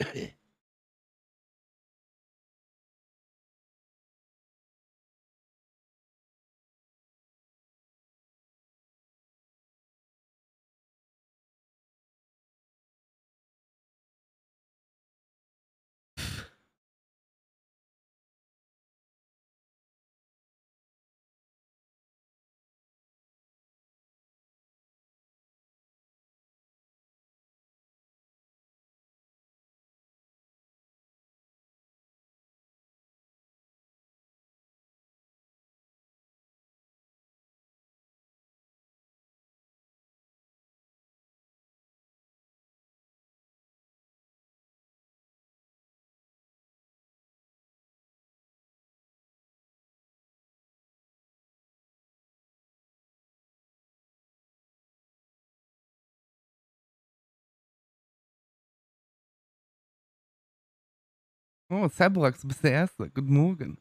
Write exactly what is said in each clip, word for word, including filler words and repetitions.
Oh, Cyborax, du bist der Erste. Guten Morgen.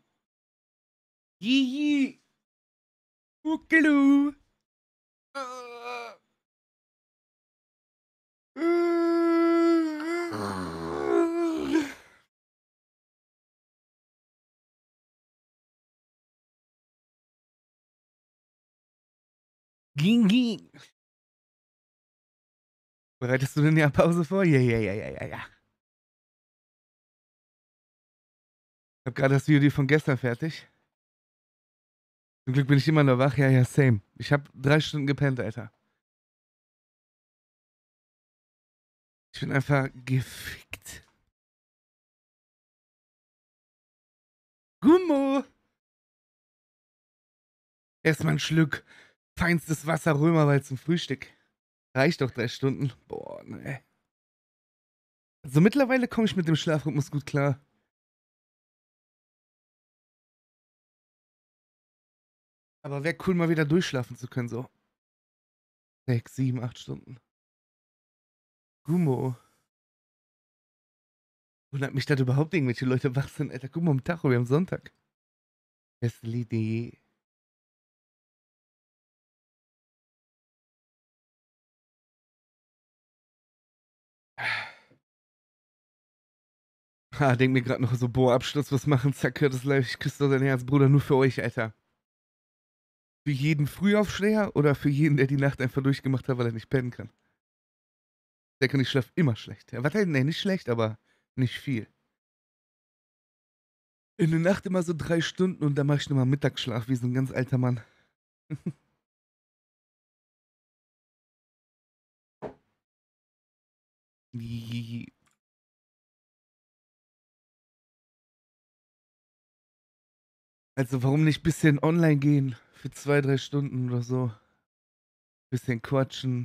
Jiji. Ukeloo. Äh. Ging, ging. Bereitest du denn ja Pause vor? Ja, ja, ja, ja, ja, ja. Ich habe gerade das Video von gestern fertig. Zum Glück bin ich immer noch wach. Ja, ja, same. Ich habe drei Stunden gepennt, Alter. Ich bin einfach gefickt. Gummo. Erstmal ein Schluck feinstes Wasser Römerwald zum Frühstück. Reicht doch drei Stunden. Boah, ne. Also mittlerweile komme ich mit dem Schlafrhythmus gut klar. Aber wäre cool, mal wieder durchschlafen zu können, so. Sechs, sieben, acht Stunden. Gummo. Wundert mich, dass überhaupt irgendwelche Leute wach sind, Alter. Guck mal am Tacho, wir haben Sonntag. Beste Idee. Ah, denk mir gerade noch so, boah, Abschluss, was machen? Zack, Curtis Live, ich küsse dein Herz, Bruder, nur für euch, Alter. Für jeden Frühaufsteher oder für jeden, der die Nacht einfach durchgemacht hat, weil er nicht pennen kann? Der kann, ich schlaf immer schlecht. Ja, warte, nee, nicht schlecht, aber nicht viel. In der Nacht immer so drei Stunden und dann mache ich nochmal Mittagsschlaf, wie so ein ganz alter Mann. Wie- Also, warum nicht bisschen online gehen? Für zwei, drei Stunden oder so. Bisschen quatschen.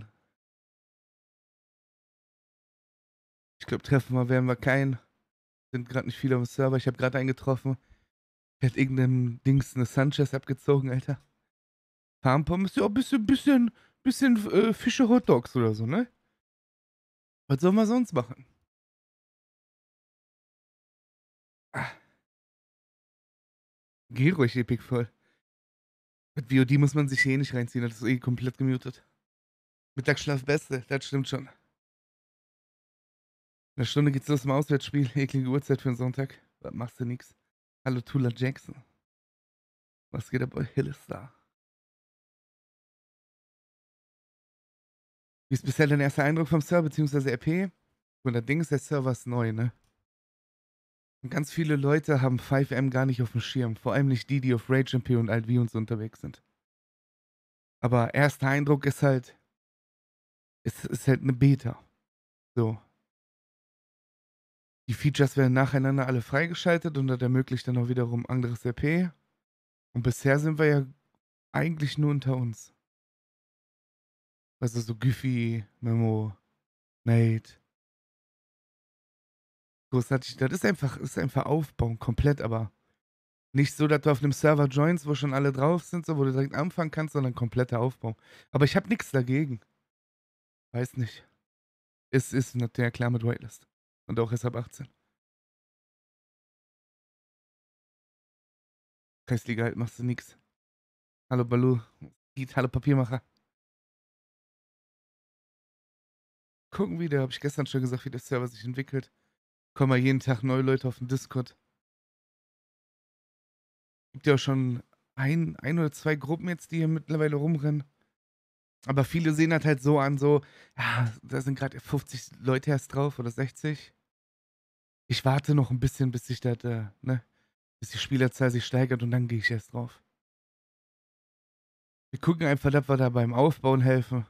Ich glaube, treffen wir werden wir keinen. Sind gerade nicht viele am Server. Ich habe gerade einen getroffen. Der hat irgendeinem Dings eine Sanchez abgezogen, Alter. Farmpommes, ja, bisschen, bisschen, bisschen äh, Fische Hot Dogs oder so, ne? Was sollen wir sonst machen? Ah, geh ruhig, Epic voll. Mit V O D muss man sich eh nicht reinziehen, das ist eh komplett gemutet. Mittagsschlaf Beste, das stimmt schon. In einer Stunde geht's los zum Auswärtsspiel. Eklige Uhrzeit für einen Sonntag. Was machst du nix? Hallo Tula Jackson. Was geht ab, euch Hill ist da? Wie ist bisher dein erster Eindruck vom Server bzw. R P? Und das Ding ist, der Server ist neu, ne? Und ganz viele Leute haben fünf M gar nicht auf dem Schirm. Vor allem nicht die, die auf Rage M P und Alt V und so unterwegs sind. Aber erster Eindruck ist halt, ist, ist halt eine Beta. So. Die Features werden nacheinander alle freigeschaltet und das ermöglicht dann auch wiederum anderes R P. Und bisher sind wir ja eigentlich nur unter uns. Also so Giffy, Memo, Nate. Großartig. Das ist einfach, ist einfach aufbauen, komplett, aber nicht so, dass du auf einem Server joinst, wo schon alle drauf sind, so, wo du direkt anfangen kannst, sondern kompletter Aufbau. Aber ich habe nichts dagegen. Weiß nicht. Es ist natürlich klar mit Waitlist. Und auch erst ab achtzehn. Kreisliga halt machst du nix. Hallo Balu. Hallo Papiermacher. Gucken wieder, habe ich gestern schon gesagt, wie der Server sich entwickelt. Kommen ja jeden Tag neue Leute auf den Discord. Gibt ja auch schon ein ein oder zwei Gruppen jetzt, die hier mittlerweile rumrennen. Aber viele sehen das halt so an, so: „Ja, da sind grad fünfzig Leute erst drauf oder sechzig. Ich warte noch 'n bisschen, bis sich das, äh, ne bis die Spielerzahl sich steigert und dann gehe ich erst drauf.“ Wir gucken einfach, dass wir da beim Aufbauen helfen.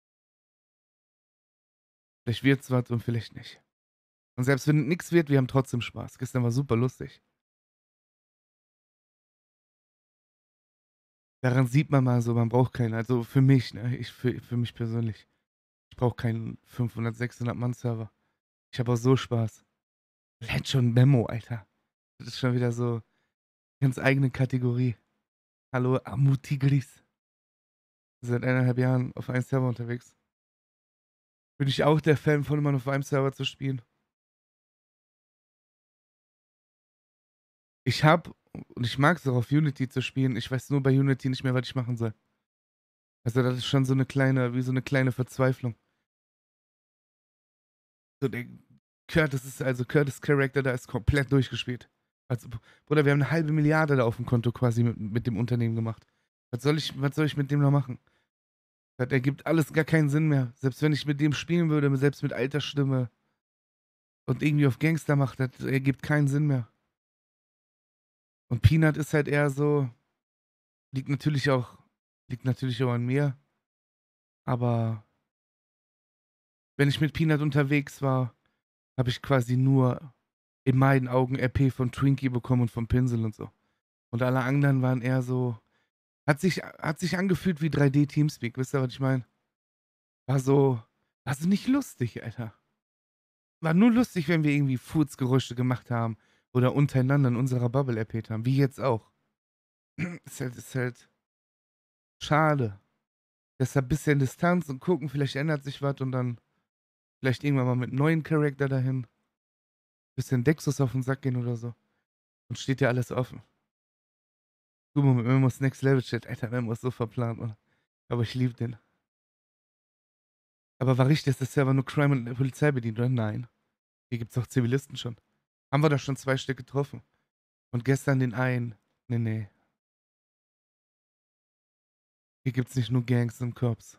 Vielleicht wird's was und vielleicht nicht. Und selbst wenn nix wird, wir haben trotzdem Spaß. Gestern war super lustig. Daran sieht man mal so, man braucht keinen also für mich, ne? Ich für für mich persönlich. Ich brauche keinen fünfhundert, sechshundert Mann-Server. Ich habe auch so Spaß. Lädt schon Memo, Alter. Das ist schon wieder so ganz eigene Kategorie. Hallo, Amu Tigris. Seit eineinhalb Jahren auf einem Server unterwegs. Bin ich auch der Fan von, immer nur auf einem Server zu spielen. Ich habe und ich mag's auch auf Unity zu spielen. Ich weiß nur bei Unity nicht mehr, was ich machen soll. Also, das ist schon so 'ne kleine wie so 'ne kleine Verzweiflung. So der Curtis ist also Curtis Character, da ist komplett durchgespielt. Also, B Bruder, wir haben 'ne halbe Milliarde da aufm Konto quasi mit mit dem Unternehmen gemacht. Was soll ich was soll ich mit dem noch machen? Das ergibt alles gar keinen Sinn mehr. Selbst wenn ich mit dem spielen würde, selbst mit alter Stimme und irgendwie auf Gangster mache, das ergibt keinen Sinn mehr. Und Peanut ist halt eher so liegt natürlich auch liegt natürlich auch an mir. Aber wenn ich mit Peanut unterwegs war, habe ich quasi nur in meinen Augen R P von Twinkie bekommen und vom Pinsel und so. Und alle anderen waren eher so hat sich hat sich angefühlt wie drei D Teamspeak. Wisst ihr, was ich meine? War so war so nicht lustig, Alter. War nur lustig, wenn wir irgendwie Furzgeräusche gemacht haben oder untereinander in unserer Bubble RP't haben, wie jetzt auch. Ist halt ist halt schade. Deshalb bisschen Distanz und gucken, vielleicht ändert sich was und dann vielleicht irgendwann mal mit neuen Charakter dahin. Bisschen Dexus auf 'n Sack gehen oder so. Und steht ja alles offen. Guck mal, mit Memos Next Level Chat. Alter, Memo ist so verplant, Mann. Aber ich liebe den. Aber war richtig, dass der Server nur Crime und Polizei bedient, oder? Nein. Hier gibt's auch Zivilisten schon. Haben wir doch schon zwei Stück getroffen. Und gestern den einen. Ne, ne. Hier gibt's nicht nur Gangs und Cops.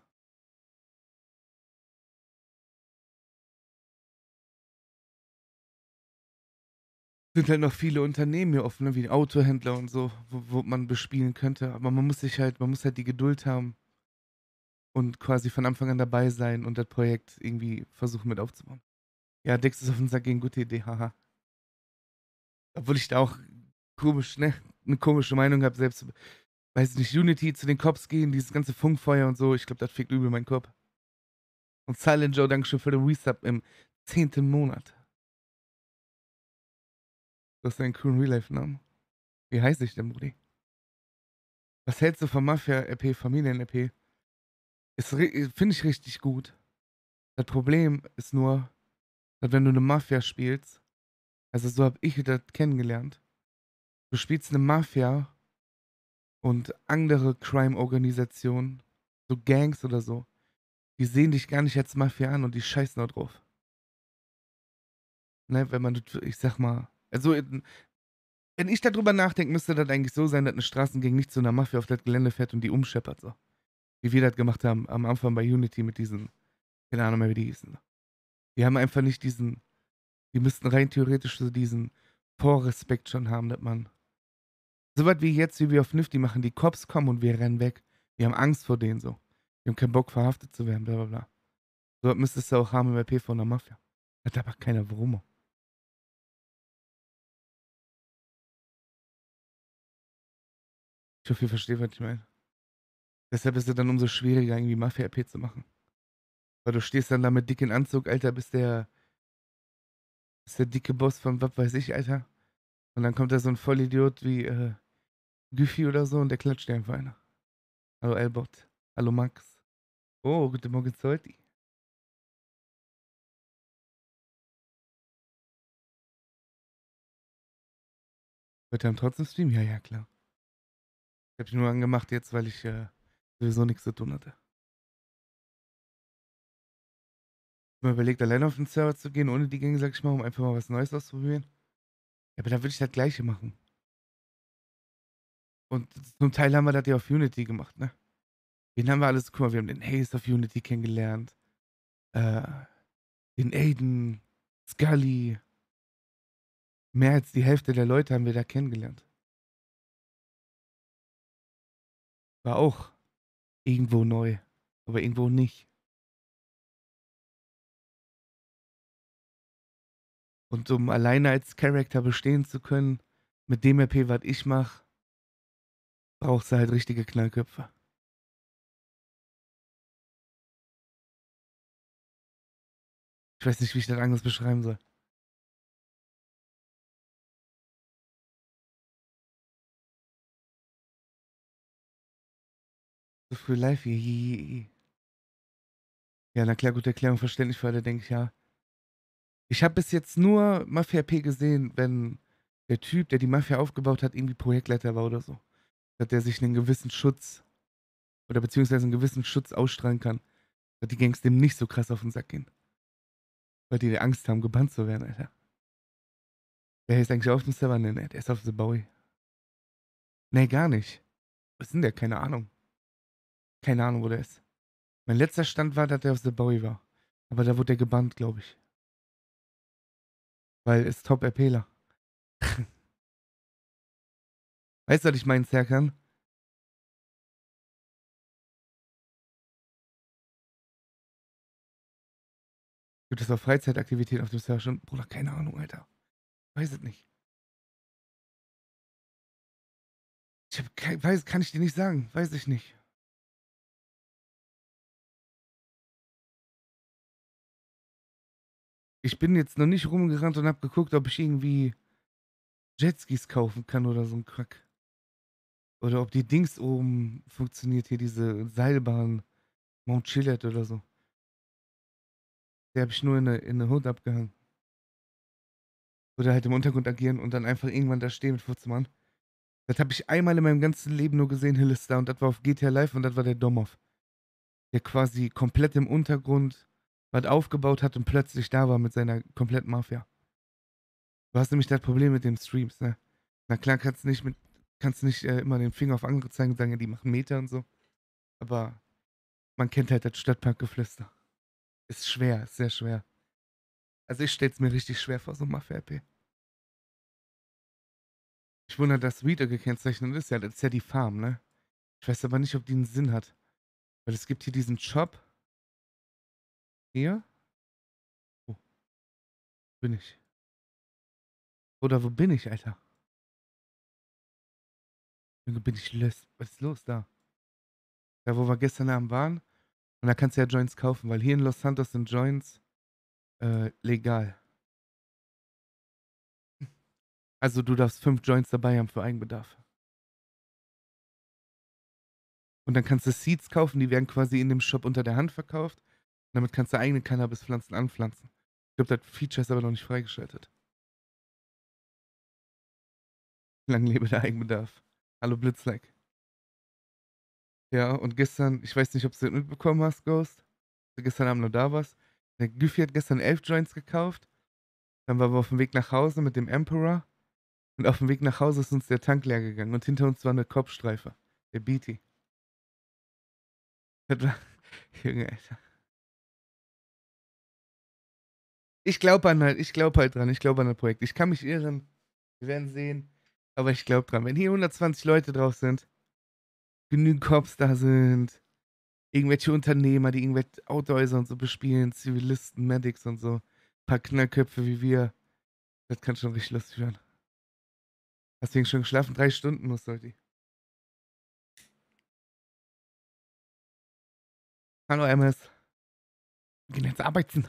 Sind halt noch viele Unternehmen hier offen, ne, wie Autohändler und so, wo wo man bespielen könnte. Aber man muss sich halt man muss halt die Geduld haben und quasi von Anfang an dabei sein und das Projekt irgendwie versuchen mit aufzubauen. Ja, Dexus auf 'n Sack gehen, gute Idee, haha. Obwohl ich da auch komisch, ne, 'ne komische Meinung habe, selbst weiß nicht, Unity zu den Cops gehen, dieses ganze Funkfeuer und so, ich glaube, das fickt übel meinen Kopf. Und Silent Joe, Dankeschön für den Resub im zehnten Monat. Du hast einen coolen Real-Life-Namen. Wie heiße ich denn, Brudi? Was hältst du von Mafia-RP, Familien-RP? Ist ri finde ich richtig gut. Das Problem ist nur, dass wenn du 'ne Mafia spielst also so habe ich das kennengelernt. Du spielst 'ne Mafia und andere Crime-Organisationen, so Gangs oder so, die sehen dich gar nicht als Mafia an und die scheißen auch drauf. Ne, wenn man das ich sage mal also, in wenn ich da drüber nachdenke, müsste das eigentlich so sein, dass 'ne Straßengang nicht zu 'ner Mafia auf das Gelände fährt und die umscheppert so. Wie wir das gemacht haben am Anfang bei Unity mit diesen keine Ahnung mehr, wie die hießen. Die haben einfach nicht diesen die müssten rein theoretisch so diesen Vorrespekt schon haben, dass man so was wie jetzt, wie wir auf Nifty machen, die Cops kommen und wir rennen weg. Wir haben Angst vor denen so. Wir haben keinen Bock, verhaftet zu werden, bla bla bla. So was müsstest du auch haben im RP von 'ner Mafia. Hat aber keiner, warum auch? Ich hoffe, ihr versteht, was ich meine. Deshalb ist es dann umso schwieriger, irgendwie Mafia-RP zu machen. Weil du stehst dann da mit dicken Anzug, Alter, bist der bist der dicke Boss von was weiß ich, Alter. Und dann kommt da so 'n Vollidiot wie, äh, Güffi oder so und der klatscht dir einfach eine. Hallo L-Bot. Hallo Max. Oh, guten Morgen, Zolti. Heute Abend trotzdem Stream? Ja, ja, klar. Habe ich nur angemacht jetzt, weil ich, äh, sowieso nix zu tun hatte. Mal überlegt, alleine auf den Server zu gehen, ohne die Gang, sag ich mal, um einfach mal was Neues auszuprobieren. Ja, aber da würde ich das Gleiche machen. Und zum Teil haben wir das ja auf Unity gemacht, ne? Wen haben wir alles, guck mal, wir haben den Haze auf Unity kennengelernt, äh, den Aiden, Scully. Mehr als die Hälfte der Leute haben wir da kennengelernt. War auch irgendwo neu, aber irgendwo nicht. Und um alleine als Charakter bestehen zu können, mit dem R P, was ich mache, brauchst du halt richtige Knallköpfe. Ich weiß nicht, wie ich das anders beschreiben soll. So früh live hier. Ja, na klar, gute Erklärung, verständlich für alle, denke ich, ja. Ich habe bis jetzt nur Mafia R P gesehen, wenn der Typ, der die Mafia aufgebaut hat, irgendwie Projektleiter war oder so. Dass der sich einen gewissen Schutz oder beziehungsweise einen gewissen Schutz ausstrahlen kann. Dass die Gangs dem nicht so krass auf den Sack gehen. Weil die Angst haben, gebannt zu werden, Alter. Der ist eigentlich auf dem Server? Nee, nee, der ist auf The Bowie. Nee, gar nicht. Was ist denn der? Keine Ahnung. Keine Ahnung, wo der ist. Mein letzter Stand war, dass der auf The Bowie war. Aber da wurde der gebannt, glaube ich. Weil ist Top-RPler. Weißt du, was ich meinen, Serkan? Gibt es auch Freizeitaktivitäten auf dem Server schon? Bruder, keine Ahnung, Alter. Weiß es nicht. Ich hab kein, weiß, kann ich dir nicht sagen. Weiß ich nicht. Ich bin jetzt noch nicht rumgerannt und hab geguckt, ob ich irgendwie Jetskis kaufen kann oder so ein Quack. Oder ob die Dings oben funktioniert, hier diese Seilbahn, Mount Chiliad oder so. Der habe ich nur in eine, in eine Hood abgehangen. Oder halt im Untergrund agieren und dann einfach irgendwann da stehen mit vierzehn Mann. Das habe ich einmal in meinem ganzen Leben nur gesehen, Hillistar, und das war auf G T A Live und das war der Domov. Der quasi komplett im Untergrund was aufgebaut hat und plötzlich da war mit seiner kompletten Mafia. Du hast nämlich das Problem mit den Streams, ne? Na klar, kannst nicht mit, kannst nicht äh, immer den Finger auf andere zeigen und sagen, ja, die machen Meter und so. Aber man kennt halt das Stadtparkgeflüster. Ist schwer, ist sehr schwer. Also ich stell's mir richtig schwer vor, so Mafia-R P. Ich wundere, dass Reader gekennzeichnet ist. Ja, das ist ja die Farm, ne? Ich weiß aber nicht, ob die einen Sinn hat. Weil es gibt hier diesen Shop. Hier. Wo bin ich? Oder wo bin ich, Alter? Junge, bin ich löst. Was ist los da? Da, wo wir gestern Abend waren. Und da kannst du ja Joints kaufen, weil hier in Los Santos sind Joints äh, legal. Also du darfst fünf Joints dabei haben für Eigenbedarf. Und dann kannst du Seeds kaufen, die werden quasi in dem Shop unter der Hand verkauft. Und damit kannst du eigene Cannabispflanzen anpflanzen. Ich glaube, das Feature ist aber noch nicht freigeschaltet. Lang lebe der Eigenbedarf. Hallo Blitzlike. Ja, und gestern, ich weiß nicht, ob du das mitbekommen hast, Ghost. Dass du gestern Abend noch da warst. Der Güffi hat gestern elf Joints gekauft. Dann waren wir auf dem Weg nach Hause mit dem Emperor. Und auf dem Weg nach Hause ist uns der Tank leer gegangen. Und hinter uns war eine Kopfstreife. Der Beatty. Das war, Junge, Alter. Ich glaube an halt, ich glaube halt dran. Ich glaube an das Projekt. Ich kann mich irren. Wir werden sehen. Aber ich glaube dran. Wenn hier hundertzwanzig Leute drauf sind, genügend Cops da sind, irgendwelche Unternehmer, die irgendwelche Autohäuser und so bespielen, Zivilisten, Medics und so, ein paar Knallköpfe wie wir, das kann schon richtig lustig werden. Hast du schon geschlafen? Drei Stunden muss heute. Hallo M S. Wir gehen jetzt arbeiten.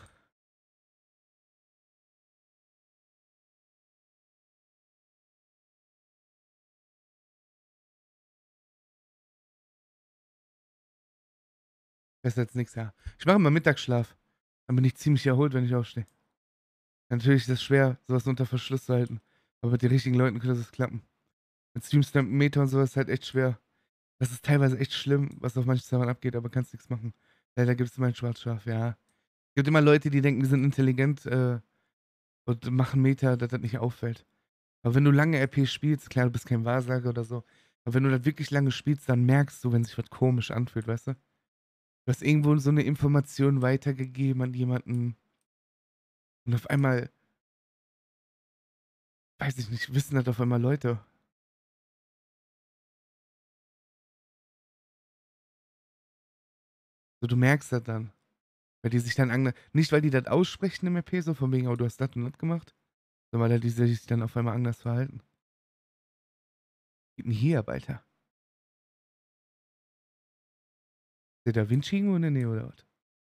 Besser als nichts, ja. Ich mache mal Mittagsschlaf. Dann bin ich ziemlich erholt, wenn ich aufstehe. Natürlich ist es schwer, sowas unter Verschluss zu halten. Aber mit den richtigen Leuten könnte das klappen. Mit Streamstamp Meter und sowas ist halt echt schwer. Das ist teilweise echt schlimm, was auf manchen Servern abgeht, aber kannst nichts machen. Leider gibt es mein Schwarzschaf, ja. Gibt immer Leute, die denken, die sind intelligent, äh, und machen Meta, dass das nicht auffällt. Aber wenn du lange R P spielst, klar, du bist kein Wahrsager oder so, aber wenn du das wirklich lange spielst, dann merkst du, wenn sich was komisch anfühlt, weißt du? Du hast irgendwo so eine Information weitergegeben an jemanden und auf einmal, weiß ich nicht, wissen das auf einmal Leute. So, du merkst das dann. Weil die sich dann angn nicht, weil die das aussprechen im R P, so von wegen: „Oh, du hast das und das gemacht", sondern weil die sich dann auf einmal anders verhalten. Geht 'n hier ab, Alter? Der Da Vinci irgendwo in der Nähe oder was?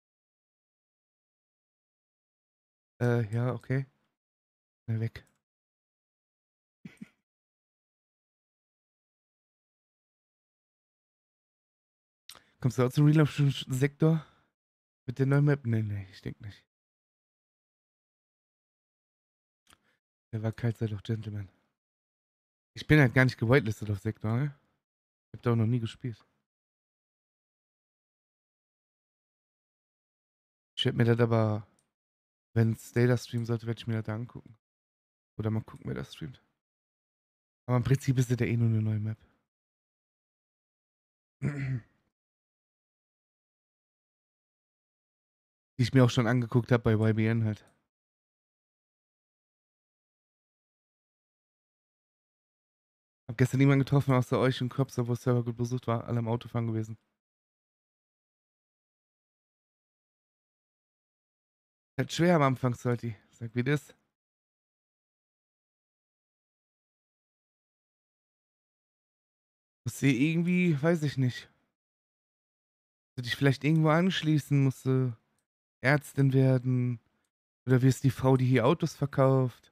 Äh, ja, okay. Schnell weg. Kommst du auch zum Real-Life-Sektor mit der neuen Map? Ne, ne, ich denke nicht. Der war Kaiser doch Gentleman. Ich bin halt gar nicht gewitelistet auf Sektor, ne? Ich habe da auch noch nie gespielt. Ich werde mir das aber, wenn's Data streamen sollte, werde ich mir das angucken. Oder mal gucken, wer das streamt. Aber im Prinzip ist das ja eh nur 'ne neue Map. Die ich mir auch schon angeguckt habe bei Y B N halt. Habe gestern niemanden getroffen außer euch und Cops, obwohl Server gut besucht war, alle im Autofahren gewesen. Halt schwer am Anfang, Salty. Sag, wie das? Musst du irgendwie, weiß ich nicht. Du dich vielleicht irgendwo anschließen, musst du Ärztin werden. Oder wirst die Frau, die hier Autos verkauft.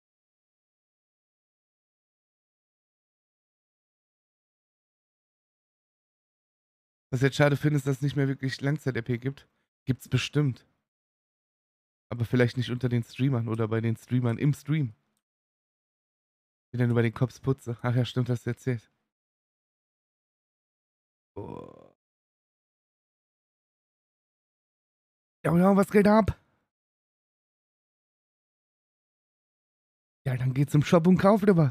Was ich jetzt schade finde, ist, dass es nicht mehr wirklich Langzeit-R P gibt. Gibt's bestimmt. Aber vielleicht nicht unter den Streamern oder bei den Streamern im Stream. Die dann über den Cops putze. Ach ja, stimmt, hast du erzählt. Oh. Ja, ja, was geht ab? Ja, dann geh zum Shop und kauf dir was.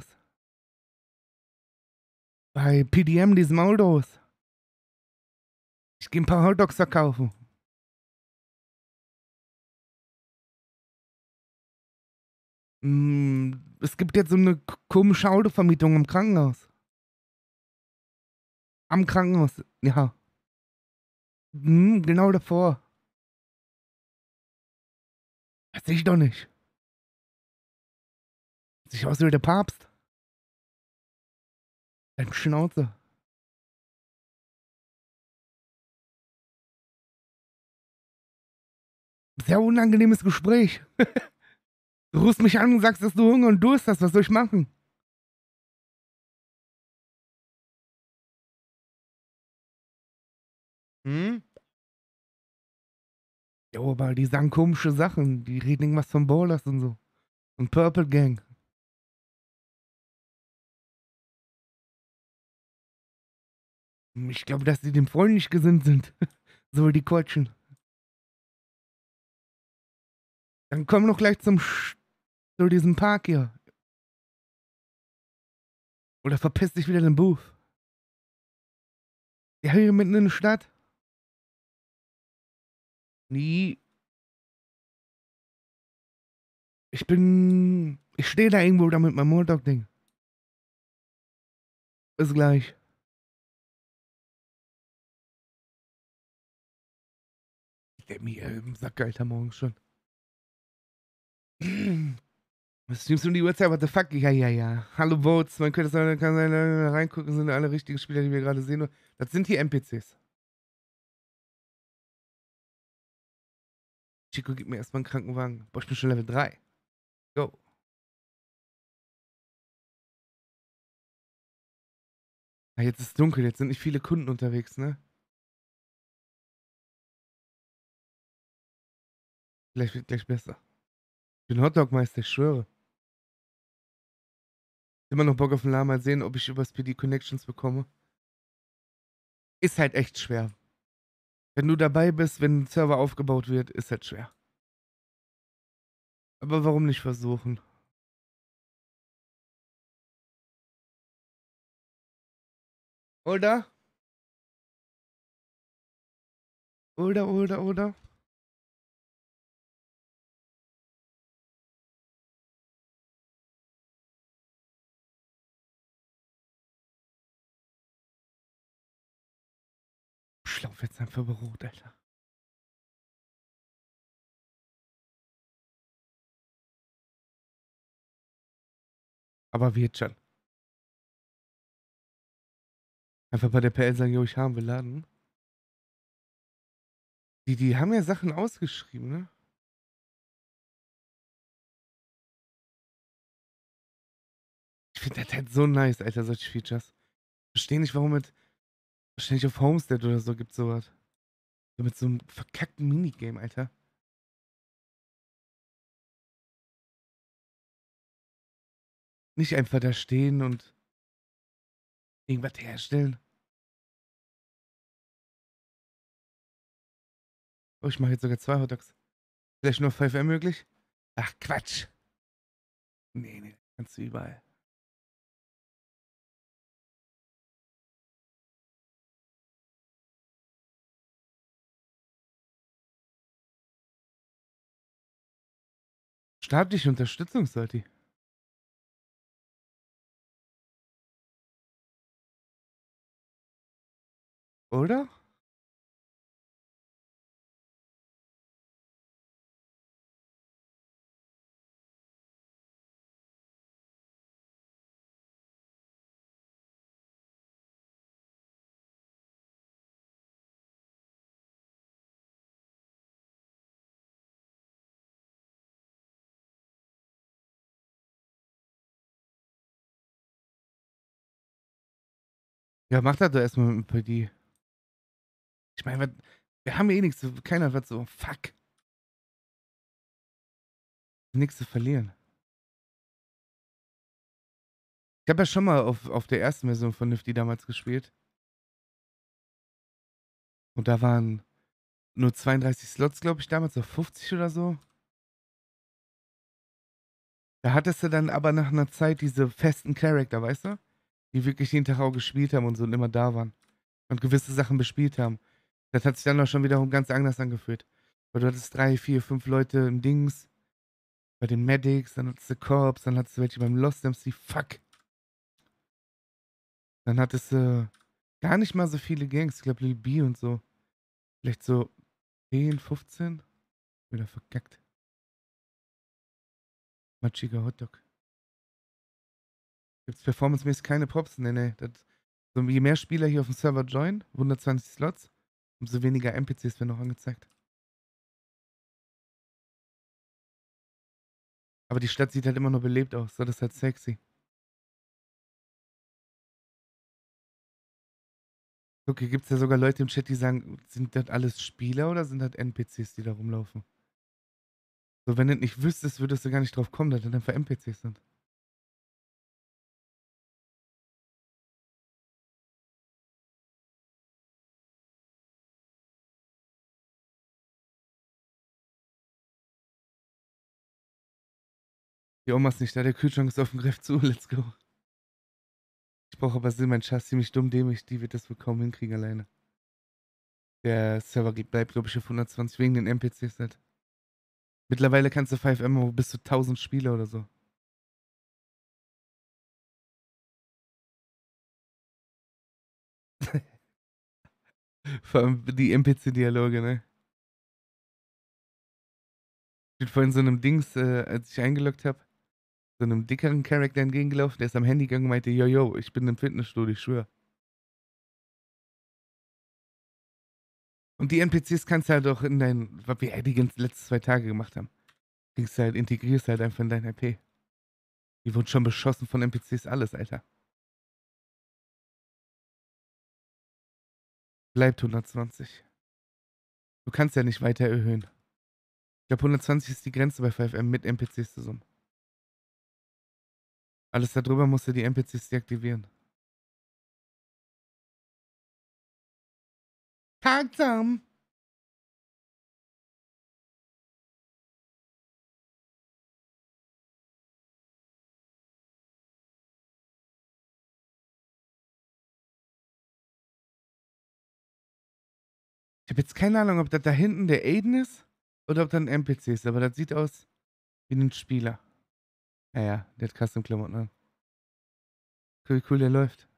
Bei P D M, diesem Autos. Ich geh 'n paar Hotdogs verkaufen. Hm, es gibt jetzt so 'ne k komische Autovermietung im Krankenhaus. Am Krankenhaus, ja. Mhm, genau davor. Weiß ich doch nicht. Sieht aus wie der Papst. Halt Schnauze. Sehr unangenehmes Gespräch. Du rufst mich an und sagst, dass du Hunger und Durst hast. Was soll ich machen? Mhm. Jo, aber die sagen komische Sachen. Die reden irgendwas von Ballers und so. Und Purple Gang. Hm, ich glaube, dass die dem freundlich gesinnt sind. So die Kotschen. Dann komm doch gleich zum Sch zu diesem Park hier. Oder verpiss dich wieder in den Booth. Ja, hier mitten in der Stadt. Ne. Ich bin ich stehe da irgendwo da mit meinem Hotdog-Ding. Bis gleich. Der mir im Sack, Alter, morgens schon. Was streamst du um die Uhrzeit? What the fuck? Ja, ja, ja. Hallo Votes, man könnte sagen, kann sein, reingucken, sind alle richtigen Spieler, die wir gerade sehen. Das sind die N P Cs. Chico, gib mir erstmal 'n Krankenwagen. Boah, ich bin schon Level drei. Go. Ah, jetzt ist dunkel, jetzt sind nicht viele Kunden unterwegs, ne? Vielleicht wird gleich besser. Ich bin Hotdog-Meister, ich schwöre. Immer noch Bock auf 'n LAN, mal sehen, ob ich übers P D Connections bekomme. Ist halt echt schwer. Wenn du dabei bist, wenn 'n Server aufgebaut wird, ist halt schwer. Aber warum nicht versuchen? Oder? Oder, oder, oder? Ich laufe jetzt einfach über Rot, Alter. Aber wird schon. Einfach bei der P L sagen: „Jo, ich haben will laden." Die die haben ja Sachen ausgeschrieben, ne? Ich finde das halt so nice, Alter, solche Features. Verstehe nicht, warum es wahrscheinlich auf Homestead oder so gibt's so was. So mit so 'nem verkackten Minigame, Alter. Nicht einfach da stehen und irgendwas herstellen. Oh, ich mache jetzt sogar zwei Hotdogs. Vielleicht nur fünf M möglich? Ach, Quatsch. Ne, ne, kannst du überall. Staatliche Unterstützung sollte die. Oder? Ja, mach das doch erst mal mit 'm P D. Ich meine, was wir haben eh nix zu keiner wird so fuck. Nix zu verlieren. Ich habe ja schon mal auf auf der ersten Version von Nifty damals gespielt. Und da waren nur zweiunddreißig Slots, glaube ich, damals, oder fünfzig oder so. Da hattest du dann aber nach 'ner Zeit diese festen Charakter, weißt du? Die wirklich jeden Tag auch gespielt haben und so und immer da waren und gewisse Sachen bespielt haben. Das hat sich dann auch schon wiederum ganz anders angefühlt. Weil du hattest drei, vier, fünf Leute im Dings, bei den Medics, dann hattest du Corps, dann hattest du welche beim Lost M C, fuck. Dann hattest du gar nicht mal so viele Gangs, ich glaube Lil B und so. Vielleicht so zehn, fünfzehn? Wieder verkackt. Matschiger Hotdog. Gibt's performancemäßig keine Props? Ne, ne. Das so je mehr Spieler hier auf dem Server joinen, hundertzwanzig Slots, umso weniger N P Cs werden auch angezeigt. Aber die Stadt sieht halt immer nur belebt aus, so, das ist halt sexy. Guck, hier gibt's ja sogar Leute im Chat, die sagen: „Sind das alles Spieler oder sind das N P Cs, die da rumlaufen?" So, wenn du's nicht wüsstest, würdest du gar nicht drauf kommen, dass das einfach N P Cs sind. Die Oma ist nicht da, der Kühlschrank ist aufm Griff zu, let's go. Ich brauche aber Sinn, mein Schatz ziemlich dumm dämlich, die wird das wohl kaum hinkriegen alleine. Der Server g bleibt, glaube ich, auf hundertzwanzig wegen den N P Cs halt. Mittlerweile kannst du fünf M bis zu tausend Spieler oder so. Vor allem die N P C-Dialoge, ne? Ich bin vorhin so 'nem Dings, äh, als ich eingeloggt habe, so 'nem dickeren Charakter entgegengelaufen, der ist am Handy gegangen und meinte: „Jo, jo, ich bin im Fitnessstudio, ich schwöre." Und die N P Cs kannst du halt auch in dein was wir ja die ganzen letzten zwei Tage gemacht haben. Kriegst du halt integrierst halt einfach in dein R P. Die wurden schon beschossen von N P Cs, alles, Alter. Bleibt hundertzwanzig. Du kannst ja nicht weiter erhöhen. Ich glaube, hundertzwanzig ist die Grenze bei fünf M mit N P Cs zusammen. Alles da drüber musst du die N P Cs deaktivieren. Tagsam. Ich habe jetzt keine Ahnung, ob das da hinten der Aiden ist oder ob das ein N P C ist, aber das sieht aus wie ein Spieler. Ja, ja, der hat Custom-Klamotten an. Cool, cool, der läuft.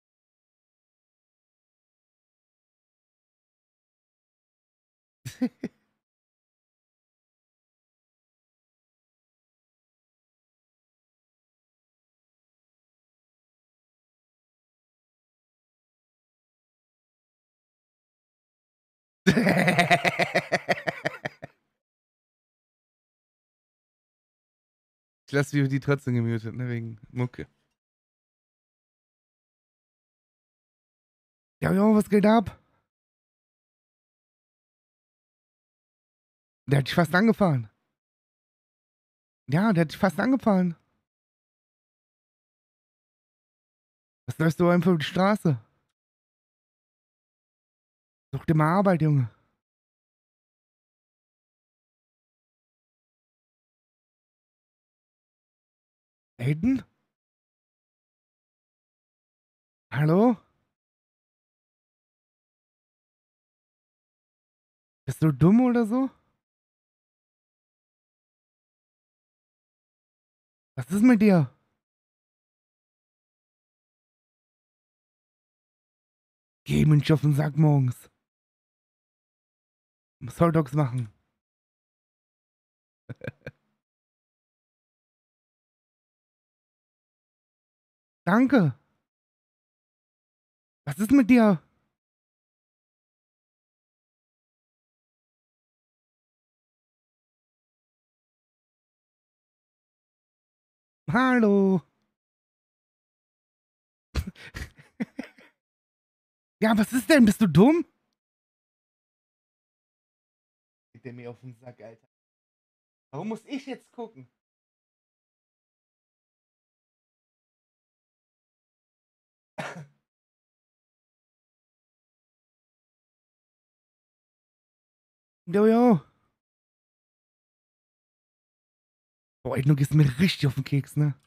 Ich lasse die trotzdem gemutet, ne, wegen Mucke. Ja, ja, was geht ab? Der hat dich fast angefahren. Ja, der hat dich fast angefahren. Was läufst du einfach über die Straße? Such dir mal Arbeit, Junge. Aiden? Hallo? Bist du dumm oder so? Was ist mit dir? Geh mir nicht auf den Sack morgens. Muss Hotdogs machen. Danke. Was ist mit dir? Hallo. Ja, was ist denn? Bist du dumm? Geht der mir auf den Sack, Alter. Warum muss ich jetzt gucken? Jojo. Boah, du gehst mir richtig auf den Keks, ne?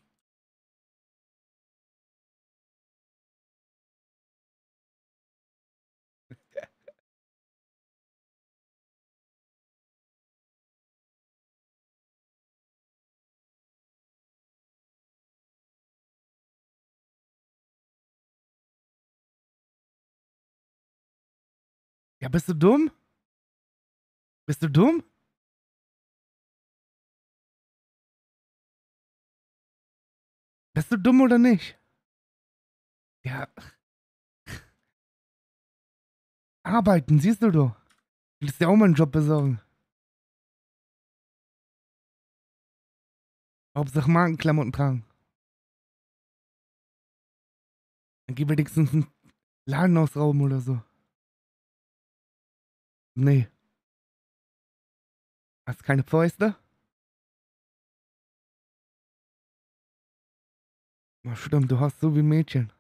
Ja, bist du dumm? Bist du dumm? Bist du dumm oder nicht? Ja, arbeiten, siehst du doch. Du willst dir auch mal einen Job besorgen. Hauptsache Markenklamotten tragen. Dann geh wenigstens einen Laden ausrauben oder so. Nee. Hast keine Fäuste? Oh, stimmt, du hast so wie ein Mädchen.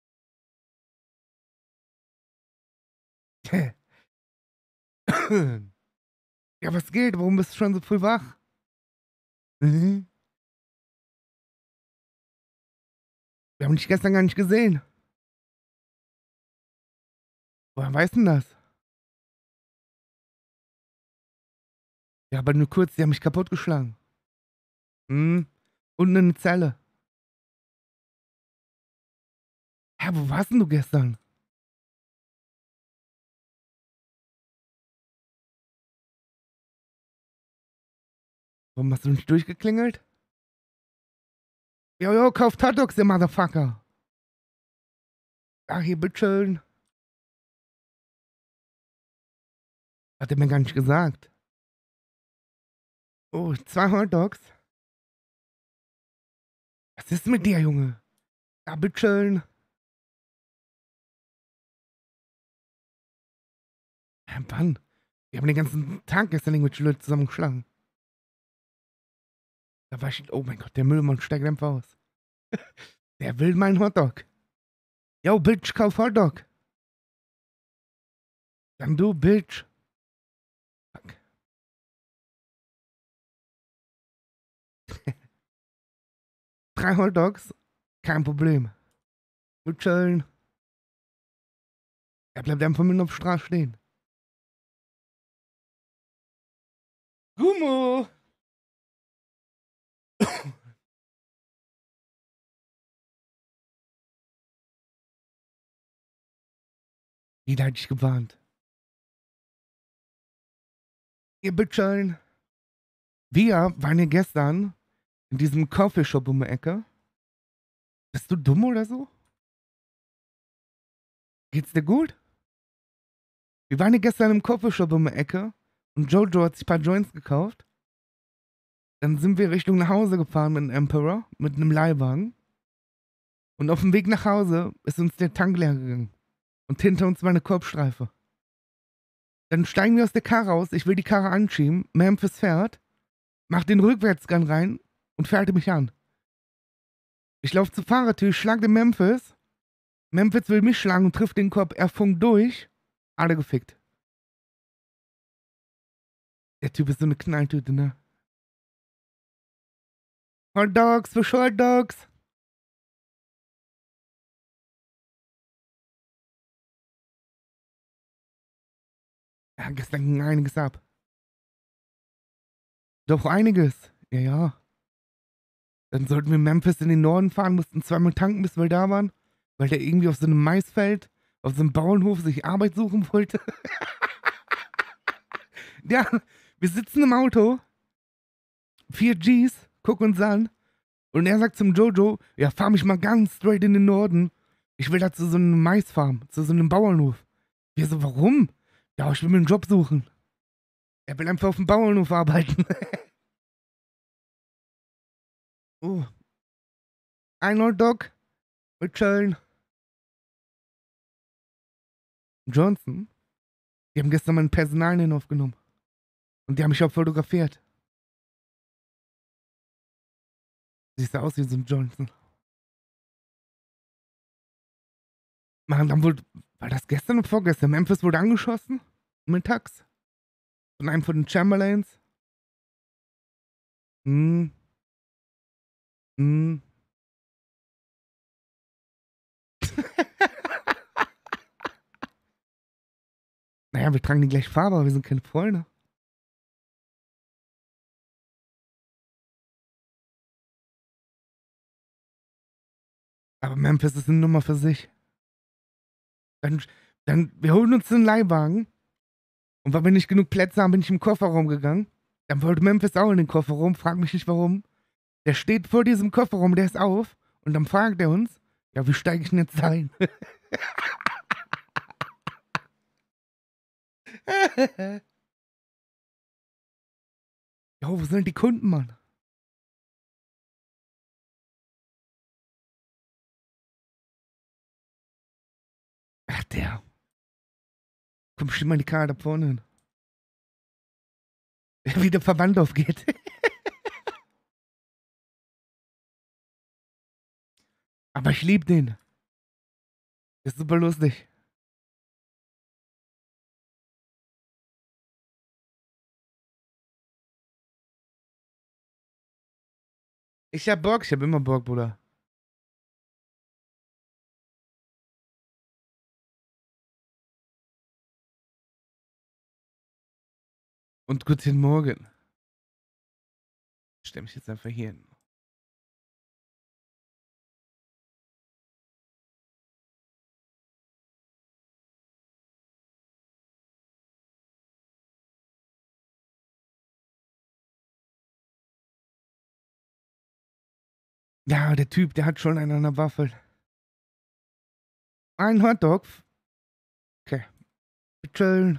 Ja, was geht? Warum bist du schon so früh wach? Mhm. Wir haben dich gestern gar nicht gesehen. Woher weißt du denn das? Ja, aber nur kurz, die haben mich kaputtgeschlagen. Mhm. Unten in der Zelle. Hä, wo warst denn du gestern? Warum hast du nicht durchgeklingelt? Jojo, kauft Hotdogs, ihr Motherfucker. Ach, hier, bitteschön. Hat er mir gar nicht gesagt. Oh, zwei Hotdogs? Was ist mit dir, Junge? Ja, bitteschön. Ja, wann? Wir haben den ganzen Tag gestern irgendwelche Leute zusammengeschlagen. Da war ich, oh mein Gott, der Müllmann steigt einfach aus. Der will meinen Hotdog. Yo, Bitch, kauf Hotdog. Dann du, Bitch. Fuck. Drei Hotdogs? Kein Problem. Bitteschön. Er bleibt einfach mitten auf der Straße stehen. Gummo! Jeder hat dich gewarnt. Ihr Bitchein. Wir waren ja gestern in diesem Coffeeshop um die Ecke. Bist du dumm oder so? Geht's dir gut? Wir waren ja gestern im Coffeeshop um die Ecke und Jojo hat sich ein paar Joints gekauft. Dann sind wir Richtung nach Hause gefahren mit einem Emperor, mit einem Leihwagen. Und auf dem Weg nach Hause ist uns der Tank leer gegangen. Und hinter uns war eine Korbstreife. Dann steigen wir aus der Karre aus, ich will die Karre anschieben, Memphis fährt, macht den Rückwärtsgang rein und fährt mich an. Ich laufe zur Fahrertür, ich schlag den Memphis. Memphis will mich schlagen und trifft den Korb, er funkt durch. Alle gefickt. Der Typ ist so eine Knalltüte, ne? Hot Dogs für Short Dogs. Ja, gestern ging einiges ab. Doch einiges. Ja, ja. Dann sollten wir Memphis in den Norden fahren, mussten zweimal tanken, bis wir da waren, weil der irgendwie auf so einem Maisfeld, auf so einem Bauernhof sich Arbeit suchen wollte. Ja, wir sitzen im Auto, vier Gs, gucken uns an und er sagt zum Jojo, ja, fahr mich mal ganz straight in den Norden. Ich will da zu so einem Maisfarm, zu so einem Bauernhof. Wir so, warum? Ja, ich will mir einen Job suchen. Er will einfach auf dem Bauernhof arbeiten. Oh. Ein Hotdog mit Schellen. Johnson, die haben gestern meinen Personal aufgenommen. Und die haben mich auch fotografiert. Siehst du aus wie so ein Johnson. Mann, dann wurde, war das gestern und vorgestern? Memphis wurde angeschossen? Mittags? Von einem von den Chamberlains? Hm. Hm. Naja, wir tragen die gleiche Farbe, aber wir sind keine Freunde. Aber Memphis ist eine Nummer für sich. Dann, dann, wir holen uns einen Leihwagen. Und weil wir nicht genug Plätze haben, bin ich im Kofferraum gegangen. Dann wollte Memphis auch in den Kofferraum, frag mich nicht warum. Der steht vor diesem Kofferraum, der ist auf. Und dann fragt er uns, ja, wie steige ich denn jetzt ein? Jo, wo sind die Kunden, Mann? Ach, der. Komm, schieb mal die Karte da vorne hin. Wie der Verband aufgeht. Aber ich lieb den. Ist super lustig. Ich hab Bock, ich hab immer Bock, Bruder. Und guten Morgen. Ich stell mich jetzt einfach hier hin. Ja, der Typ, der hat schon einen an der Waffel. Ein Hotdog. Okay. Bitte.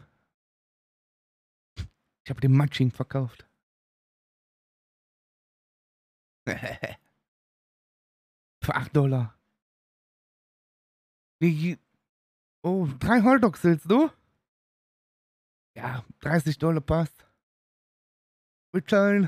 Ich habe den Matching verkauft. Für acht Dollar. Wie, oh, drei Hotdogs willst du? Ja, dreißig Dollar passt. Bitte.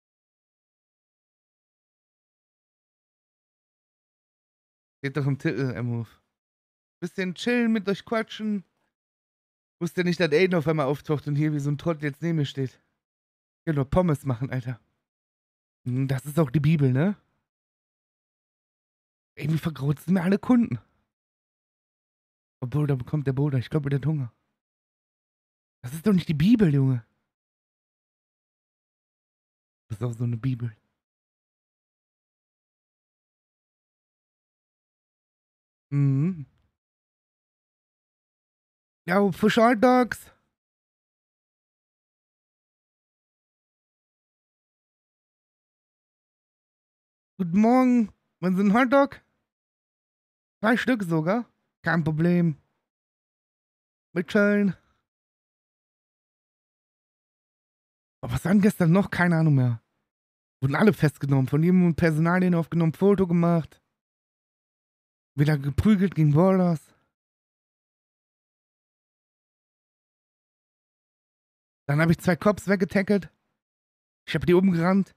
Steht doch im Titel, M-Move. Bisschen chillen, mit euch quatschen. Wusste nicht, dass Aiden auf einmal auftaucht und hier wie so ein Trottel jetzt neben mir steht. Ja, nur Pommes machen, Alter. Das ist auch die Bibel, ne? Irgendwie vergrauzen mir alle Kunden. Obwohl, da bekommt der Bruder, ich glaube, der hat Hunger. Das ist doch nicht die Bibel, Junge. Das ist auch so eine Bibel. Mhm. Ja, Fish Hot Dogs. Guten Morgen. Wollen Sie einen Hotdog? Zwei Stück sogar. Kein Problem. Mitchellen. Oh, was war denn gestern noch? Keine Ahnung mehr. Wurden alle festgenommen. Von jedem Personalien aufgenommen, Foto gemacht. Wieder geprügelt gegen Ballers. Dann habe ich zwei Cops weggetackelt. Ich habe die umgerannt.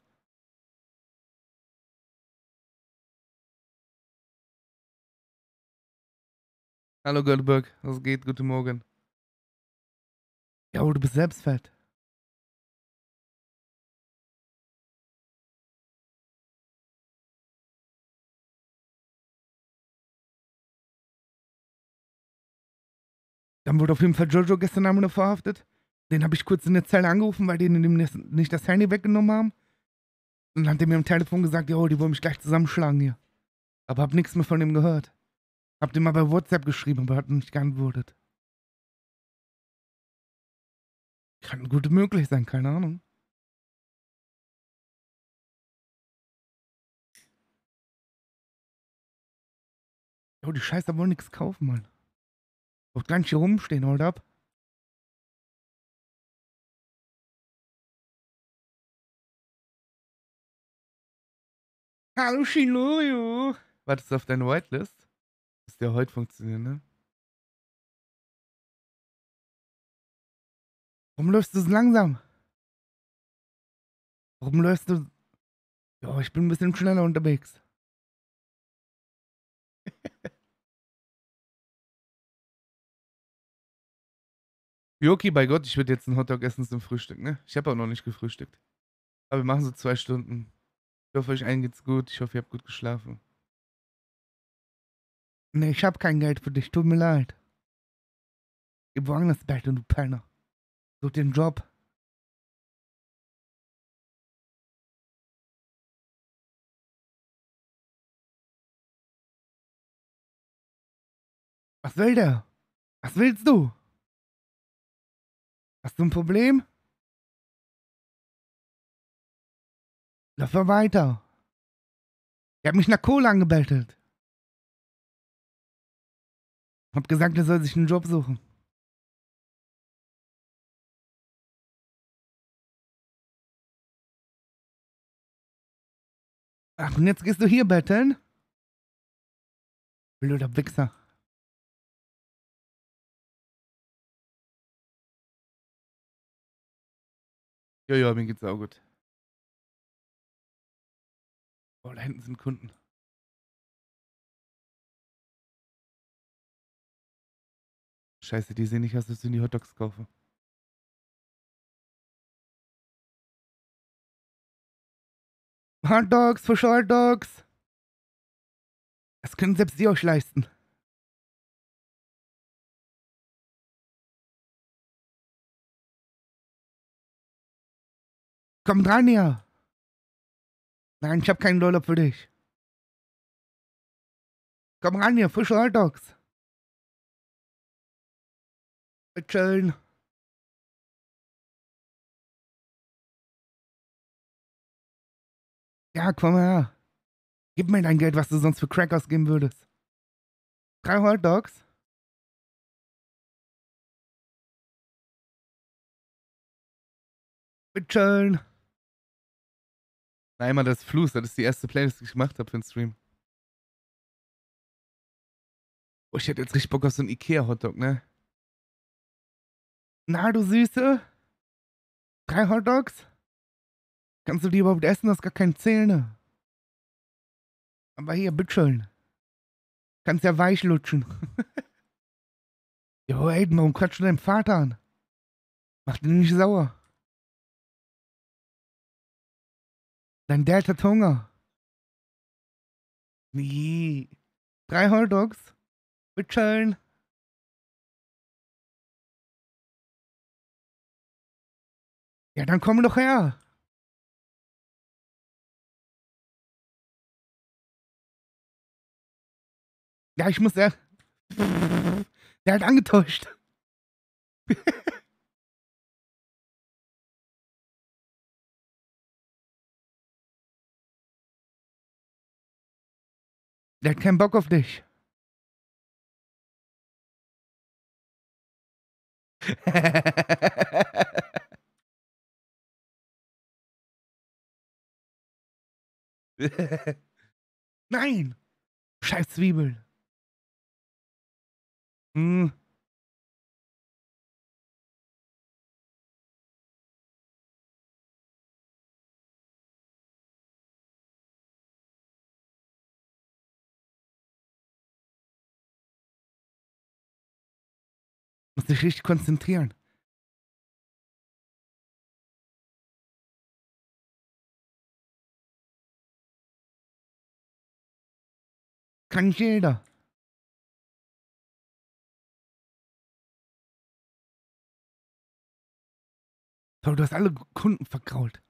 Hallo Goldberg, was geht? Guten Morgen. Ja, oh, du bist selbst fett. Dann wurde auf jeden Fall Jojo gestern Abend noch verhaftet. Den habe ich kurz in der Zelle angerufen, weil die ihm nicht das Handy weggenommen haben. Und dann hat er mir am Telefon gesagt, jo, die wollen mich gleich zusammenschlagen hier. Aber hab nichts mehr von ihm gehört. Hab dem mal bei WhatsApp geschrieben, aber hat nicht geantwortet. Kann gut möglich sein, keine Ahnung. Jo, die Scheiße wollen nichts kaufen, Mann. Auch gar nicht hier rumstehen, hold up. Hallo Shiloyo. Wartest du auf deine Whitelist? Das ist ja heute funktionieren, ne? Warum läufst du so langsam? Warum läufst du... Ja, ich bin ein bisschen schneller unterwegs. Joki, bei Gott, ich würde jetzt einen Hotdog essen zum Frühstück, ne? Ich habe auch noch nicht gefrühstückt. Aber wir machen so zwei Stunden. Ich hoffe, euch allen geht's gut. Ich hoffe, ihr habt gut geschlafen. Nee, ich hab kein Geld für dich. Tut mir leid. Geh woanders Bett und du Penner. Such dir einen Job. Was will der? Was willst du? Hast du ein Problem? Lauf mal weiter. Er hat mich nach Kohle angebettelt. Hab gesagt, er soll sich einen Job suchen. Ach, und jetzt gehst du hier betteln? Blöder Wichser. Ja, ja, mir geht's auch gut. Oh, da hinten sind Kunden. Scheiße, die sehen nicht, dass ich in die Hotdogs kaufe. Hotdogs für Shortdogs. Das können selbst die euch leisten. Komm dran hier. Nein, ich hab keinen Dollar für dich. Komm ran hier, frische Hotdogs. Chillen. Ja, komm her. Gib mir dein Geld, was du sonst für Crack ausgeben würdest. Drei Hotdogs? Chillen. Nein, mal das Fluss, das ist die erste Playlist, die ich gemacht habe für den Stream. Oh, ich hätte jetzt richtig Bock auf so einen Ikea-Hotdog, ne? Na, du Süße? Drei Hotdogs? Kannst du die überhaupt essen? Du hast gar keine Zähne. Aber hier, bitteschön. Kannst ja weich lutschen. Jo, Aiden, warum quatschst du deinen Vater an? Mach den nicht sauer. Dein Dad hat Hunger. Nee. Drei Hotdogs? Bitteschön. Ja, dann komm doch her. Ja, ich muss ja. Der hat angetäuscht. Der hat keinen Bock auf dich. Nein! Scheiß Zwiebeln. Hm. Muss dich richtig konzentrieren. Kann nicht jeder. Toll, du hast alle Kunden vergrault.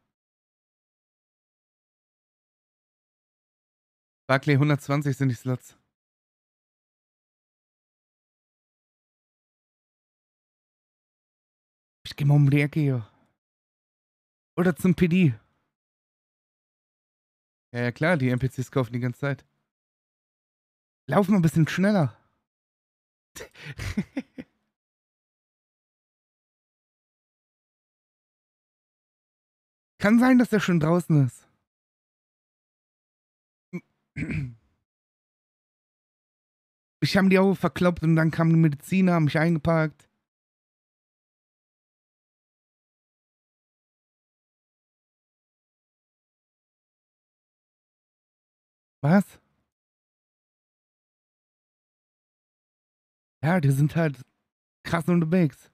Barclay, hundertzwanzig sind die Slots. Ich geh mal um die Ecke hier. Oder zum P D. Ja, ja klar, die N P Cs kaufen die ganze Zeit. Lauf mal ein bisschen schneller. Kann sein, dass der schon draußen ist. Ich habe die Augen verkloppt und dann kam die Mediziner, haben mich eingepackt. Was? Ja, die sind halt krass unterwegs.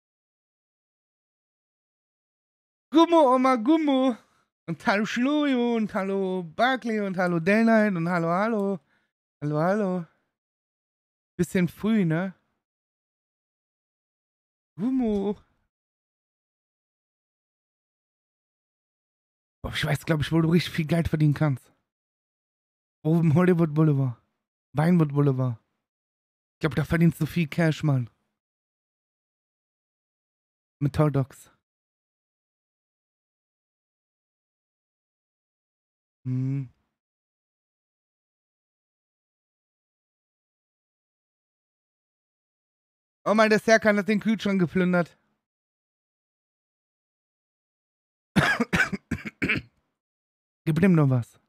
Gummo, Oma, Gummo. Und hallo Schlojo und hallo Barclay und hallo Daylight und hallo, hallo. Hallo, hallo. Bisschen früh, ne? Gummo. Boah, ich weiß, glaube ich, wo du richtig viel Geld verdienen kannst. Oben Hollywood Boulevard. Weinwood Boulevard. Ich glaube, da verdienst du viel Cash, Mann. Mit Hot Dogs. Hm. Oh mein, der Serkan hat den Kühlschrank geplündert. Gib ihm noch was.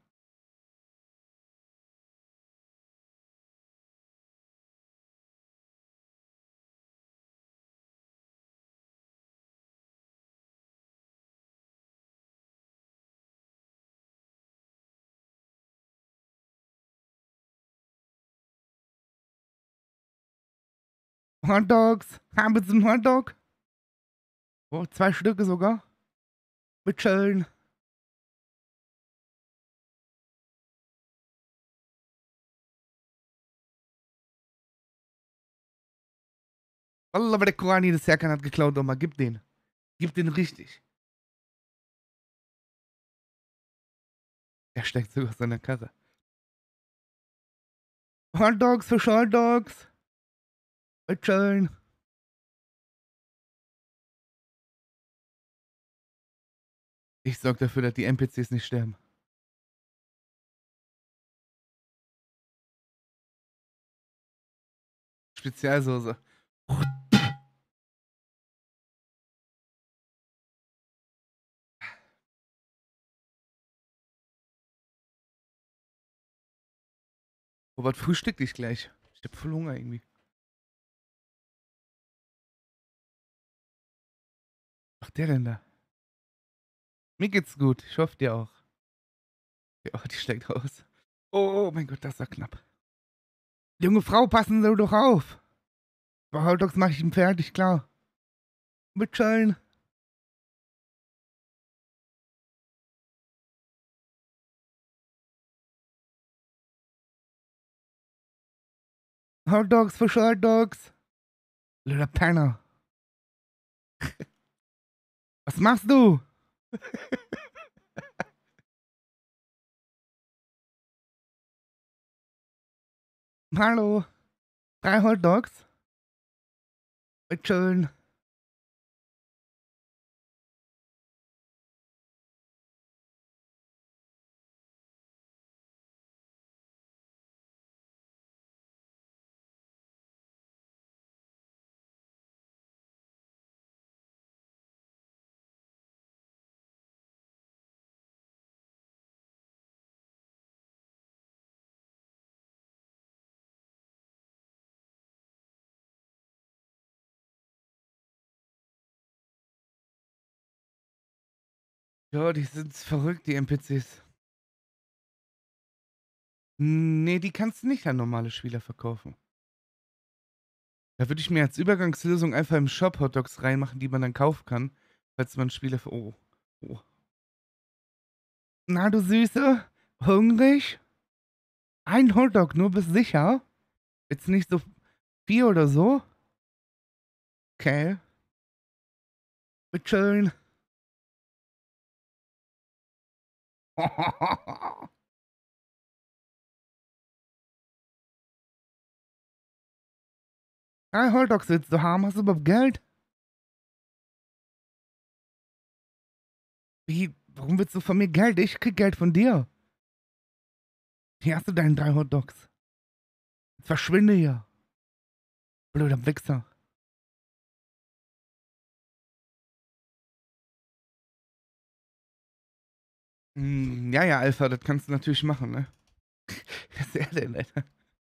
Hot Dogs. Haben Sie einen Hot Dog? Oh, zwei Stücke sogar. Bitteschön. Allah, aber der Korani des Serkan hat geklaut, Oma. Gib den. Gib den richtig. Er steckt sogar aus seiner Karre. Hot Dogs für Hot Dogs. Bitteschön. Ich sorge dafür, dass die N P Cs nicht sterben. Spezialsoße. Robert, frühstück dich gleich. Ich hab voll Hunger irgendwie. Was macht der denn da? Mir geht's gut. Ich hoffe dir auch. Ja, oh, die schlägt aus. Oh, oh mein Gott, das war knapp. Junge Frau, passen Sie doch auf. Bei Hot Dogs mache ich ihn fertig, klar. Bitteschön. Hot Dogs für Hot Dogs. Blöder Penner. Was machst du? Hallo. Drei Hotdogs? Bitteschön. Ja, die sind verrückt, die N P Cs. Nee, die kannst du nicht an normale Spieler verkaufen. Da würde ich mir als Übergangslösung einfach im Shop Hotdogs reinmachen, die man dann kaufen kann, falls man Spieler für. Oh. Oh. Na, du Süße? Hungrig? Ein Hotdog, nur bist sicher? Jetzt nicht so vier oder so? Okay. Bitteschön. Drei Hotdogs willst du haben? Hast du überhaupt Geld? Wie? Warum willst du von mir Geld? Ich krieg Geld von dir. Hier hast du deine drei Hotdogs. Jetzt verschwinde hier. Blöder Wichser. Hm, ja, ja, Alpha, das kannst du natürlich machen, ne? Was ist er denn, Alter?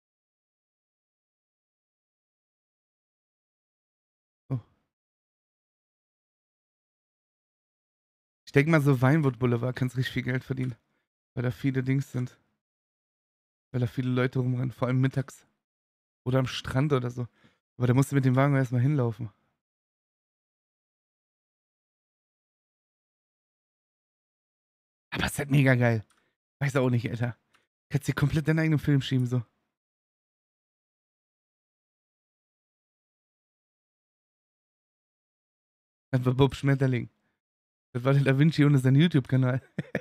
Oh. Ich denke mal, so Weinwood Boulevard kannst richtig viel Geld verdienen. Weil da viele Dings sind. Weil da viele Leute rumrennen. Vor allem mittags. Oder am Strand oder so. Aber da musst du mit dem Wagen erstmal hinlaufen. Aber es ist halt mega geil. Weiß auch nicht, Alter. Kannst dir komplett deinen eigenen Film schieben, so. Das war Bob Schmetterling. Das war der Da Vinci ohne seinen YouTube-Kanal.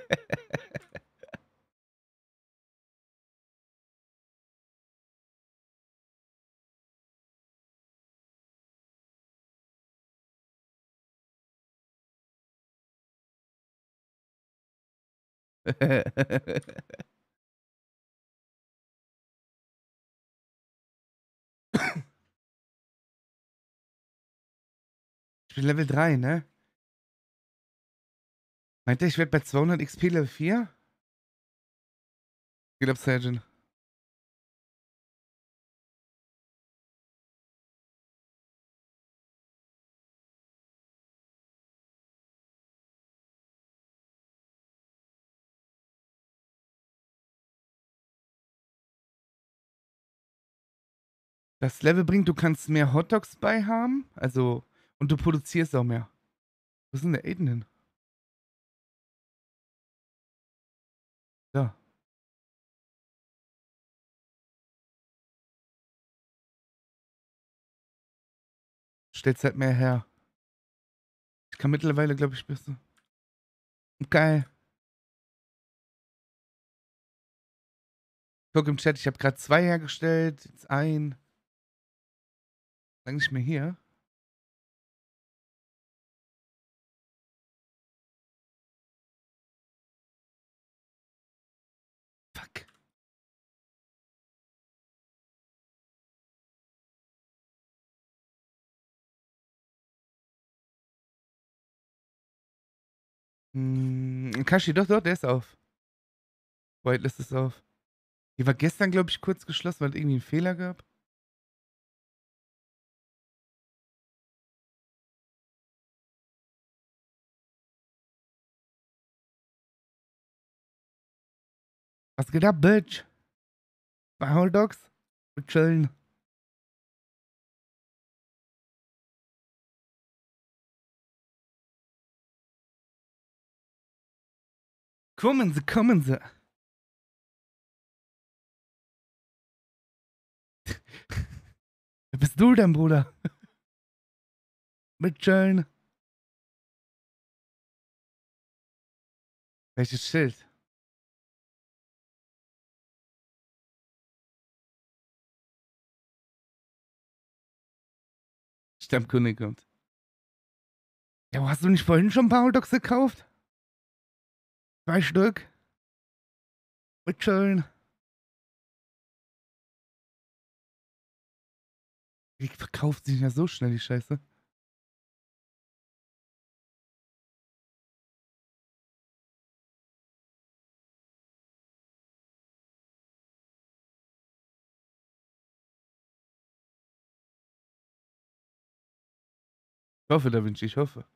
Ich bin Level drei, ne? Meint ihr, ich werde bei zweihundert X P Level vier? Geht ab, Sergeant. Das Level bringt, du kannst mehr Hotdogs bei haben. Also, und du produzierst auch mehr. Wo ist denn der Aiden hin? Da. Stellst halt mehr her. Ich kann mittlerweile, glaube ich, bist du. Geil. Guck im Chat, ich habe gerade zwei hergestellt. Jetzt ein. Lang nicht mehr hier. Fuck. Hm, Kashi, doch, doch, der ist auf. Whitelist ist auf. Die war gestern, glaube ich, kurz geschlossen, weil es irgendwie einen Fehler gab. Was geht ab, Bitch? Bei Hot Dogs? Wir chillen. Kommen Sie, kommen Sie. Wer bist du denn, Bruder? Mit chillen. Welches Schild? Stammkunde kommt. Ja, hast du nicht vorhin schon ein paar Hotdogs gekauft? Zwei Stück? Mitschön. Die verkauft sich ja so schnell, die Scheiße. Ich hoffe, Da Vinci, ich hoffe.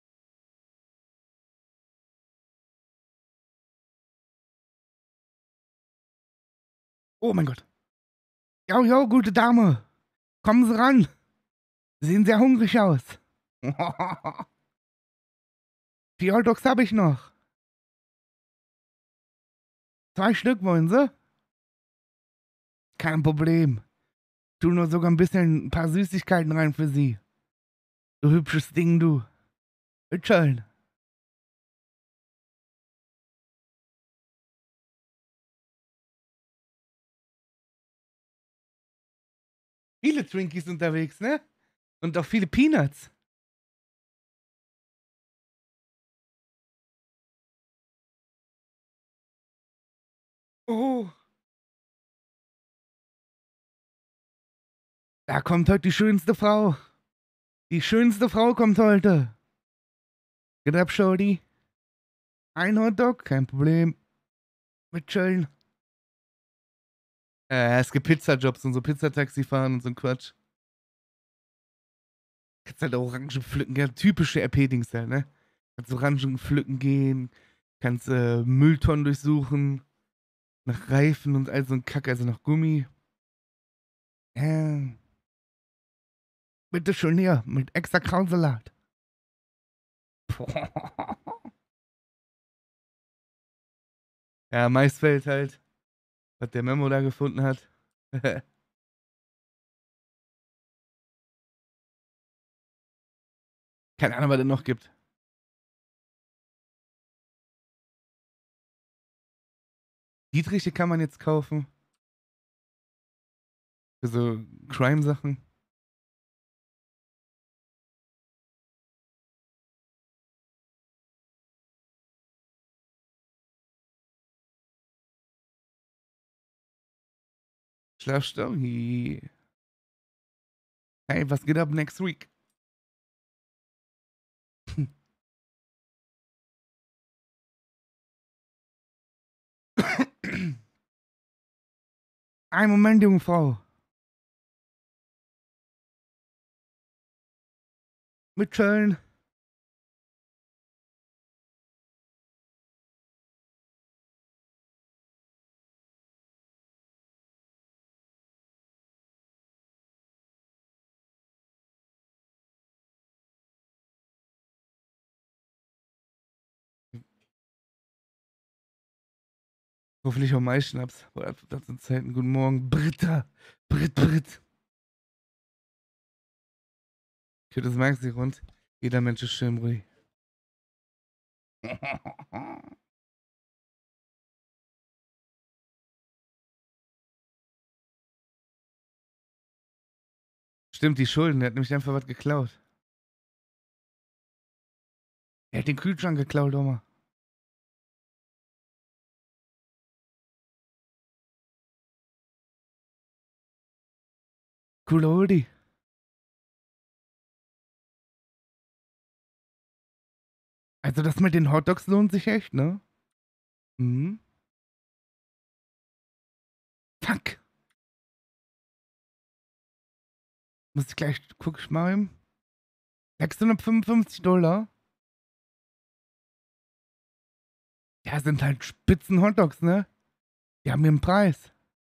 Oh mein Gott. Jo, jo, gute Dame. Kommen Sie ran. Sie sehen sehr hungrig aus. Vier Hotdogs habe ich noch. Zwei Stück wollen Sie? Kein Problem. Tu nur sogar ein bisschen, ein paar Süßigkeiten rein für Sie. Du hübsches Ding, du. Bitteschön. Viele Twinkies unterwegs, ne? Und auch viele Peanuts. Oh. Da kommt heute die schönste Frau. Die schönste Frau kommt heute. Get up, Shorty. Ein Hotdog, kein Problem. Bitteschön. Äh, es gibt Pizzajobs und so Pizzataxi fahren und so ein Quatsch. Kannst halt auch Orangen pflücken, ja, typische R P-Dings halt, ne? Kannst Orangen pflücken gehen, kannst äh, Mülltonnen durchsuchen, nach Reifen und all so ein Kack, also nach Gummi. Ja. Bitte schön hier, mit extra Krautsalat. Ja, Maisfeld halt, was der Memo da gefunden hat. Keine Ahnung, was es noch gibt. Dietriche kann man jetzt kaufen. Für so Crime-Sachen. Schlafstory. Hey, was geht ab next week? Ein Moment, Jungfrau. Mitchellen. Hoffentlich auch Maischnaps. Boah, das sind Zeiten. Guten Morgen. Britta. Brit, Brit. Ich höre das Maxi rund. Jeder Mensch ist schön ruhig. Stimmt, die Schulden. Der hat nämlich einfach was geklaut. Er hat den Kühlschrank geklaut, Oma. Cooler Hoodie. Also das mit den Hotdogs lohnt sich echt, ne? Mhm. Fuck. Muss ich gleich, guck ich mal eben. sechshundertfünfundfünfzig Dollar. Ja, sind halt Spitzen Hotdogs, ne? Die haben ihren Preis.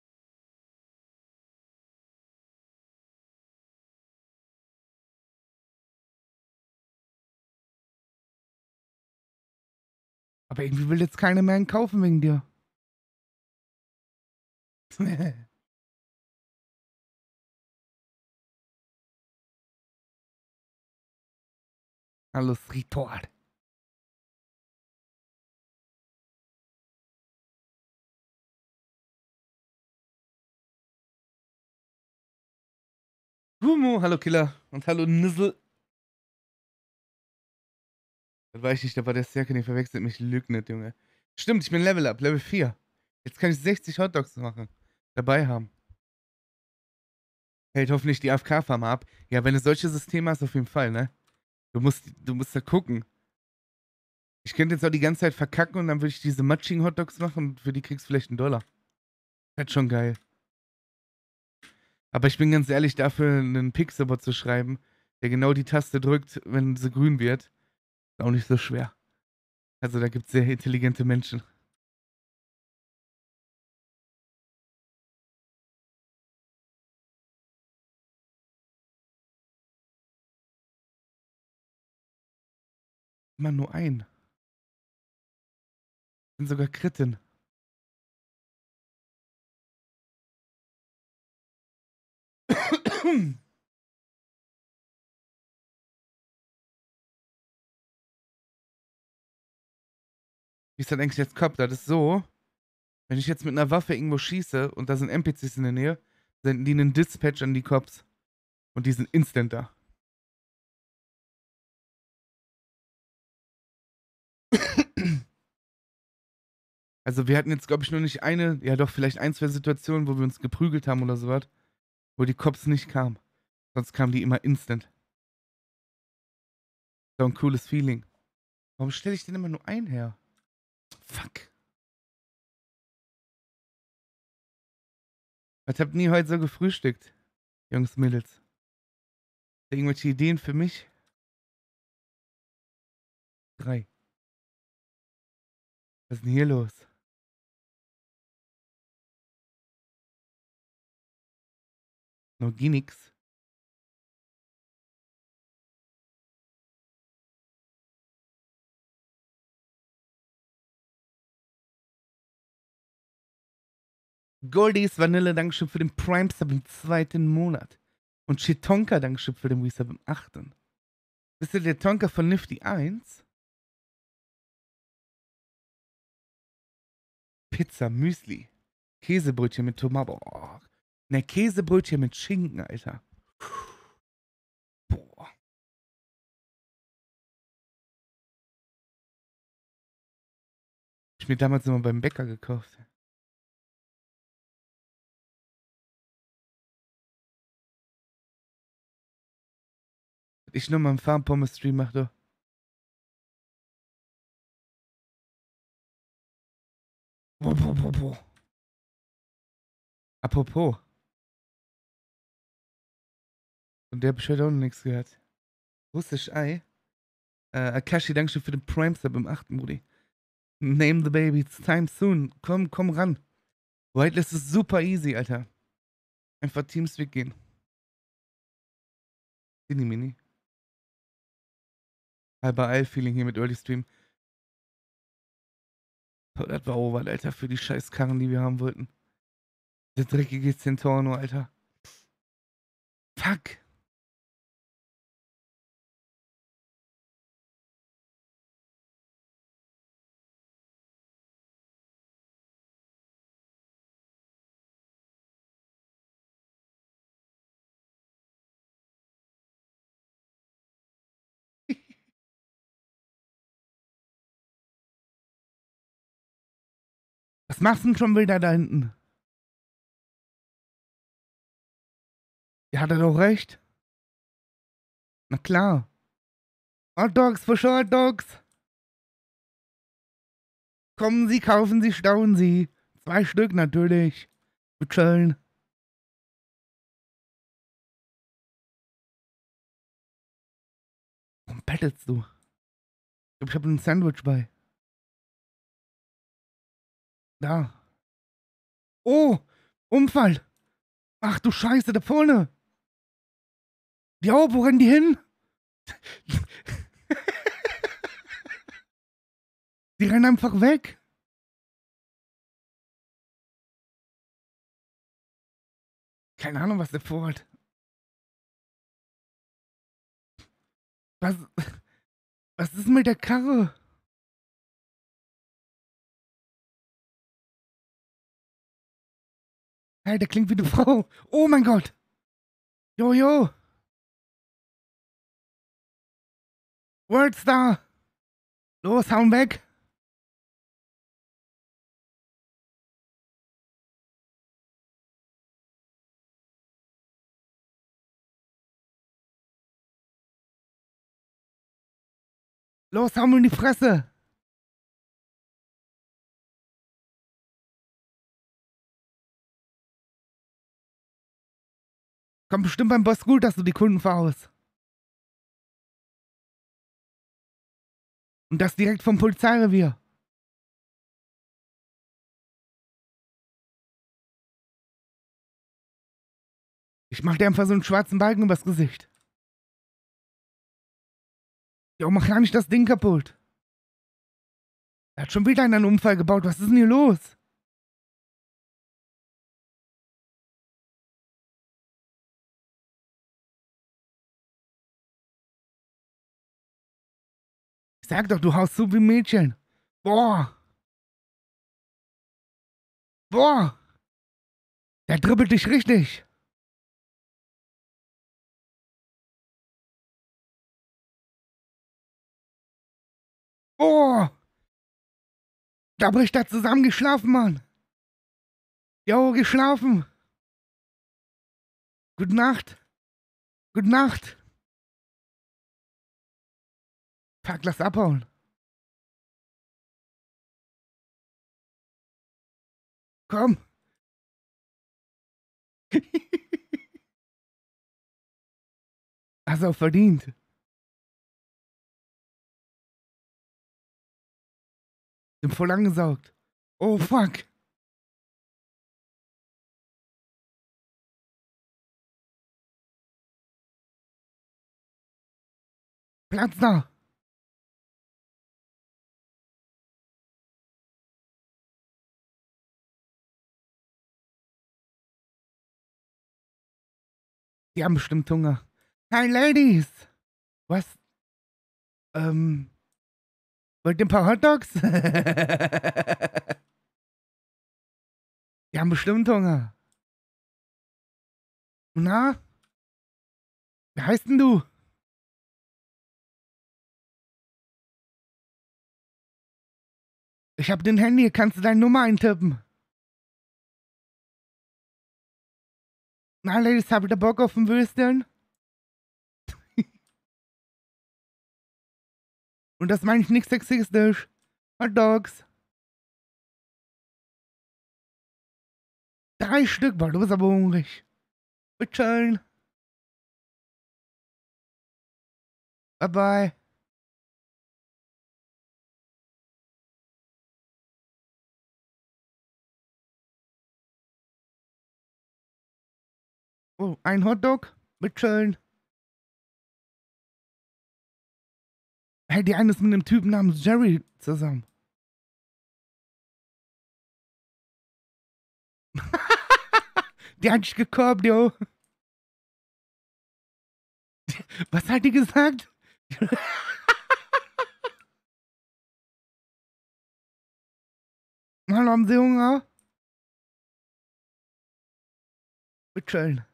Aber irgendwie will jetzt keiner mehr einen kaufen wegen dir. Alles Retard. Gumo, hallo Killer. Und hallo Nizzle. Das war ich nicht, da war der Serke, den verwechselt mich, lügt nicht, Junge. Stimmt, ich bin Level Up, Level vier. Jetzt kann ich sechzig Hotdogs machen. Dabei haben. Hält hoffentlich die A F K-Farmer ab. Ja, wenn du solche Systeme hast, auf jeden Fall, ne? Du musst, du musst da gucken. Ich könnte jetzt auch die ganze Zeit verkacken und dann würde ich diese matschigen Hotdogs machen und für die kriegst du vielleicht einen Dollar. Das ist schon geil. Aber ich bin ganz ehrlich, dafür einen Pixelbot zu schreiben, der genau die Taste drückt, wenn sie grün wird, ist auch nicht so schwer. Also da gibt es sehr intelligente Menschen. Immer nur ein. Sind sogar Kritten. Wie ist das eigentlich jetzt Kopf? Das ist so, wenn ich jetzt mit einer Waffe irgendwo schieße und da sind N P Cs in der Nähe, senden die einen Dispatch an die Cops. Und die sind instant da. Also wir hatten jetzt, glaube ich, nur nicht eine, ja doch, vielleicht ein, zwei Situationen, wo wir uns geprügelt haben oder sowas, wo die Cops nicht kamen. Sonst kamen die immer instant. So ein cooles Feeling. Warum stelle ich denn immer nur ein her? Fuck. Was habt ihr heute so gefrühstückt, Jungs, Mädels? Irgendwelche Ideen für mich? Drei. Was ist denn hier los? Noch gar nix. Goldies Vanille, Dankeschön für den Prime Sub im zweiten Monat. Und Chitonka, Dankeschön für den Resub im achten. Bist du der Tonka von Nifty eins? Pizza, Müsli. Käsebrötchen mit Tomaten. Boah. Ne, Käsebrötchen mit Schinken, Alter. Boah. Hab ich mir damals immer beim Bäcker gekauft. Ich nur mal einen Farm-Pommes-Stream mach doch. Boah, boah, boah, boah. Apropos. Und der hab ich heute auch noch nichts gehört. Russisch Ei. Äh, Akashi, Dankeschön für den Prime-Sub im achten Brudi. Name the baby, it's time soon. Komm, komm ran. Whitelist ist super easy, Alter. Einfach Teamspeak gehen. Mini Mini. Halber Eil-Feeling hier mit Early Stream. Oh, das war over, Alter, für die scheiß Karren, die wir haben wollten. Der dreckige Centorno, Alter. Fuck. Was machst du denn schon wieder da hinten? Ja, hat er doch recht. Na klar. Hot Dogs für Short Dogs. Kommen Sie, kaufen Sie, staunen Sie. Zwei Stück natürlich. Mit Schön. Warum bettelst du? Ich glaube, ich habe ein Sandwich bei. Da. Oh, Unfall. Ach du Scheiße, da vorne. Ja, wo rennen die hin? Die rennen einfach weg. Keine Ahnung, was der vorhat. Was, was ist mit der Karre? Hey, der klingt wie eine Frau. Oh mein Gott. Jojo! Worldstar! Los, hauen weg! Los, hauen in die Fresse! Kommt bestimmt beim Boss gut, dass du die Kunden verhaust. Und das direkt vom Polizeirevier. Ich mach dir einfach so einen schwarzen Balken übers Gesicht. Jo, mach gar nicht das Ding kaputt. Er hat schon wieder einen Unfall gebaut. Was ist denn hier los? Ich sag doch, du haust so wie ein Mädchen. Boah. Boah. Der dribbelt dich richtig. Boah. Da bricht er zusammen. Geschlafen, Mann. Jo, geschlafen. Gute Nacht. Gute Nacht. Fuck, lass abhauen. Komm. Hast du auch verdient. Bin voll angesaugt. Oh, fuck. Platz da. Die haben bestimmt Hunger. Hi, Ladies. Was? Ähm, wollt ihr ein paar Hotdogs? Die haben bestimmt Hunger. Na? Wie heißt denn du? Ich hab den Handy, kannst du deine Nummer eintippen? Na, Ladies, habt ihr Bock auf ein Würstchen? Und das meine ich nicht sexistisch. Hotdogs. Drei Stück, boah, du bist aber hungrig. Bitteschön. Bye bye. Oh, ein Hotdog? Bitteschön. Hey, die eine ist mit einem Typen namens Jerry zusammen. Die hat dich gekorbt, jo. Was hat die gesagt? Hallo, haben Sie Hunger? Bitteschön.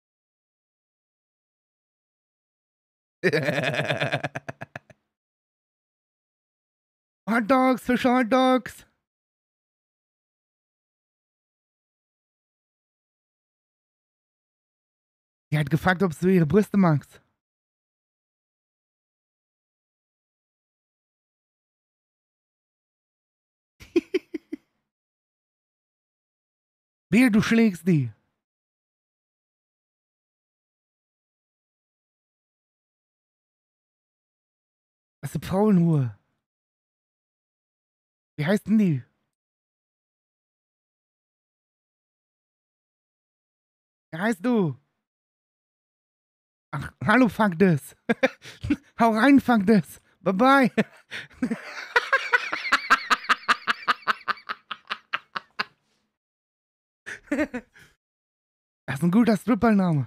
Hotdogs, Fisch Hotdogs. Die hat gefragt, ob du ihre Brüste magst. Wehe, du schlägst die. Das ist eine Frauenruhe. Wie heißt denn die? Wie heißt du? Ach, hallo, fuck this. Hau rein, fuck this. Bye bye. Das ist ein guter Strippername.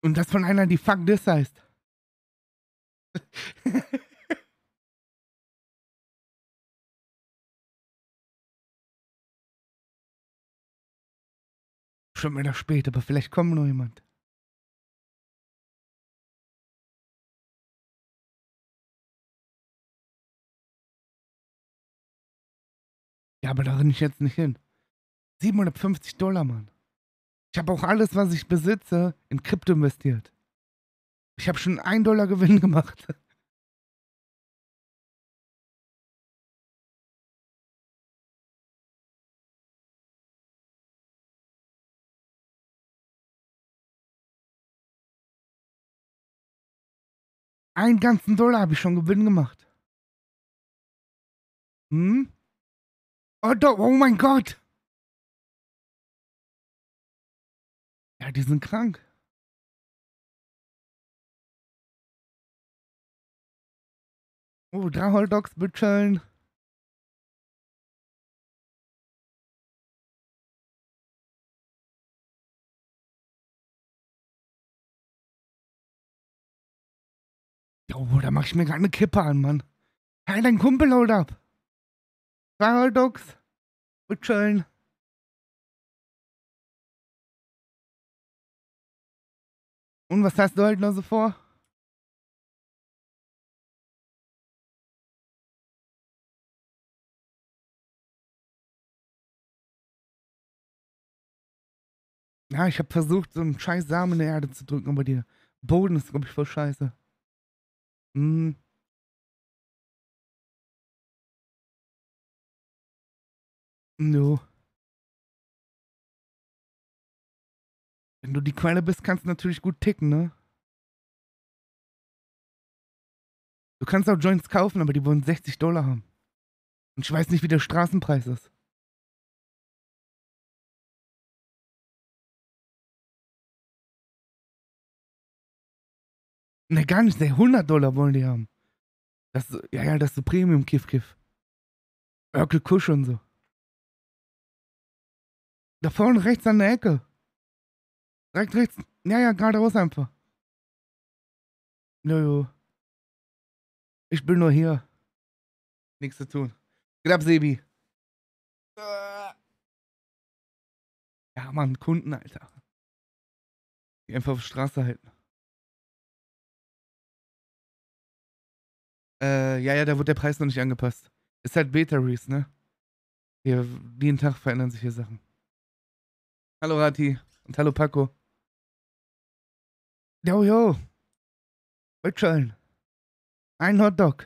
Und das von einer, die Fuck This heißt. Schon wieder spät, aber vielleicht kommt noch jemand. Ja, aber da renne ich jetzt nicht hin. siebenhundertfünfzig Dollar, Mann. Ich habe auch alles, was ich besitze, in Krypto investiert. Ich habe schon einen Dollar Gewinn gemacht. Einen ganzen Dollar habe ich schon Gewinn gemacht. Hm? Oh, doch, oh mein Gott. Ja, die sind krank. Oh, drei Hotdogs bezahlen. Oh, da mach ich mir gerade eine Kippe an, Mann. Hey, dein Kumpel holt ab. Drei Hotdogs bezahlen. Und was hast du heute noch so vor? Ja, ich habe versucht, so einen scheiß Samen in der Erde zu drücken, aber der Boden ist, glaube ich, voll scheiße. Hm. No. Wenn du die Quelle bist, kannst du natürlich gut ticken, ne? Du kannst auch Joints kaufen, aber die wollen sechzig Dollar haben. Und ich weiß nicht, wie der Straßenpreis ist. Ne, gar nicht. Ne, hundert Dollar wollen die haben. Das, ja, ja, das ist so Premium-Kiff-Kiff. Örkel Kusch und so. Da vorne rechts an der Ecke. Direkt rechts. Ja, ja, geradeaus einfach. Jojo. Ich bin nur hier. Nichts zu tun. Geht ab, Sebi. Ja, Mann, Kunden, Alter. Die einfach auf die Straße halten. Äh, ja, ja, da wird der Preis noch nicht angepasst. Ist halt Beta-Reese, ne? Hier, jeden Tag verändern sich hier Sachen. Hallo Rati und hallo Paco. Jo, jo. Rückschallen. Ein Hotdog.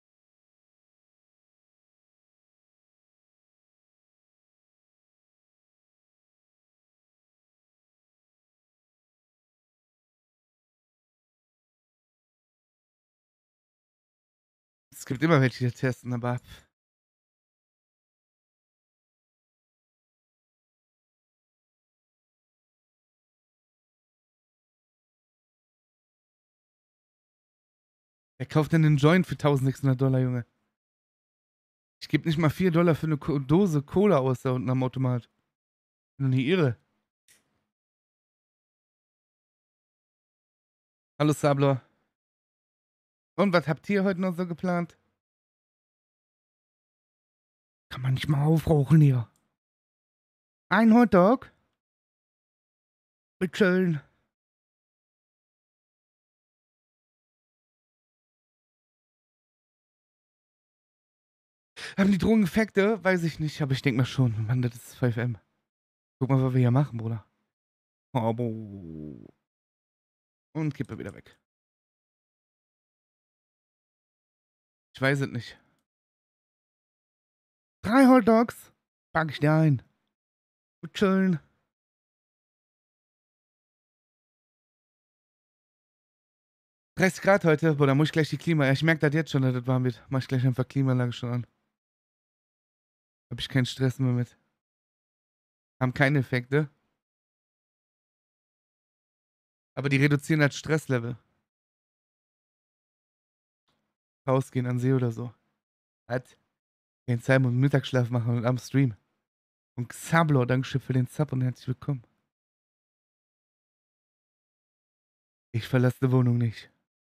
Es gibt immer welche, die testen, aber wer kauft denn einen Joint für eintausendsechshundert Dollar, Junge? Ich gebe nicht mal vier Dollar für eine Ko Dose Cola aus da unten am Automat. Bin doch nicht irre. Hallo Sabler. Und was habt ihr heute noch so geplant? Kann man nicht mal aufrauchen hier. Ein Hotdog? Bitteschön. Haben die Drogen Effekte? Weiß ich nicht, aber ich denke mal schon. Mann, das ist fünf M. Guck mal, was wir hier machen, Bruder. Oh, und Kippe wieder weg. Ich weiß es nicht. Drei Hotdogs? Pack ich dir ein. Bitteschön. dreißig Grad heute, boah, da muss ich gleich die Klima. Ja, ich merke das jetzt schon, dass das warm wird. Mach ich gleich einfach Klimaanlage schon an. Hab ich keinen Stress mehr mit. Haben keine Effekte. Aber die reduzieren halt Stresslevel. Rausgehen an See oder so. Hat. Den Zeit und Mittagsschlaf machen und am Stream. Und Xablo, Dankeschön für den Sub und herzlich willkommen. Ich verlasse die Wohnung nicht.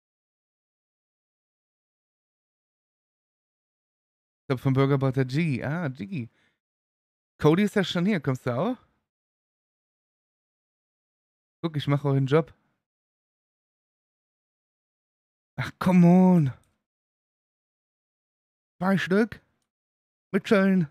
Ich glaube vom Burger braucht der Jiggy. Ah, Jiggy. Cody ist ja schon hier. Kommst du auch? Guck, ich mache euren Job. Ach, come on. Zwei Stück. Mitchellen.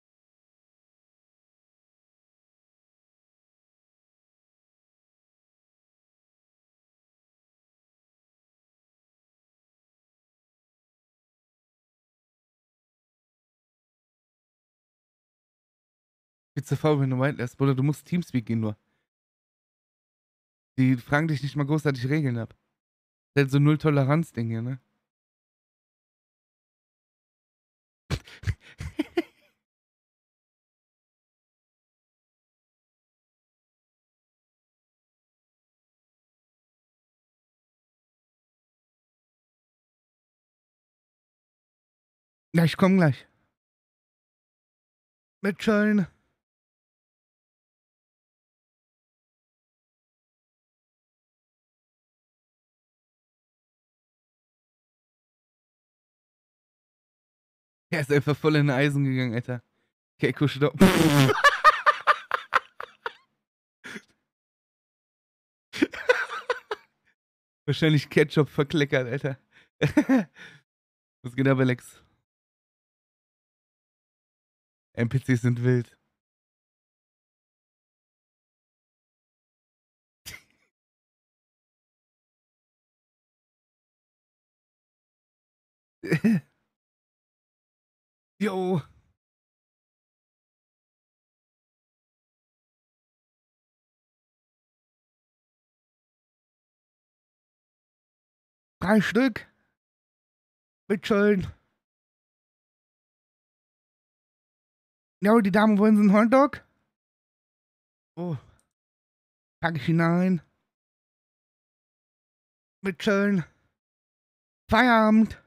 Bist du faul, wenn du White lässt, Bruder, du musst Teamspeak gehen nur. Die fragen dich nicht mal großartig Regeln ab. Das ist halt so Null-Toleranz-Ding hier, ne? Ja, ich komm gleich. Mitchellen. Er ist einfach voll in den Eisen gegangen, Alter. Okay, kuschel doch. Wahrscheinlich Ketchup verkleckert, Alter. Was geht ab, Alex? N P Cs sind wild. Jo. Drei Stück. Mitchellen. Ja, die Damen wollen so einen Hotdog. Oh. Pack ich hinein. Mitchellen. Feierabend.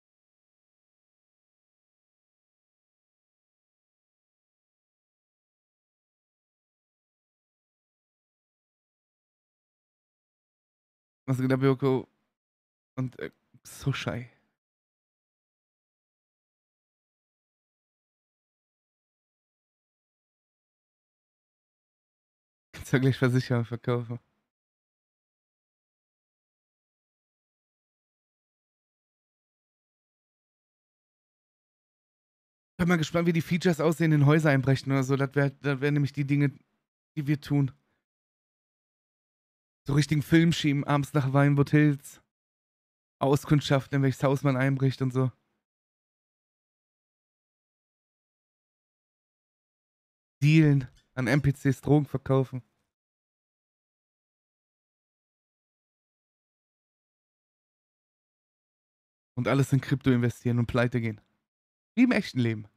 Was geht ab, Joko? Und äh, so schei. Kannst du ja gleich versichern und verkaufen. Bin mal gespannt, wie die Features aussehen in Häuser einbrechen oder so. Das wären das wär nämlich die Dinge, die wir tun. So richtigen Film schieben, abends nach Vinewood Hills. Auskundschaften, in welches Haus man einbricht und so. Dealen, an N P Cs Drogen verkaufen. Und alles in Krypto investieren und pleite gehen. Wie im echten Leben.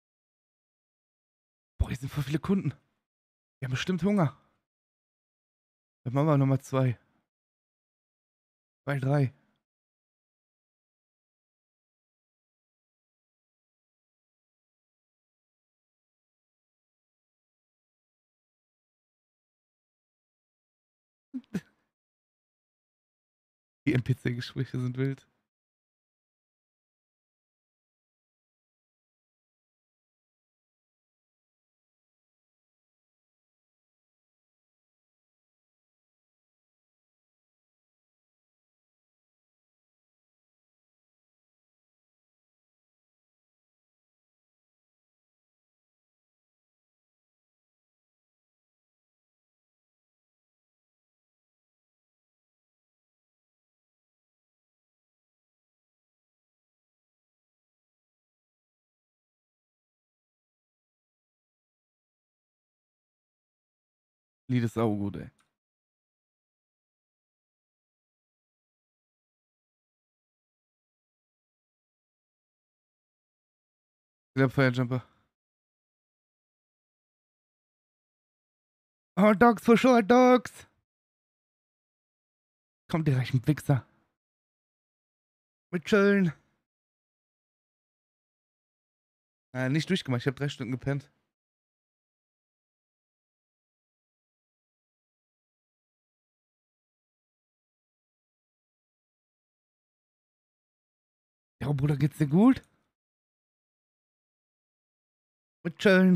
Boah, hier sind voll viele Kunden. Die haben bestimmt Hunger. Dann machen wir nochmal zwei. Zwei, drei. Die N P C-Gespräche sind wild. Lied ist auch gut, ey. Der Firejumper. Hot Dogs for Short Dogs. Kommt ihr recht mit Wichser. Mit chillen. Äh, nicht durchgemacht, ich habe drei Stunden gepennt. Ja, Bruder, geht's dir gut? Mit chillen.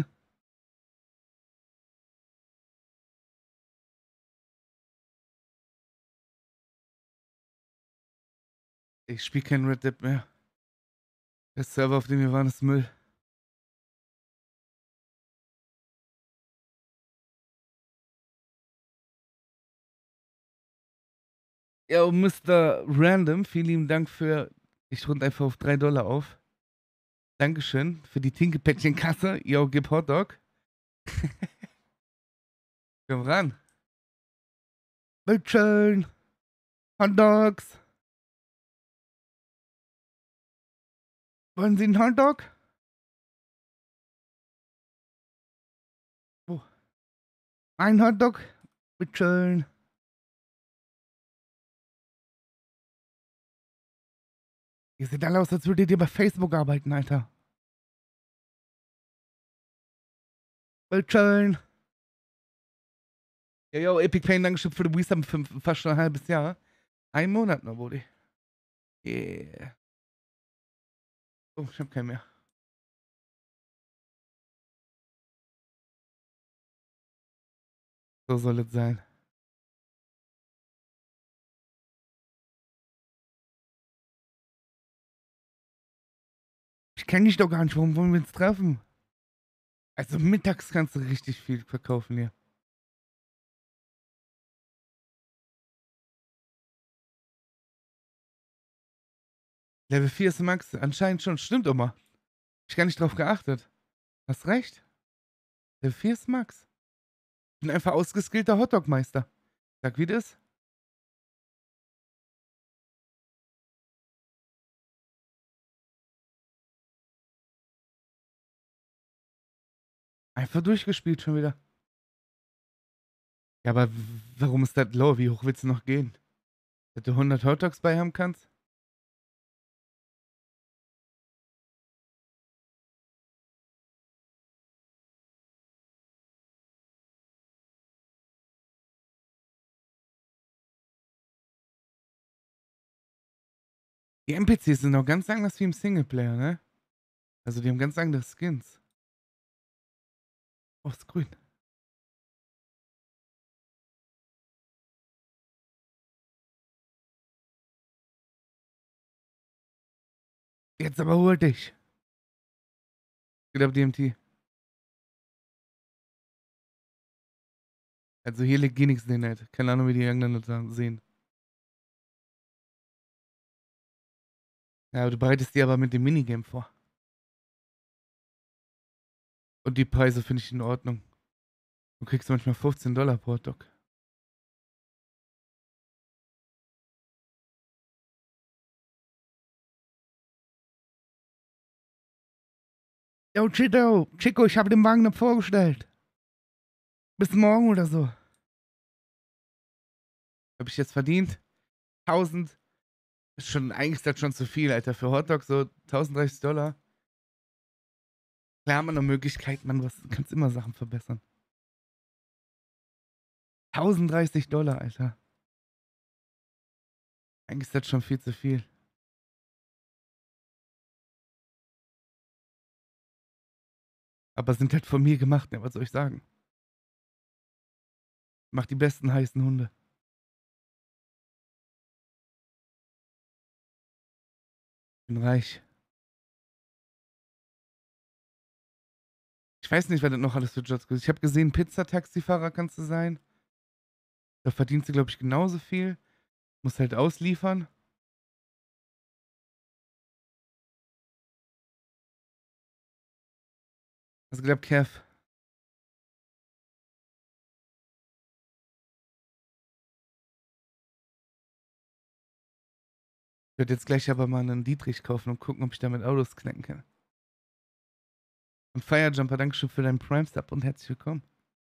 Ich spiele kein Red Dead mehr. Der Server, auf dem wir waren, ist Müll. Ja, und Mister Random, vielen lieben Dank für. Ich rund einfach auf drei Dollar auf. Dankeschön für die Tinkepäckchen-Kasse. Yo, gib Hotdog. Komm ran. Bitteschön. Hotdogs. Wollen Sie einen Hotdog? Oh. Ein Hotdog? Bitteschön. Ihr seht alle aus, als würdet ihr bei Facebook arbeiten, Alter. Bitteschön. Ja, yo, Epic Pain, Dankeschön für die Wisdom für fast schon ein halbes Jahr. Ein Monat noch, Brudi. Yeah. Oh, ich hab keinen mehr. So soll es sein. Ich kenne dich doch gar nicht. Warum wollen wir uns treffen? Also mittags kannst du richtig viel verkaufen hier. Level vier ist Max. Anscheinend schon. Stimmt immer. Ich gar nicht drauf geachtet. Hast recht. Level vier ist Max. Ich bin einfach ausgeskillter Hotdog-Meister. Sag, wie das? Einfach durchgespielt schon wieder. Ja, aber w- warum ist das low? Wie hoch willst du noch gehen? Dass du hundert Hotdogs bei haben kannst? Die N P Cs sind auch ganz anders wie im Singleplayer, ne? Also die haben ganz andere Skins. Oh, ist grün. Jetzt aber hol dich. Geht ab D M T. Also hier liegt eh nichts in der Net. Keine Ahnung, wie die irgendeine da sehen. Ja, du bereitest die aber mit dem Minigame vor. Und die Preise finde ich in Ordnung. Du kriegst manchmal fünfzehn Dollar pro Hotdog. Yo, Chico, Chico, ich habe den Wagen noch vorgestellt. Bis morgen oder so. Habe ich jetzt verdient? tausend. Ist schon, eigentlich ist das schon zu viel, Alter. Für Hotdog so tausenddreißig Dollar. Klar, man noch Möglichkeiten, man, was, du kannst immer Sachen verbessern. tausenddreißig Dollar, Alter. Eigentlich ist das schon viel zu viel. Aber sind halt von mir gemacht, ne? Was soll ich sagen? Mach die besten heißen Hunde. Bin reich. Ich weiß nicht, wer das noch alles für Jobs gibt. Ich habe gesehen, Pizzataxifahrer kannst du sein. Da verdienst du, glaube ich, genauso viel. Musst halt ausliefern. Also glaubt Kev. Ich werde jetzt gleich aber mal einen Dietrich kaufen und gucken, ob ich damit Autos knacken kann. Und Firejumper, Dankeschön für deinen Prime-Sub und herzlich willkommen.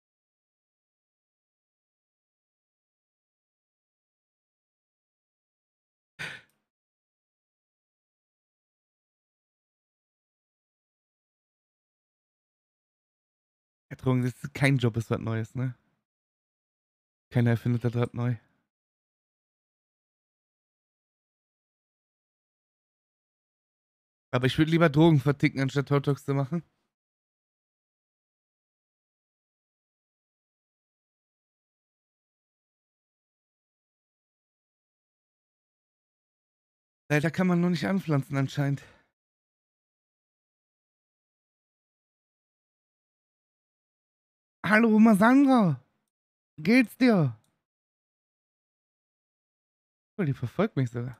Erdrung, das ist kein Job, ist was Neues, ne? Keiner erfindet das Rad neu. Aber ich würde lieber Drogen verticken, anstatt Hot Dogs zu machen. Leider kann man noch nicht anpflanzen anscheinend. Hallo Oma Sandra, geht's dir? Oh, die verfolgt mich sogar.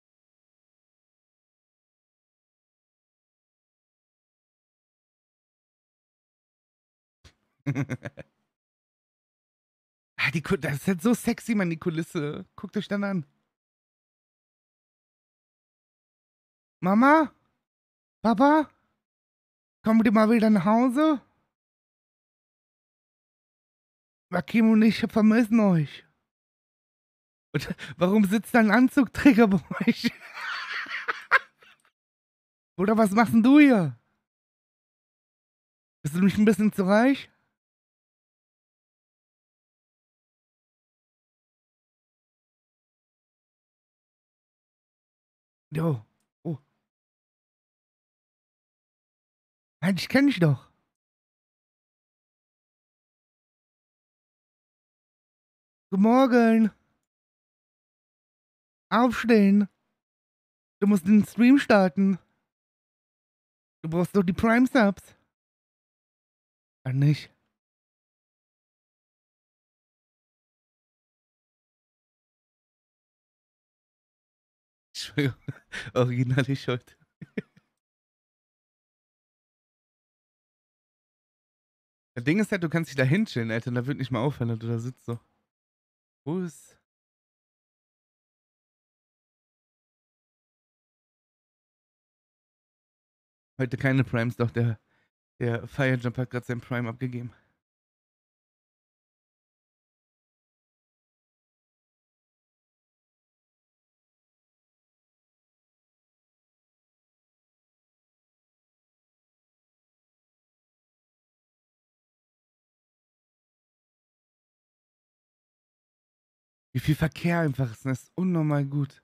Ah, die, das ist halt so sexy, man, die Kulisse. Guckt euch dann an. Mama? Papa? Kommt ihr mal wieder nach Hause? Rakim und ich vermissen euch. Und warum sitzt da ein Anzugträger bei euch? Oder was machst denn du hier? Bist du nicht ein bisschen zu reich? Jo. Oh. Nein, ich kenn dich doch. Guten Morgen. Aufstehen. Du musst den Stream starten. Du brauchst doch die Prime Subs. Ah, nicht. Entschuldigung. Original ich heute. Das Ding ist halt, du kannst dich da hinchillen, Alter, und da wird nicht mal aufhören, dass du da sitzt so. Wo ist. Heute keine Primes, doch der, der Firejump hat gerade sein Prime abgegeben. Wie viel Verkehr einfach ist, das ist unnormal gut.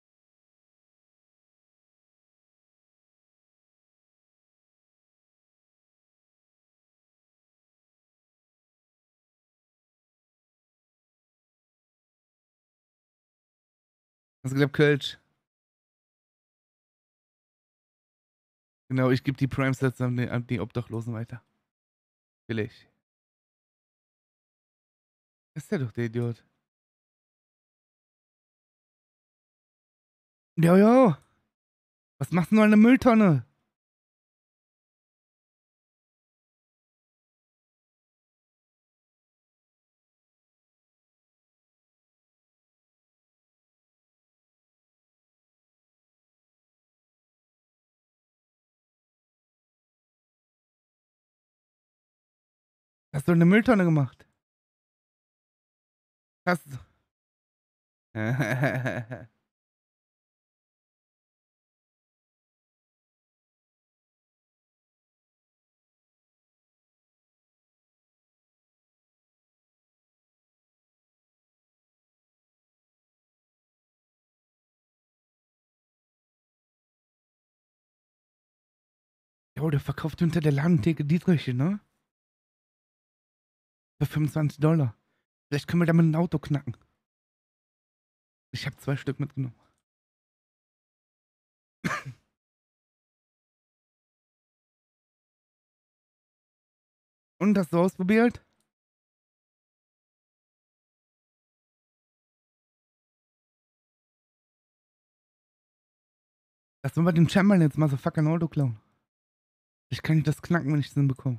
Was glaubt Kölsch? Genau, ich gebe die Primes jetzt an die, an die Obdachlosen weiter. Will ich. Ist der doch der Idiot. Ja, ja. Was machst du noch in der Mülltonne? Hast du in der Mülltonne gemacht? Hast du. Jo, der verkauft hinter der Ladentheke Dietriche, ne? Für fünfundzwanzig Dollar. Vielleicht können wir damit ein Auto knacken. Ich habe zwei Stück mitgenommen. Und hast du ausprobiert? Lass mal den Chamberlain jetzt mal so fucking Auto klauen. Ich kann nicht das knacken, wenn ich das hinbekomme.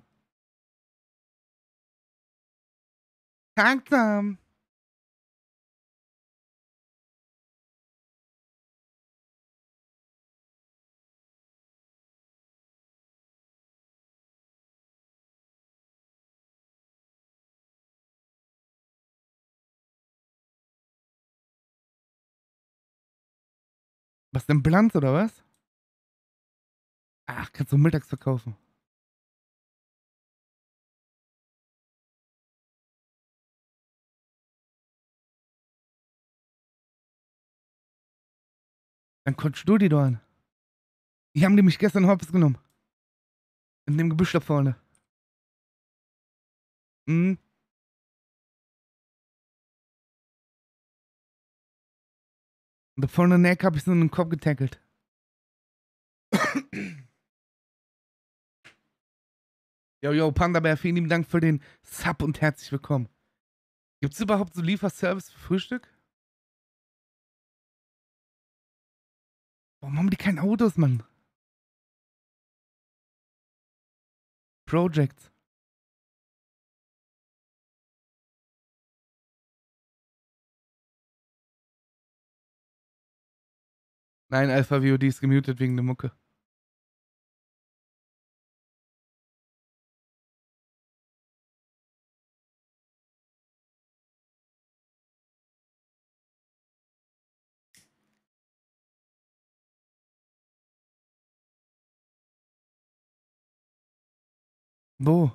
Langsam. Was denn Blanz oder was? Ach, kannst du mittags verkaufen. Dann kotzt du die doch an. Die haben die mich gestern hops genommen. In dem Gebüsch da vorne. Mhm. Und da vorne in der Ecke hab ich so in den Kopf getackelt. Yo, yo, Panda Bär, vielen lieben Dank für den Sub und herzlich willkommen. Gibt's überhaupt so Lieferservice für Frühstück? Warum haben die keine Autos, Mann? Projects. Nein, Alpha V O D ist gemutet wegen der Mucke. Wo?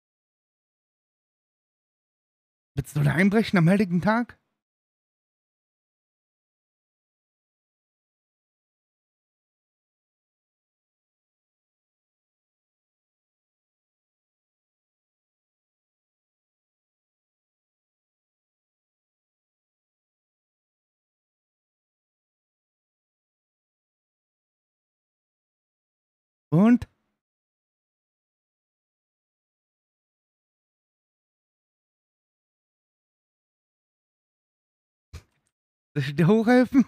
Willst du da einbrechen am heiligen Tag? Und? Soll ich dir hochhelfen?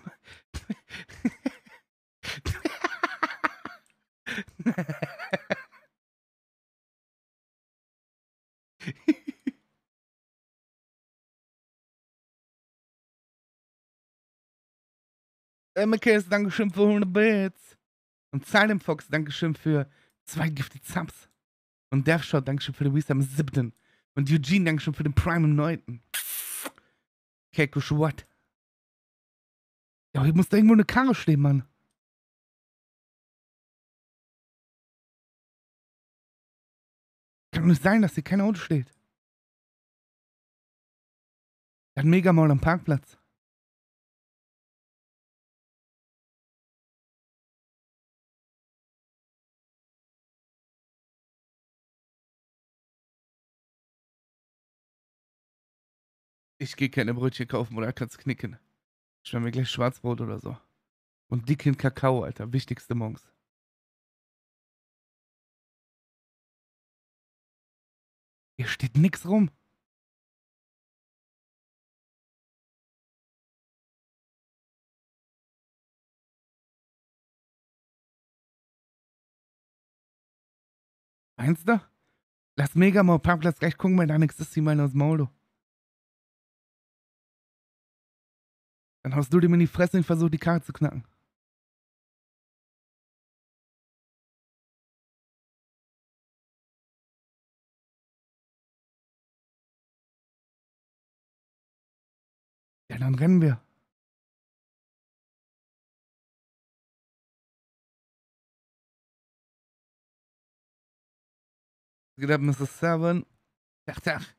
Emmekes, Dankeschön für hundert Bits. Und Silent Fox, Dankeschön für zwei Gifted Subs. Und Deathshot, Dankeschön für den Wisdom am siebten. Und Eugene, Dankeschön für den Prime am neunten. Kekush, what? Ja, hier muss da irgendwo eine Karre stehen, Mann. Kann doch nicht sein, dass hier kein Auto steht. Der hat Megamall am Parkplatz. Ich gehe keine Brötchen kaufen oder kann's knicken. Ich mir gleich Schwarzbrot oder so. Und dicken Kakao, Alter. Wichtigste morgens. Hier steht nix rum. Meinst du? Lass Megamall Parkplatz gleich gucken, wenn da nichts ist, zieh mal aus dem Maul, du. Dann haust du dem in die Fresse und versuch die Karre zu knacken. Ja, dann rennen wir. Geht ab, Mister Seven. Tach, tach.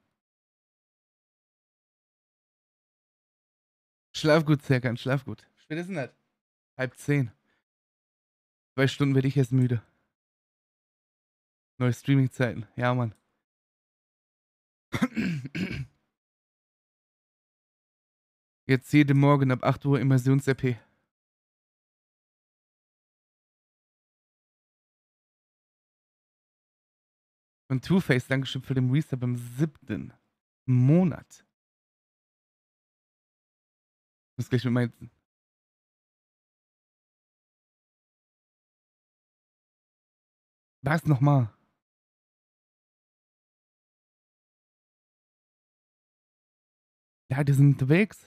Schlaf gut, Zerkan, schlaf gut. Spät ist denn das? Halb zehn. Zwei Stunden werde ich erst müde. Neue Streaming-Zeiten. Ja, Mann. Jetzt jeden Morgen ab acht Uhr Immersions-R P. Und Two-Face, Dankeschön für den Resub im siebten Monat. Ich muss gleich mit meinen. Was nochmal? Ja, die sind unterwegs.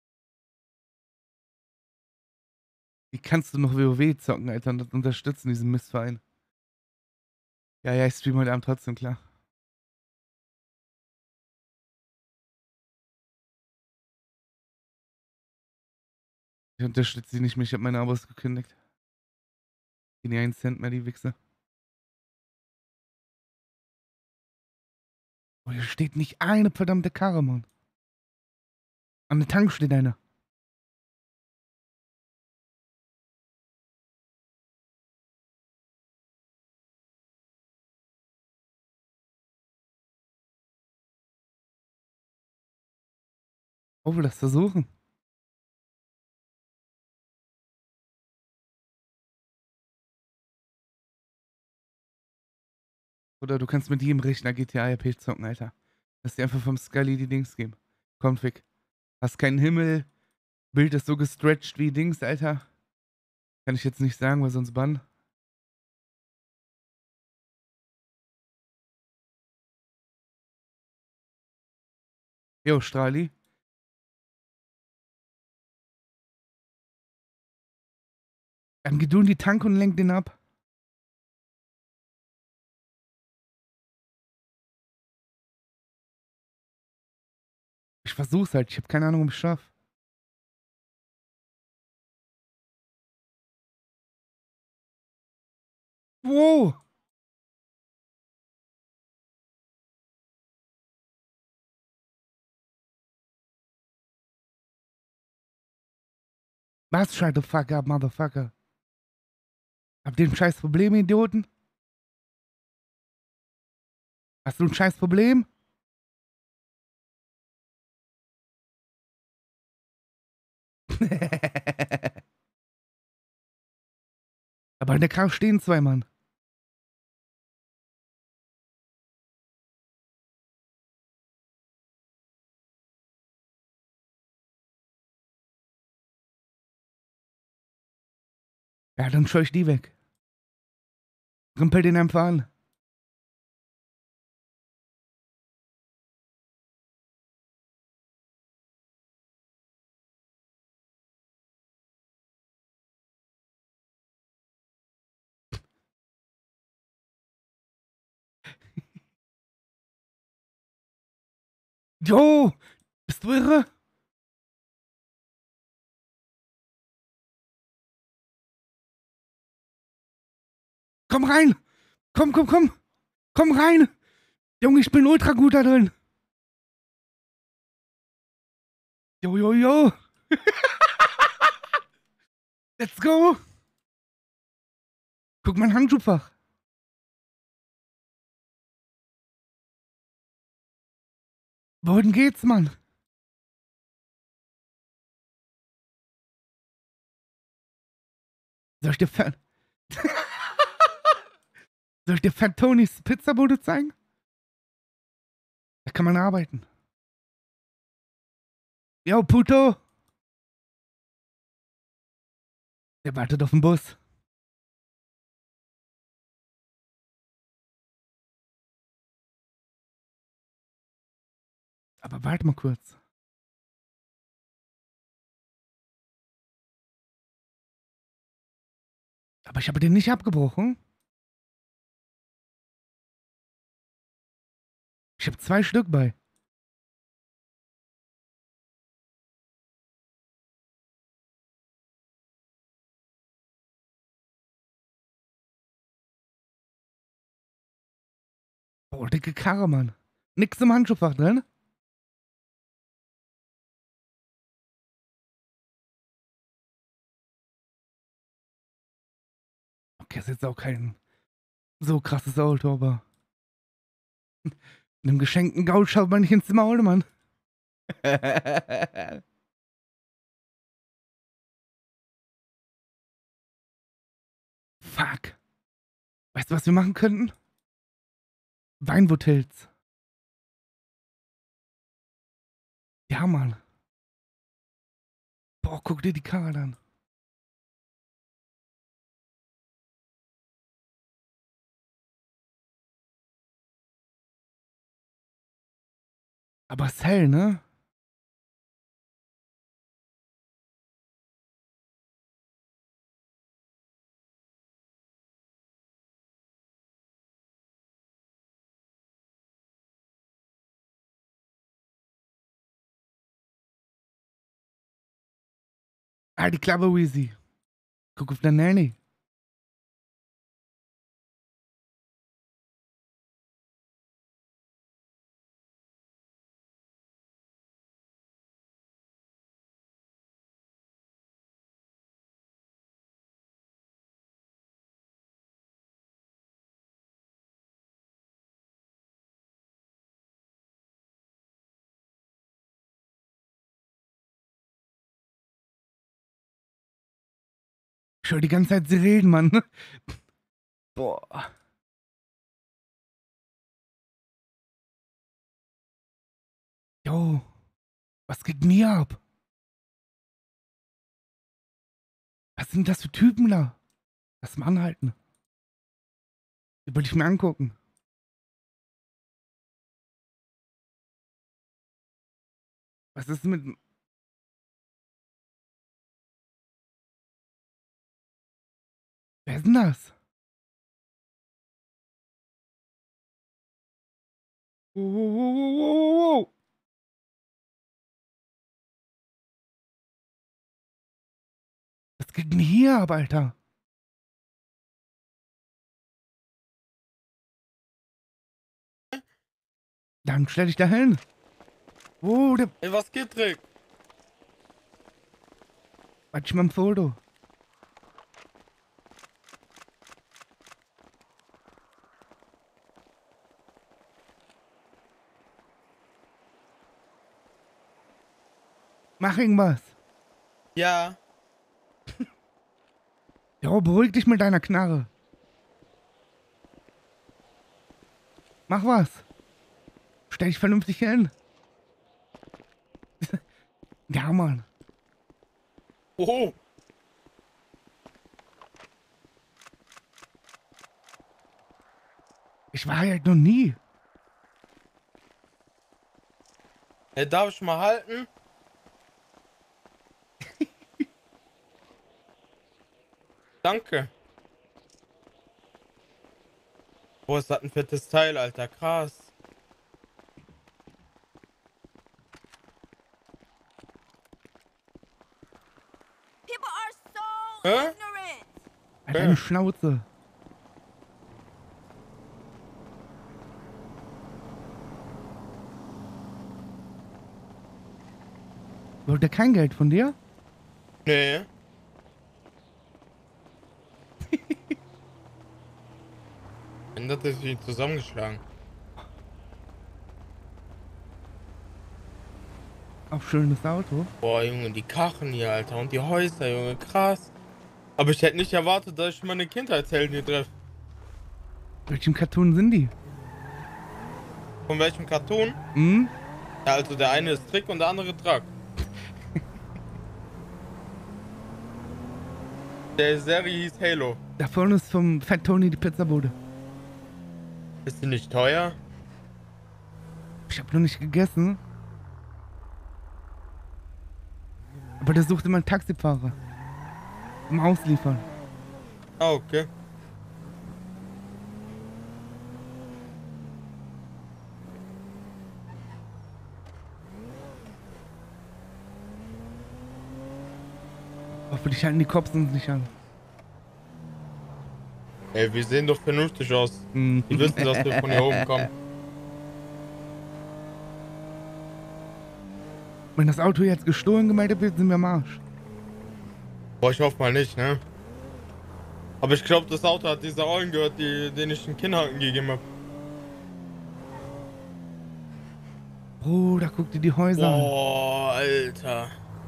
Wie kannst du noch WoW zocken, Alter, und das unterstützen, diesen Mistverein? Ja, ja, ich streame heute Abend trotzdem, klar. Ich unterstütze sie nicht mehr, ich habe meine Abos gekündigt. Die nie einen Cent mehr, die Wichse. Oh, hier steht nicht eine verdammte Karre, Mann. An der Tank steht eine. Oh, lass versuchen. Oder du kannst mit jedem Rechner G T A R P zocken, Alter. Lass dir einfach vom Scully die Dings geben. Config. Hast keinen Himmel. Bild ist so gestretched wie Dings, Alter. Kann ich jetzt nicht sagen, weil sonst bann. Jo, Strali. Dann geh du in die Tank und lenk den ab. Ich versuch's halt. Ich hab keine Ahnung, ob ich schaff. Wow. Was? Shut the fuck up, Motherfucker. Habt ihr ein scheiß Problem, Idioten? Hast du ein scheiß Problem? Aber in der Karre stehen zwei Mann. Ja, dann scheu ich die weg. Rümpel den einfach an. Jo, bist du irre? Komm rein. Komm, komm, komm. Komm rein. Junge, ich bin ultra gut da drin. Jo, jo, jo. Let's go. Guck mein Handschuhfach. Wohin geht's, Mann? Soll ich dir Fan Soll ich dir Fantonis Pizzabude zeigen? Da kann man arbeiten. Yo, Puto. Der wartet auf den Bus. Aber warte mal kurz. Aber ich habe den nicht abgebrochen. Ich habe zwei Stück bei. Oh, dicke Karre, Mann. Nix im Handschuhfach drin. Okay, ist jetzt auch kein so krasses Auto, aber einem geschenkten Gaul schaut man nicht ins Maul, Mann. Fuck. Weißt du, was wir machen könnten? Weinhotels. Ja, Mann. Boah, guck dir die Karre an. Aber ist hell, ne? Ah, die Klappe, Weezy. Guck auf deine Nanny. Ich höre die ganze Zeit sie reden, Mann. Boah. Jo. Was geht denn hier ab? Was sind das für Typen da? Lass mal anhalten. Die wollte ich mir angucken. Was ist mit... Wer ist denn das? Oh, oh, oh, oh, oh. Was geht denn hier ab, Alter? Dann stell dich da hin. Oh, der... Ey, was geht, Rick? Warte ich mal ein Foto. Mach irgendwas. Ja. Jo, beruhig dich mit deiner Knarre. Mach was. Stell dich vernünftig hin. Ja, Mann. Oh. Ich war halt noch nie. Ey, darf ich mal halten? Danke. Boah, ist das ein fettes Teil, Alter. Krass. People are so Hä? ignorant. Halt Ja. deine Schnauze. Wollte er kein Geld von dir? Nee. Wenn das ist wie zusammengeschlagen. Auch schönes Auto. Boah, Junge, die Kachen hier, Alter. Und die Häuser, Junge. Krass. Aber ich hätte nicht erwartet, dass ich meine Kindheitshelden hier treffe. Welchem Cartoon sind die? Von welchem Cartoon? Hm? Ja, also der eine ist Trick und der andere Drack. Der Serie hieß Halo. Da vorne ist vom Fat Tony die Pizzabude. Ist die nicht teuer? Ich hab noch nicht gegessen. Aber der sucht immer einen Taxifahrer. Zum Ausliefern. Ah, okay. Hoffentlich halten die Cops uns nicht an. Ey, wir sehen doch vernünftig aus. Hm. Die wissen, dass wir von hier oben kommen. Wenn das Auto jetzt gestohlen gemeldet wird, sind wir am Arsch. Boah, ich hoffe mal nicht, ne? Aber ich glaube, das Auto hat dieser Ollen gehört, die, den ich den Kinnhaken gegeben habe. Bruder, guck dir die Häuser an. Boah, Alter.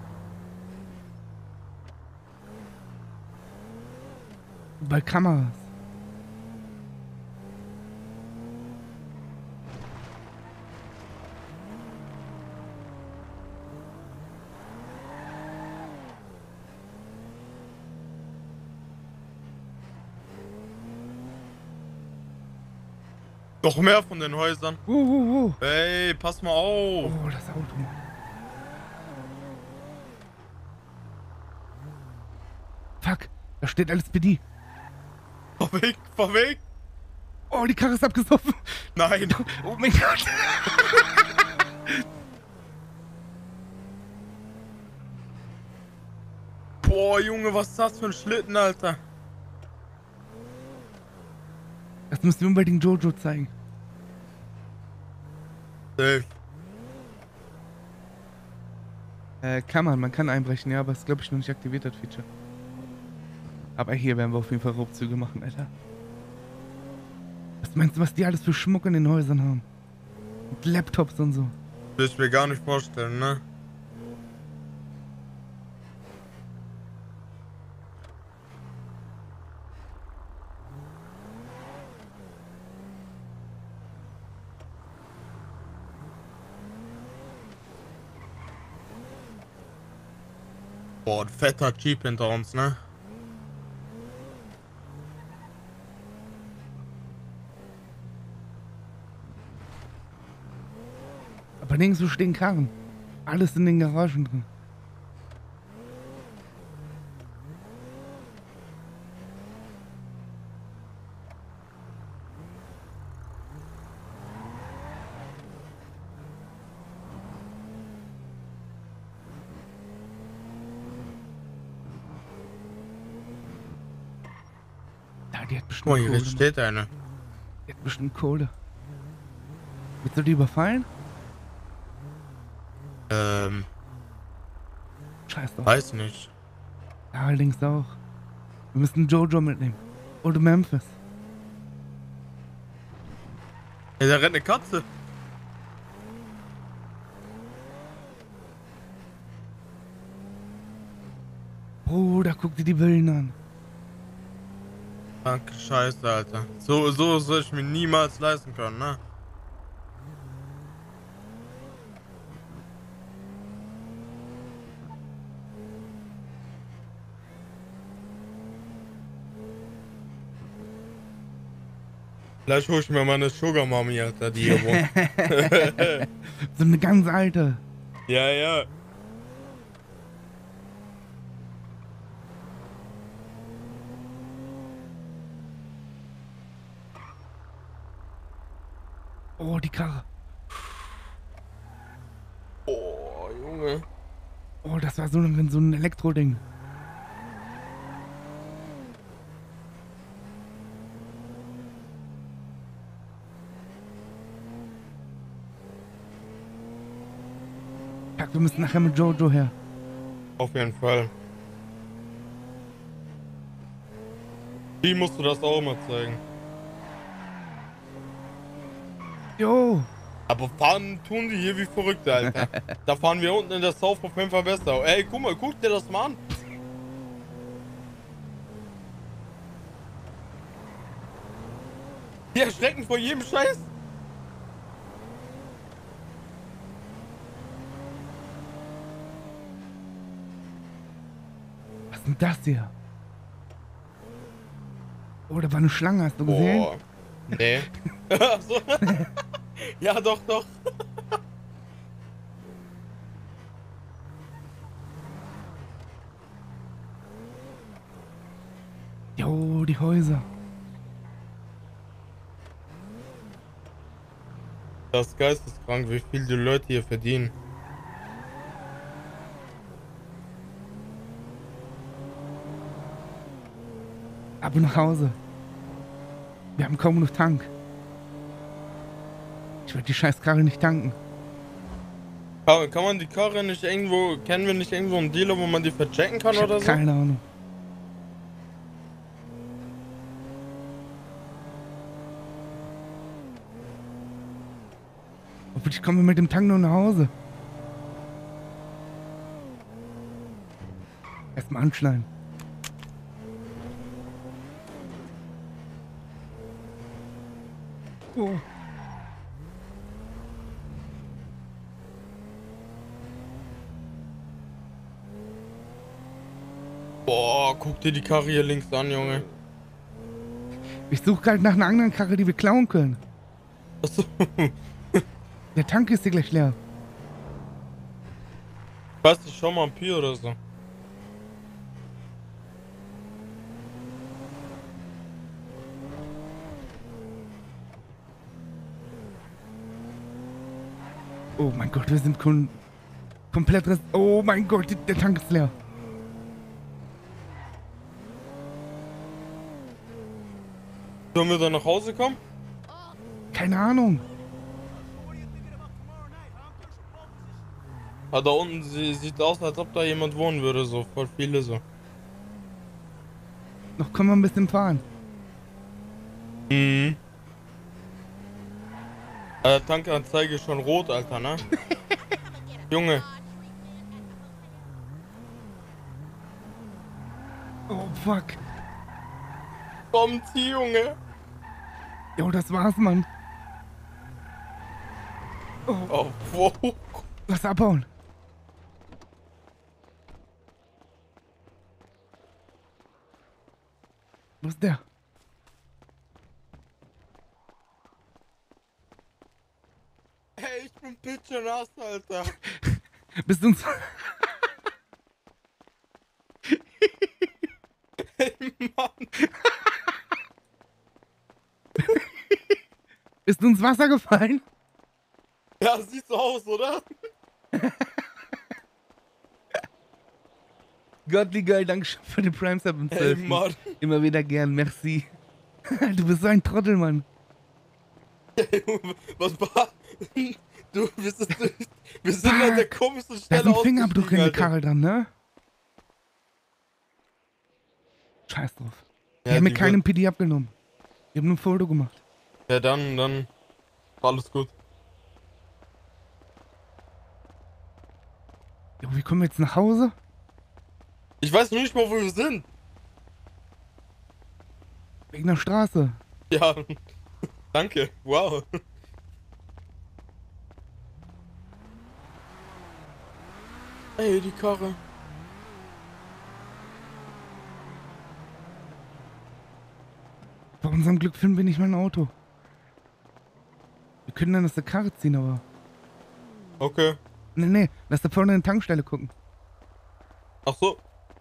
Bei Kameras. Noch mehr von den Häusern. Oh, oh, oh. Ey, pass mal auf. Oh, das Auto. Fuck, da steht L S P D. Fahr weg, fahr weg. Oh, die Karre ist abgesoffen. Nein. Oh mein Gott. Boah, Junge, was ist das für ein Schlitten, Alter? Das müssen wir unbedingt Jojo zeigen. Safe. Äh, kann man, man kann einbrechen, ja, aber es ist, glaube ich, noch nicht aktiviert, das Feature. Aber hier werden wir auf jeden Fall Raubzüge machen, Alter. Was meinst du, was die alles für Schmuck in den Häusern haben? Und Laptops und so. Will ich mir gar nicht vorstellen, ne? Boah, ein fetter Jeep hinter uns, ne? Aber nirgends so stehen Karren. Alles in den Garagen drin. Ja, die hat bestimmt Oh, hier Kohle. steht eine. Die hat bestimmt Kohle. Willst du die überfallen? Ähm, Scheiß drauf. weiß nicht. Ja, allerdings auch. Wir müssen Jojo mitnehmen. Oder Memphis. Ey, da rennt eine Katze. Bruder, guck dir die Billen an. Danke, Scheiße, Alter. So, so soll ich mir niemals leisten können, ne? Vielleicht hol ich mir meine Sugar Mommy, Alter, die hier wohnt. So eine ganz alte. Ja, ja. Oh, die Karre. Oh, Junge. Oh, das war so ein, so ein Elektroding. Kack, wir müssen nachher mit Jojo her. Auf jeden Fall. Wie musst du das auch mal zeigen? Jo. Aber fahren tun die hier wie Verrückte, Alter. Da fahren wir unten in der South auf jeden Fall besser. Ey, guck mal, guck dir das mal an. Die erschrecken vor jedem Scheiß. Was ist denn das hier? Oh, da war eine Schlange, hast du gesehen? Boah. Nee. Ach so. Ja, doch, doch. Jo, die Häuser. Das ist geisteskrank, wie viel die Leute hier verdienen. Ab nach Hause. Wir haben kaum noch Tank. Ich werde die scheiß Karre nicht tanken. Kann, kann man die Karre nicht irgendwo, kennen wir nicht irgendwo einen Dealer, wo man die verchecken kann Ich hab oder so? keine Ahnung. Obwohl, ich komme mit dem Tank nur nach Hause. Erstmal anschneiden. Oh. Boah, guck dir die Karre hier links an, Junge. Ich suche halt nach einer anderen Karre, die wir klauen können. Achso. Der Tank ist hier gleich leer. Weiß nicht, schau mal ein Pi oder so. Oh mein Gott, wir sind kom komplett rest. Oh mein Gott, der Tank ist leer. Sollen wir dann nach Hause kommen? Keine Ahnung. Ah, da unten sie, sieht aus, als ob da jemand wohnen würde, so voll viele so. Noch können wir ein bisschen fahren. Mhm. Äh, Tankanzeige ist schon rot, Alter, ne? Junge. Oh fuck. Kommt sie, Junge. Jo, das war's, Mann. Oh, Oh, wow. lass abhauen. Wo ist der? Ey, ich bin pitcher nass, Alter. Bist du uns... Ey, Mann. Bist du ins Wasser gefallen? Ja, sieht so aus, oder? Gott, wie geil, danke schön für den Prime Sub und Ey, zwölf. Mann. Immer wieder gern, merci. Du bist so ein Trottel, Mann. Ey, was war? Du, wir sind, wir sind an der komischsten Da Stelle ist ein Fingerabdruck in der ausgestiegen, Karre dran, ne? Scheiß drauf. Die Ja, haben mir die keinen P D abgenommen. Die haben nur ein Foto gemacht. Ja, dann, dann. Alles gut. Ja, wie kommen wir jetzt nach Hause? Ich weiß nur nicht mal, wo wir sind. Wegen der Straße. Ja. Danke. Wow. Ey, die Karre. Bei unserem Glück finden wir nicht mein Auto. Wir können dann aus der Karre ziehen, aber... Okay. Nee, nee, lass da vorne in die Tankstelle gucken. Ach so.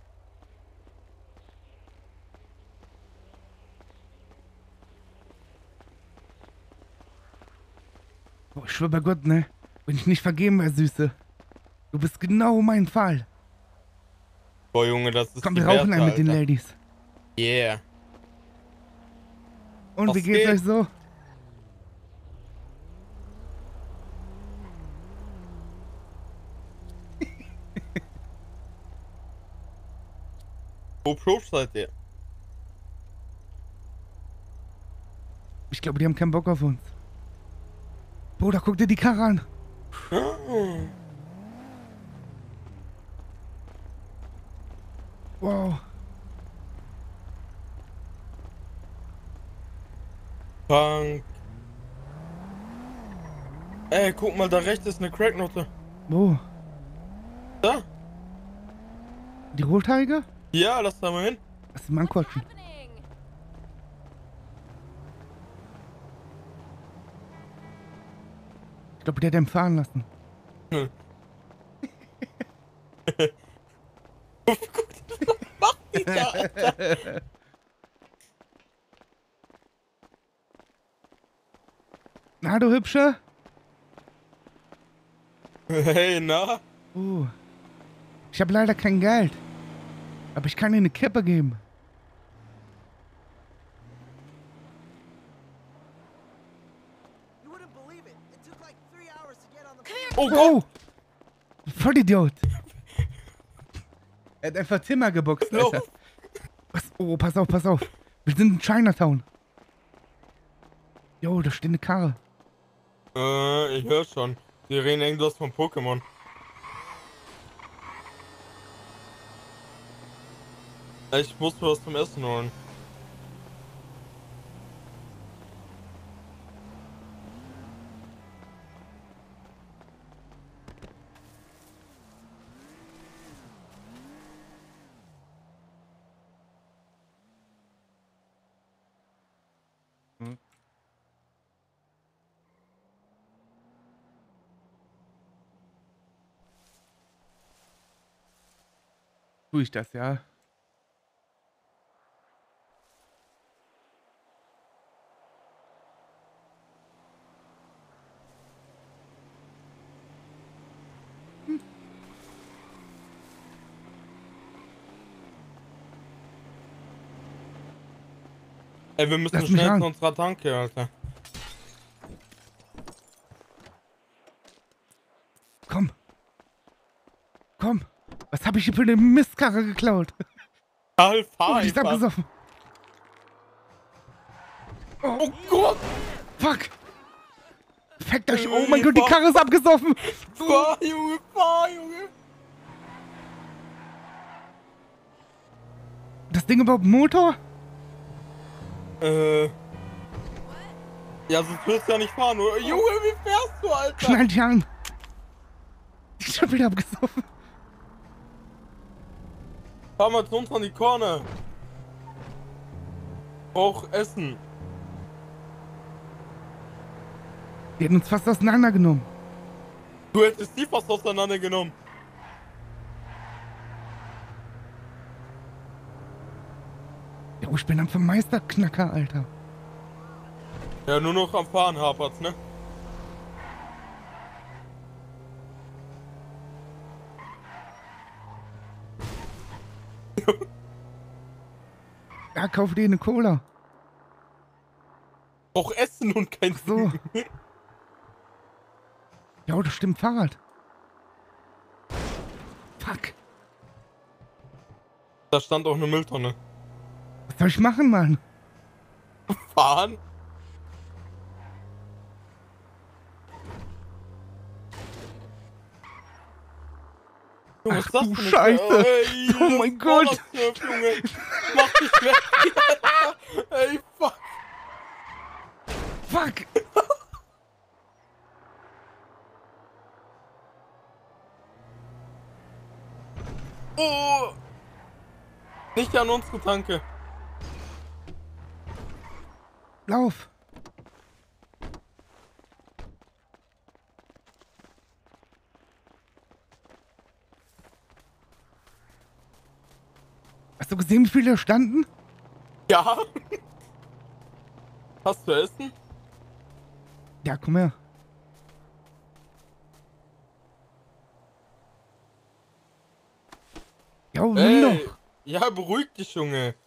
Boah, ich schwör bei Gott, ne? Wenn ich nicht vergeben wäre, Süße. Du bist genau mein Fall. Boah, Junge, das ist Komm, die wir rauchen Werte, einen mit den Alter. Ladies. Yeah. Und Was wie geht's geht? euch so? Wo Pro seid ihr? Ich glaube, die haben keinen Bock auf uns. Bruder, guck dir die Karre an. Wow. Punk. Ey, guck mal, da rechts ist eine Cracknote. Wo? Da? Die Rothaarige? Ja, lass da mal hin. Das ist ein Manquatschen. Happening. Ich glaube, der hat den fahren lassen. Hm. Was macht die da, Alter? Na, du Hübsche? Hey, na? Oh. Ich habe leider kein Geld. Aber ich kann dir eine Kippe geben. You wouldn't believe it. It took like three hours to get on the Oh Gott! Oh! Vollidiot! Er hat einfach Zimmer geboxt, No. Alter. Was? Oh, pass auf, pass auf. Wir sind in Chinatown. Jo, da steht eine Karre. Äh, ich höre schon. Die reden irgendwas von Pokémon. Ich muss mir was zum Essen holen. Hm. Tue ich das, ja? Ey, wir müssen Lass mich schnell ran. zu unserer Tanke, Alter. Komm. Komm. Was habe ich hier für eine Mistkarre geklaut? Karl, fahr Oh, die ist einfach. abgesoffen. Oh Gott! Fuck. Fickt euch. Äh, Oh mein Gott, die fuck. Karre ist abgesoffen. Fahr, Junge, fahr, Junge! Das Ding überhaupt ein Motor? Äh. Ja, sonst willst du ja nicht fahren, oder? Junge, wie fährst du, Alter? Knall dich an. Die ist schon wieder abgesoffen. Fahr mal zu uns an die Korne. Brauch Essen. Die hätten uns fast auseinandergenommen. Du hättest die fast auseinandergenommen. Jo, ich bin am Meisterknacker, Alter. Ja, nur noch am Fahren hapert's, ne? Ja, kauf dir eine Cola. Auch Essen und kein So. Ja, das stimmt, Fahrrad. Fuck. Da stand auch eine Mülltonne. Was soll ich machen, Mann? Fahren? Junge, Ach was ist das du für eine Scheiße. Ey, Oh mein Gott. Rollersurf, Junge. Mach dich weg. Ey, fuck. Fuck. Oh. Nicht an unsere Tanke. Lauf. Hast du gesehen, wie viele da standen? Ja. Hast du Essen? Ja, komm her. Ja, nimm Ey. doch. Ja, beruhig dich, Junge.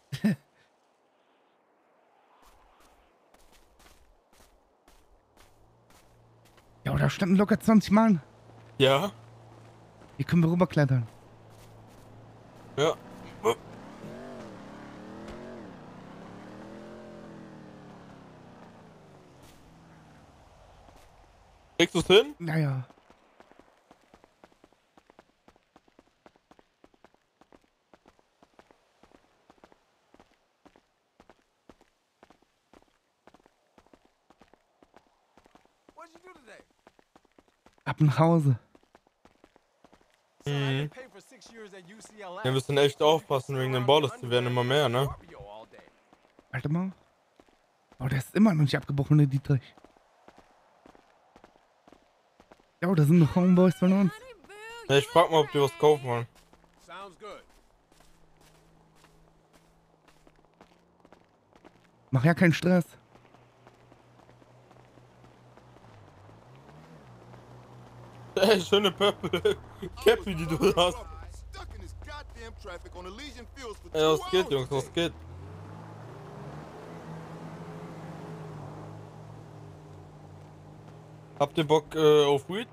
Ja, da standen locker zwanzig Mann. Ja? Hier können wir rüberklettern. Ja. Kriegst du's hin? Naja. What'd you do today? Ab nach Hause. So I Mhm. didn't pay for six years at U C L A. Wir müssen echt aufpassen wegen den Balls, die werden immer mehr, ne? Warte mal. Oh, der ist immer noch nicht abgebrochen, der Dietrich. Ja, da sind noch Homeboys von uns. Honey boo, Ja, you ich frag mal, ob die was look kaufen great. wollen. Sounds good. Mach ja keinen Stress. Ey, schöne Purple Cappy, die du hast. Stuck in this goddamn traffic on Elysian Fields for Ey, two was geht, hours Jungs, was today. geht? Habt ihr Bock äh, auf Weed?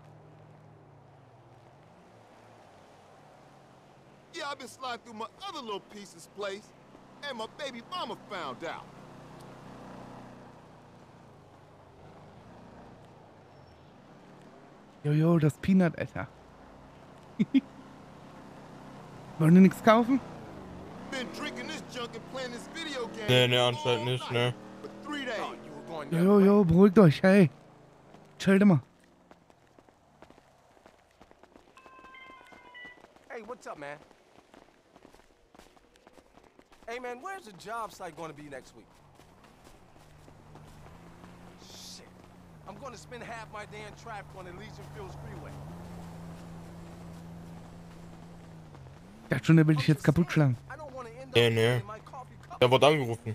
Yeah, I've been sliding through my other little piece's place, and my baby mama found out. Jojo, das Peanut, Alter. Wollen wir nichts kaufen? Been drinking this junk and playing this video game. Nee, nee, all anscheinend nicht, night ne. For three days. Oh, you were going the other Jojo, way. jo, beruhigt euch, hey. Chill mal. Hey, what's up, man? Hey, man, where's the job site going to be next week? Shit. I'm going to spend half my day in traffic on the Elysian Fields Freeway. Ich dachte schon, der will dich jetzt kaputt schlagen. I don't want to end up Nee, nee. in my coffee cup. Der wurde angerufen.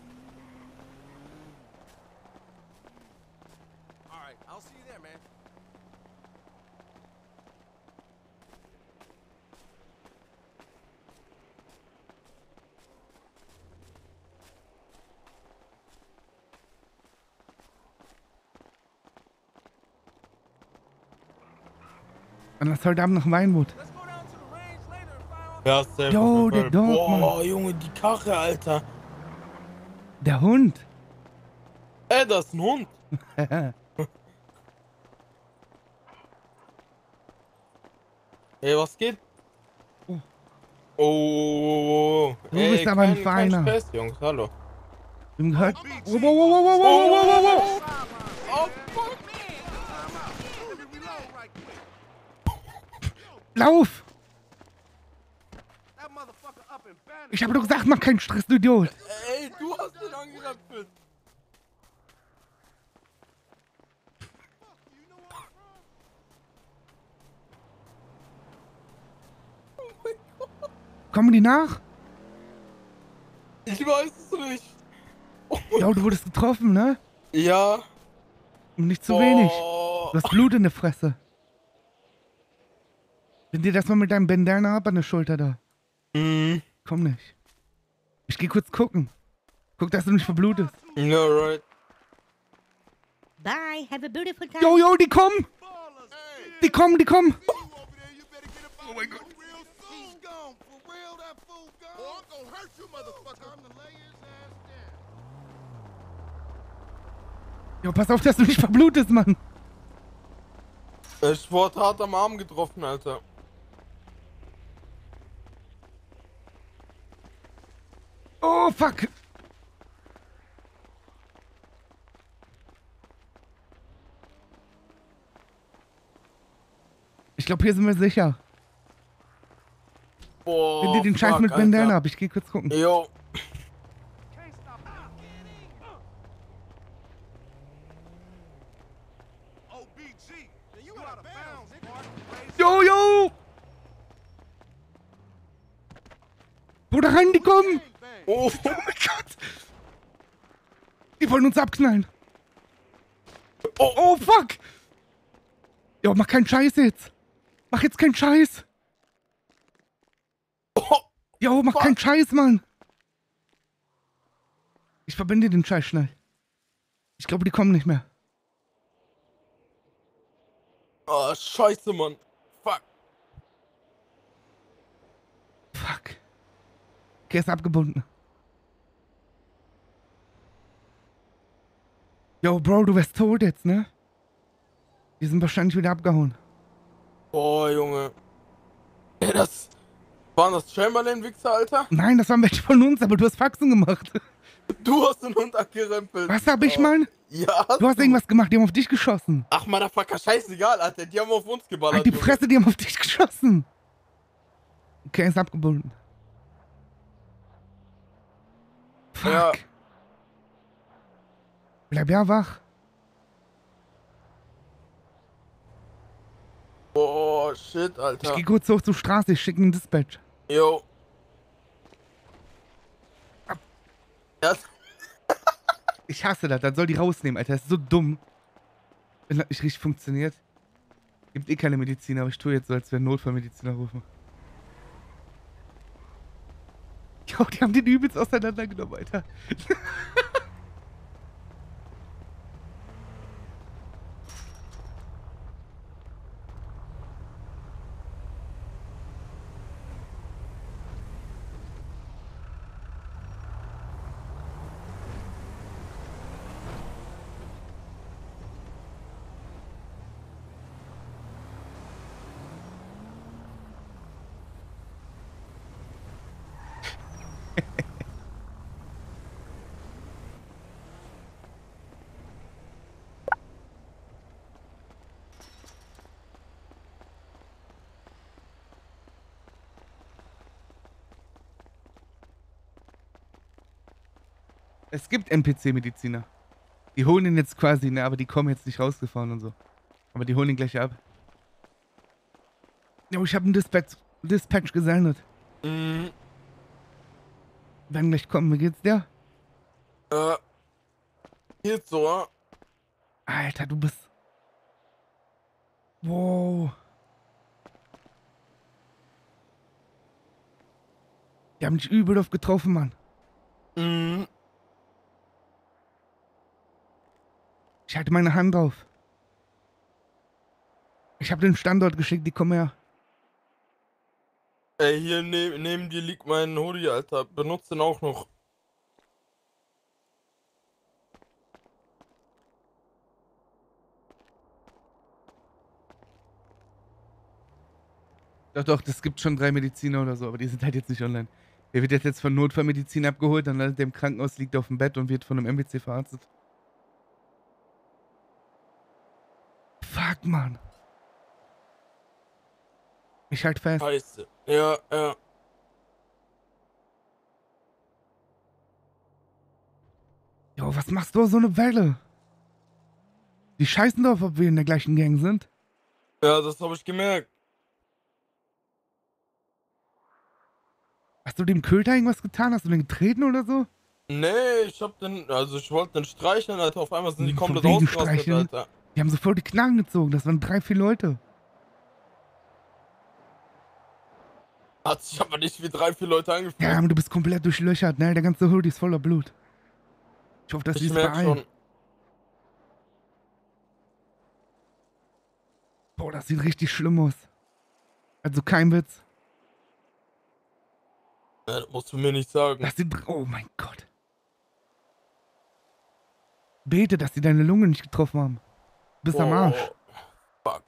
All right, I'll see you there, man. Dann lass heute Abend nach Weinwood. Let's go down to the range later and fire off. Ja, safe. Jo, auf jeden der Fall. Dog, Boah, Mann. Junge, die Karre, Alter. Der Hund. Ey, das ist ein Hund. Ey, was geht? Oh. Oh, oh, oh. Du Ey, bist aber ein kein, kein Feiner. Stress, Jungs, hallo. Wir haben gehört. Wow, wow, wow, wow, wow, wow, wow, wow. Oh, fuck. Let me reload right quick. Lauf! That motherfucker up and ban Ich habe doch gesagt, mach keinen Stress, du Idiot. Ey, du hast den angerempelt. Kommen die nach? Ich weiß es nicht. Ja, du wurdest getroffen, ne? Ja. Und nicht zu wenig. Oh. Du hast Blut in der Fresse. Bind dir das mal mit deinem Bandana ab an der Schulter da. Mhm. Komm nicht. Ich geh kurz gucken. Guck, dass du nicht verblutest. Ja, right. Bye. Have a beautiful time. Jo, jo, die kommen! Die kommen, die kommen! Oh my God. He's gone. For real, that fool gone. Oh, I'm gonna hurt you, motherfucker. I'm gonna lay his ass down. Jo, pass auf, dass du nicht verblutest, Mann. Ich wurde hart am Arm getroffen, Alter. Oh, fuck. Ich glaube, hier sind wir sicher. Boah. Bind dir den Scheiß fuck, mit Bandana Alter. ab. Ich geh kurz gucken. Jo. Can't stop. O B G. Then you out of bounds, nigga. Jo, jo! Bruder, rein, die kommen! Oh. Oh mein Gott! Die wollen uns abknallen. Oh. Oh, fuck! Jo, mach keinen Scheiß jetzt. Mach jetzt keinen Scheiß. Oh. Jo, mach Fuck. keinen Scheiß, Mann. Ich verbinde den Scheiß schnell. Ich glaube, die kommen nicht mehr. Oh, scheiße, Mann. Fuck. Fuck. Okay, ist abgebunden. Jo, Bro, du wärst tot jetzt, ne? Die sind wahrscheinlich wieder abgehauen. Boah, Junge. Ey, das... Waren das Chamberlain-Wichser, Alter? Nein, das waren welche von uns, aber du hast Faxen gemacht. Du hast den Hund angerempelt. Was hab ich, Oh. Mann? Ja, Du hast irgendwas gemacht, die haben auf dich geschossen. Ach, Motherfucker, scheißegal, Alter. Die haben auf uns geballert, Halt die Junge. Fresse, die haben auf dich geschossen. Okay, ist abgebunden. Fuck. Ja. Bleib ja wach. Boah, shit, Ich Alter. geh kurz hoch zur Straße, ich schicke einen Dispatch. Jo. Ja, Ich hasse das, dann soll die rausnehmen, Alter. Das ist so dumm. Wenn das nicht richtig funktioniert. Gibt eh keine Mediziner, aber ich tue jetzt so, als wir Notfallmediziner rufen. Jo, die haben den übelst auseinandergenommen, Alter. Es gibt N P C-Mediziner. Die holen ihn jetzt quasi, ne, aber die kommen jetzt nicht rausgefahren und so. Aber die holen ihn gleich ab. Jo, ich habe einen Dispatch, Dispatch gesendet. mhm. Werden gleich kommen, wie geht's dir? Äh. Geht so, ja? Alter, du bist... Wow. Die haben dich übel oft getroffen, Mann. Mhm. Ich halte meine Hand drauf. Ich habe den Standort geschickt, die kommen her. Ey, hier ne neben dir liegt mein Hoodie, Alter. Benutzt den auch noch. Doch, doch, das gibt schon drei Mediziner oder so, aber die sind halt jetzt nicht online. Der wird jetzt von Notfallmedizin abgeholt, dann landet der im Krankenhaus, liegt auf dem Bett und wird von einem M B C verarztet. Fuck, Mann. Ich halt fest. Scheiße. Ja, ja. Jo, was machst du so eine Welle? Die scheißen drauf, ob wir in der gleichen Gang sind. Ja, das habe ich gemerkt. Hast du dem Köter irgendwas getan? Hast du den getreten oder so? Nee, ich hab den, also ich wollte den streicheln, Alter, auf einmal sind die Von komplett wegen ausgerastet, streicheln? Alter. Die haben sofort die Knarren gezogen. Das waren drei, vier Leute. Hat sich aber nicht wie drei, vier Leute angefühlt. Ja, aber du bist komplett durchlöchert, ne? Der ganze Hoodie ist voller Blut. Ich hoffe, dass die Ich es merk beeilen. schon. Boah, das sieht richtig schlimm aus. Also kein Witz. Ja, das musst du mir nicht sagen. Das sieht... Oh mein Gott. Bete, dass sie deine Lunge nicht getroffen haben. Bis am Arsch. Fuck.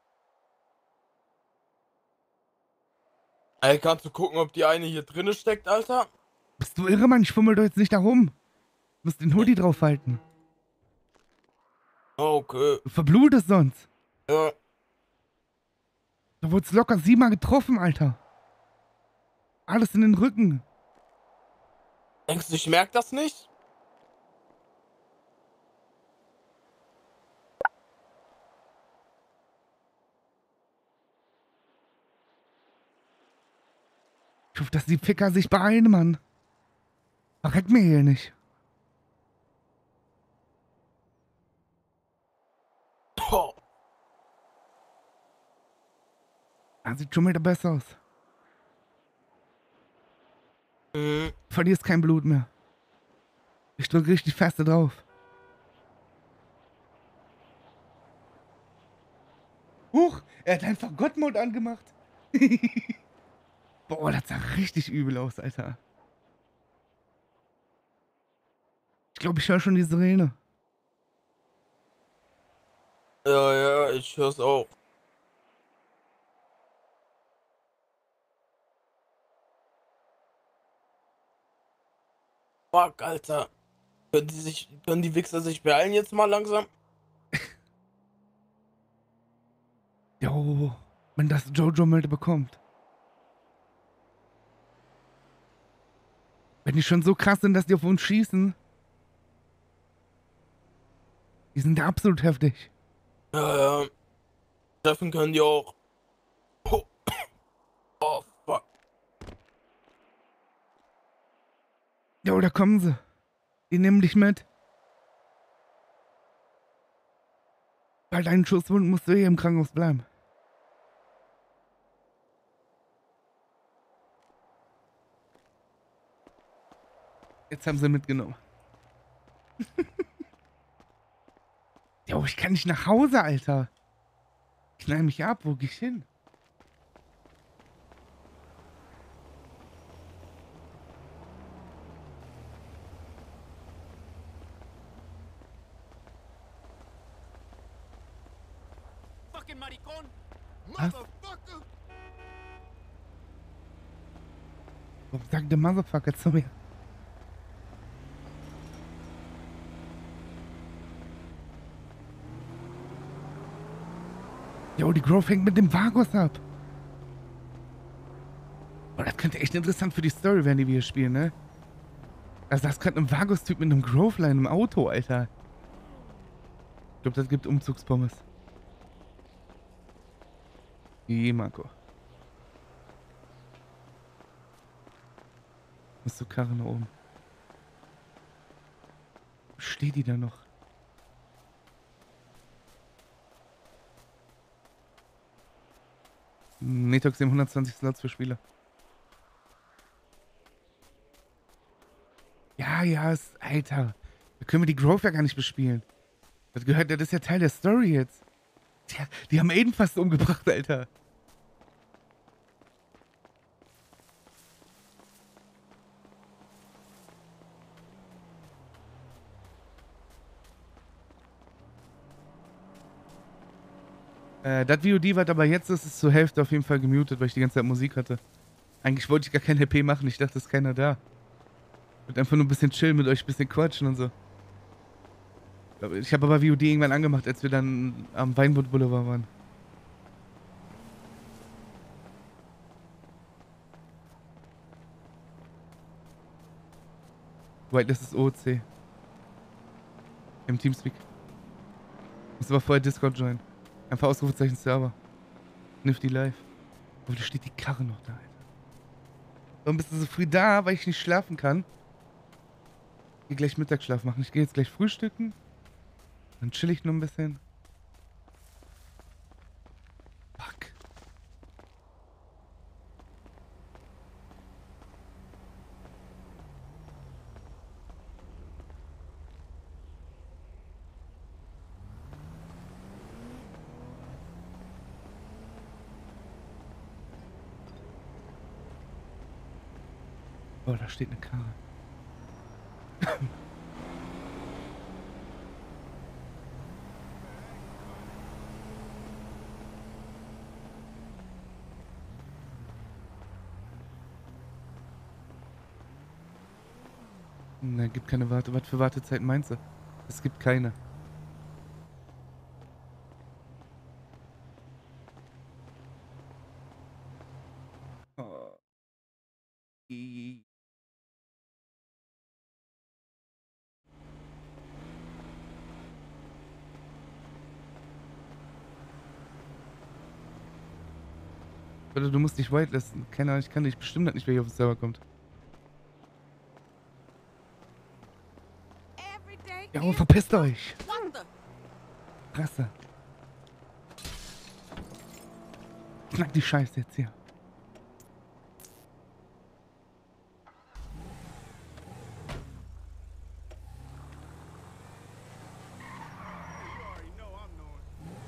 Ey, kannst du gucken, ob die eine hier drinne steckt, Alter? Bist du irre, Mann? Ich fummel doch jetzt nicht da rum. Du musst den Hoodie draufhalten. Okay. Du verblutest sonst. Ja. Du wurdest locker siebenmal getroffen, Alter. Alles in den Rücken. Denkst du, ich merk das nicht? Ich hoffe, dass die Ficker sich beeilen, Mann. Verreck mir hier nicht. Oh. Das sieht schon wieder besser aus. Mhm. Du verlierst kein Blut mehr. Ich drücke richtig fest da drauf. Huch, er hat einfach Gottmode angemacht. Boah, das sah richtig übel aus, Alter. Ich glaube, ich höre schon die Sirene. Ja, ja, ich hör's auch. Fuck, Alter. Können die sich, können die Wichser sich beeilen jetzt mal langsam? Jo, wenn das Jojo-Milde bekommt. Wenn die schon so krass sind, dass die auf uns schießen. Die sind ja absolut heftig. Ja, ja. Treffen können die auch. Oh, oh fuck. Jo, da kommen sie. Die nehmen dich mit. Bei deinen Schusswunden musst du hier im Krankenhaus bleiben. Jetzt haben sie mitgenommen. Jo, ich kann nicht nach Hause, Alter. Knall mich ab, wo geh ich hin? Fucking maricón! Motherfucker! Warum sagt der Motherfucker zu mir? Jo, die Grove hängt mit dem Vagos ab. Oh, das könnte echt interessant für die Story werden, die wir hier spielen, ne? Also das gerade ein Vagos-Typ mit einem Groveline im Auto, Alter. Ich glaube, das gibt Umzugspommes. Je, Marco. Muss zur Karre nach oben. Steht die da noch? Netox hundertzwanzig Slots für Spieler. Ja, ja, ist, Alter. Da können wir die Grove ja gar nicht bespielen. Das gehört, das ist ja Teil der Story jetzt. Die, die haben Aiden fast umgebracht, Alter. Äh, das V O D, was aber jetzt ist, ist zur Hälfte auf jeden Fall gemutet, weil ich die ganze Zeit Musik hatte. Eigentlich wollte ich gar kein L P machen, ich dachte, es ist keiner da. Ich wollte einfach nur ein bisschen chillen mit euch, ein bisschen quatschen und so. Ich habe aber V O D irgendwann angemacht, als wir dann am Weinwood Boulevard waren. Whitelist ist O C. Im Teamspeak. Muss aber vorher Discord joinen. Einfach Ausrufezeichen Server. Nifty Live. Aber da steht die Karre noch da, Alter. Warum bist du so früh da, weil ich nicht schlafen kann? Ich geh gleich Mittagsschlaf machen. Ich gehe jetzt gleich frühstücken. Dann chill ich nur ein bisschen. Fuck. Oh, da steht eine Karre. Ne, gibt keine Warte. Was für Wartezeit meinst du? Es gibt keine. Oh. I- Oder du musst dich whitelisten. Keine Ahnung, ich kann nicht. Bestimmt hat nicht, wer hier auf den Server kommt. Every day Ja, aber is- verpisst euch! What the? Fresse. Knack die Scheiße jetzt hier. You already know I'm knowing.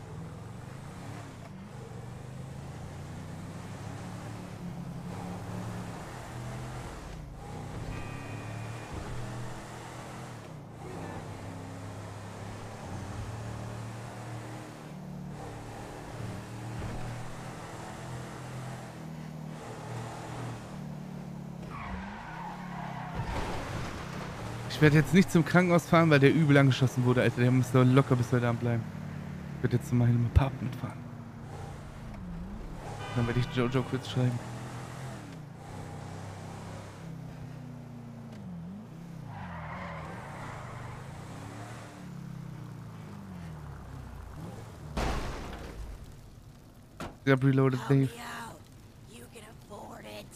Ich werde jetzt nicht zum Krankenhaus fahren, weil der übel angeschossen wurde, Alter. Der muss doch locker bis heute Abend bleiben. Ich werde jetzt zu meinem Apartment fahren. Dann werde ich Jojo kurz schreiben. Ich hab reloaded, Help Dave. me out. You can afford it.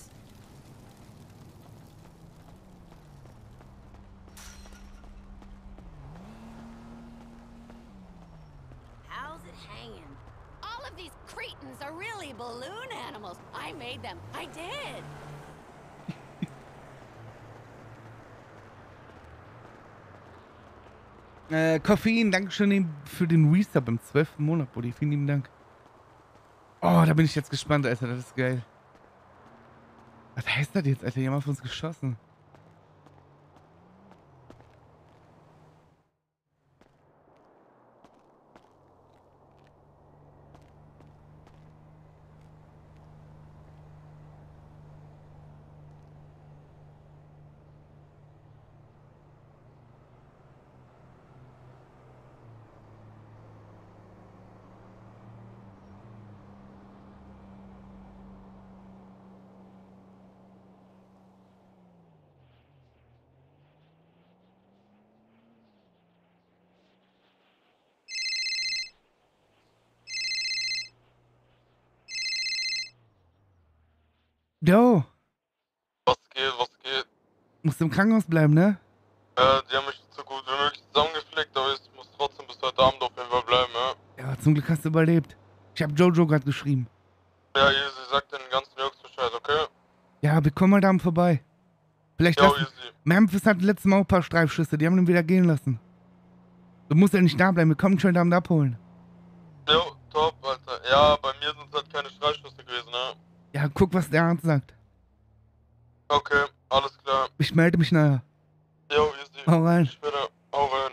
How's it hanging? All of these cretins are really balloon animals. I made them. I did. Äh, Koffein, Dankeschön für den Resub im zwölften Monat, Buddy. Vielen lieben Dank. Oh, da bin ich jetzt gespannt, Alter. Das ist geil. Was heißt das jetzt, Alter? Die haben auf uns geschossen. Jo, Was geht, was geht? musst im Krankenhaus bleiben, ne? Äh, die haben mich so gut wie möglich zusammengeflickt, aber ich muss trotzdem bis heute Abend auf jeden Fall bleiben, ja? Ja, zum Glück hast du überlebt. Ich hab Jojo gerade geschrieben. Ja, easy, sag den ganzen Jungs Bescheid, okay? Ja, wir kommen heute Abend vorbei. Vielleicht Ja, lassen... easy. Memphis hat letztes Mal auch ein paar Streifschüsse, die haben ihn wieder gehen lassen. Du musst ja nicht da bleiben, wir kommen dich heute Abend abholen. Jo, top, Alter. Ja, bei mir sind es halt keine Streifschüsse gewesen, ne? Ja, guck, was der Arzt sagt. Okay, alles klar. Ich melde mich nachher. Jo, easy. Hau rein. Später. Hau rein.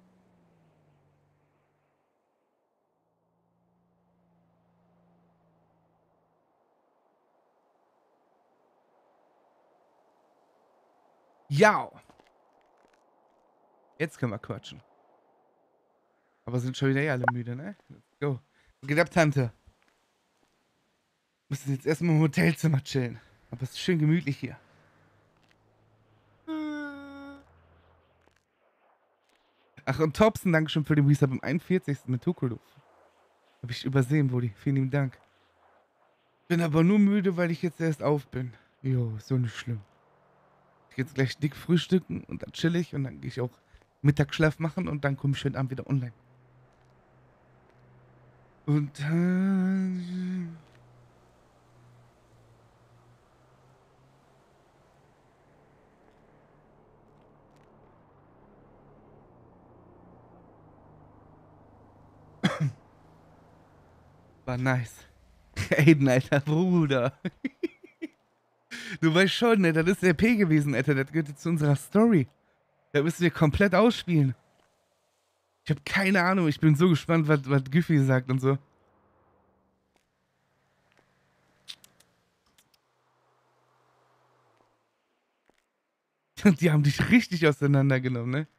Ja. Jetzt können wir quatschen. Aber sind schon wieder eh alle müde, ne? Let's go. Was geht ab, Tante? Müssen jetzt erstmal im Hotelzimmer chillen. Aber es ist schön gemütlich hier. Ach, und Thompson, Dankeschön für den Resub im einundvierzigsten mit Tukuluf. Hab ich übersehen, Brudi. Vielen lieben Dank. Bin aber nur müde, weil ich jetzt erst auf bin. Jo, ist so nicht schlimm. Ich geh jetzt gleich dick frühstücken und dann chill ich und dann gehe ich auch Mittagsschlaf machen und dann komme ich heute Abend wieder online. Und äh, war nice. Aiden, alter Bruder. Du weißt schon, ne, das ist R P gewesen, Alter. Das gehört jetzt zu unserer Story. Da müssen wir komplett ausspielen. Ich habe keine Ahnung. Ich bin so gespannt, was, was Giffy sagt und so. Und die haben dich richtig auseinandergenommen, ne?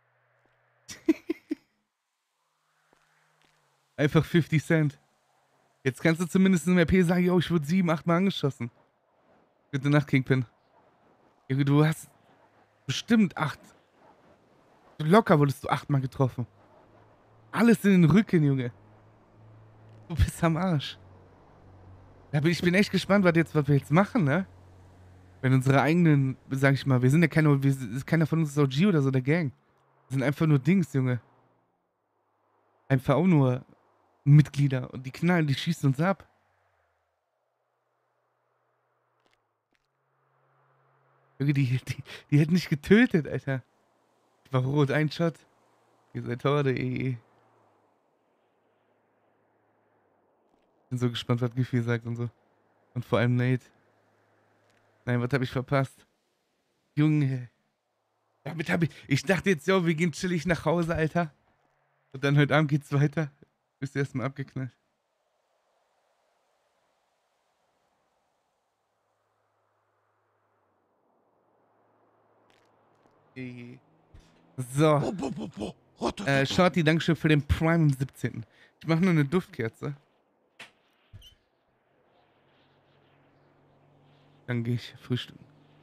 Einfach fünfzig Cent. Jetzt kannst du zumindest im R P sagen, yo, ich wurde sieben, acht Mal angeschossen. Gute Nacht, Kingpin. Ja, du hast bestimmt acht. Locker wurdest du achtmal getroffen. Alles in den Rücken, Junge. Du bist am Arsch. Ja, aber ich bin echt gespannt, was, jetzt, was wir jetzt machen, ne? Wenn unsere eigenen, sag ich mal, wir sind ja keine, wir, ist keiner von uns ist O G oder so der Gang. Wir sind einfach nur Dings, Junge. Einfach auch nur Mitglieder. Und die knallen, die schießen uns ab. Junge, die, die, die hätten nicht getötet, Alter. Ich war rot, ein Shot. Ihr seid Horde, eh. Bin so gespannt, was Giffy sagt und so. Und vor allem Nate. Nein, was hab ich verpasst? Junge. Damit hab ich... Ich dachte jetzt, ja, wir gehen chillig nach Hause, Alter. Und dann heute Abend geht's weiter. Bist du erstmal abgeknallt. So. Äh, Shorty, Dankeschön für den Prime am siebzehnten Ich mache nur eine Duftkerze. Dann gehe ich frühstücken.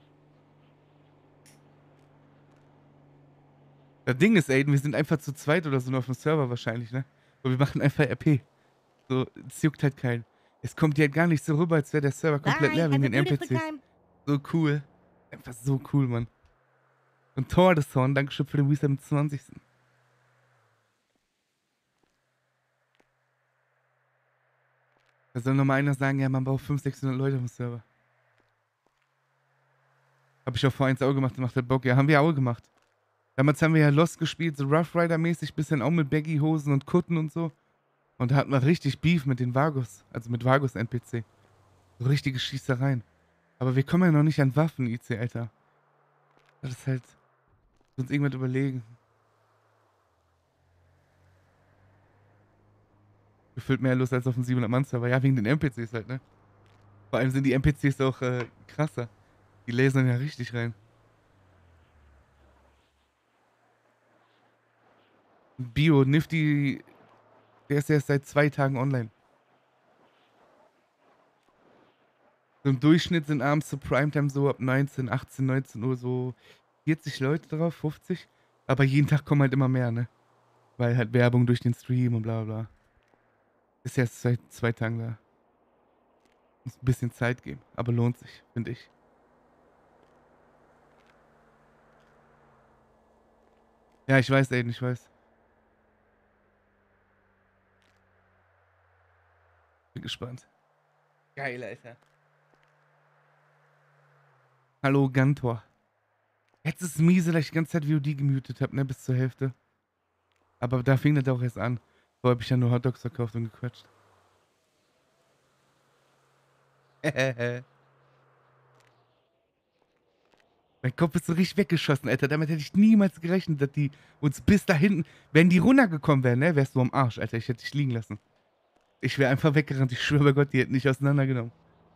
Das Ding ist, Aiden, wir sind einfach zu zweit oder so nur auf dem Server wahrscheinlich, ne? Und wir machen einfach R P. So, es juckt halt keinen. Es kommt dir halt gar nicht so rüber, als wäre der Server komplett leer wegen den N P Cs. So cool. Einfach so cool, Mann. Und Tor des Zorn, Dankeschön für den Reset am zwanzigsten Da soll nochmal einer sagen, ja, man braucht fünfhundert, sechshundert Leute auf dem Server. Hab ich auch vor eins auch gemacht, macht halt Bock. Ja, haben wir auch gemacht. Damals haben wir ja Lost gespielt, so Rough Rider-mäßig, bisschen auch mit Baggy-Hosen und Kutten und so. Und da hatten wir richtig Beef mit den Vargus, also mit Vargus-N P C. So richtige Schießereien. Aber wir kommen ja noch nicht an Waffen, I C, Alter. Das ist halt... uns irgendwas überlegen. Gefühlt mehr Lust als auf dem siebenhundert Mann Server. Ja, wegen den N P Cs halt, ne? Vor allem sind die N P Cs auch äh, krasser. Die lasern ja richtig rein. Bio, Nifty, der ist erst seit zwei Tagen online. So im Durchschnitt sind abends zur Primetime so ab neunzehn, achtzehn, neunzehn Uhr so vierzig Leute drauf, fünfzig. Aber jeden Tag kommen halt immer mehr, ne? Weil halt Werbung durch den Stream und bla bla. Ist erst seit zwei Tagen da. Muss ein bisschen Zeit geben, aber lohnt sich, finde ich. Ja, ich weiß, Aiden, ich weiß. Bin gespannt. Geil, Alter. Hallo, Gantor. Jetzt ist es miese, dass ich die ganze Zeit V O D gemutet habe, ne, bis zur Hälfte. Aber da fing das auch erst an. Vorher habe ich ja nur Hotdogs verkauft und gequatscht. Mein Kopf ist so richtig weggeschossen, Alter. Damit hätte ich niemals gerechnet, dass die uns bis da hinten... Wenn die runtergekommen wären, ne, wärst du am Arsch, Alter. Ich hätte dich liegen lassen. Ich wäre einfach weggerannt. Ich schwöre bei Gott, die hätten nicht auseinandergenommen.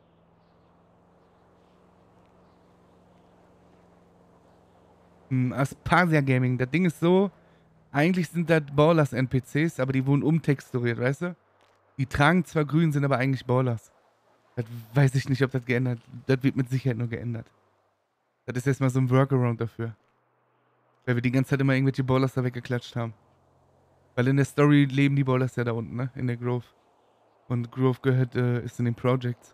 Hm, Aspasia Gaming. Das Ding ist so... Eigentlich sind das Ballers-N P Cs, aber die wurden umtexturiert, weißt du? Die tragen zwar grün, sind aber eigentlich Ballers. Das weiß ich nicht, ob das geändert... Das wird mit Sicherheit nur geändert. Das ist erstmal so ein Workaround dafür. Weil wir die ganze Zeit immer irgendwelche Ballers da weggeklatscht haben. Weil in der Story leben die Ballers ja da unten, ne? In der Grove. Und Grove gehört, äh, ist in den Projects.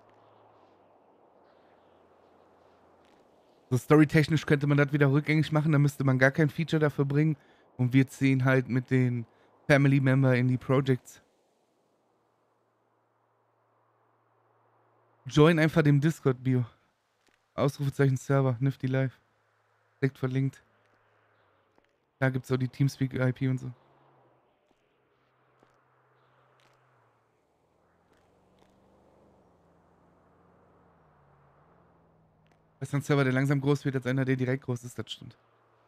So storytechnisch könnte man das wieder rückgängig machen, da müsste man gar kein Feature dafür bringen. Und wir ziehen halt mit den Family Member in die Projects. Join einfach dem Discord-Bio. Ausrufezeichen Server, Nifty Live. Direkt verlinkt. Da gibt's auch die Teamspeak-I P und so. Das ist ein Server, der langsam groß wird, als einer, der direkt groß ist, das stimmt.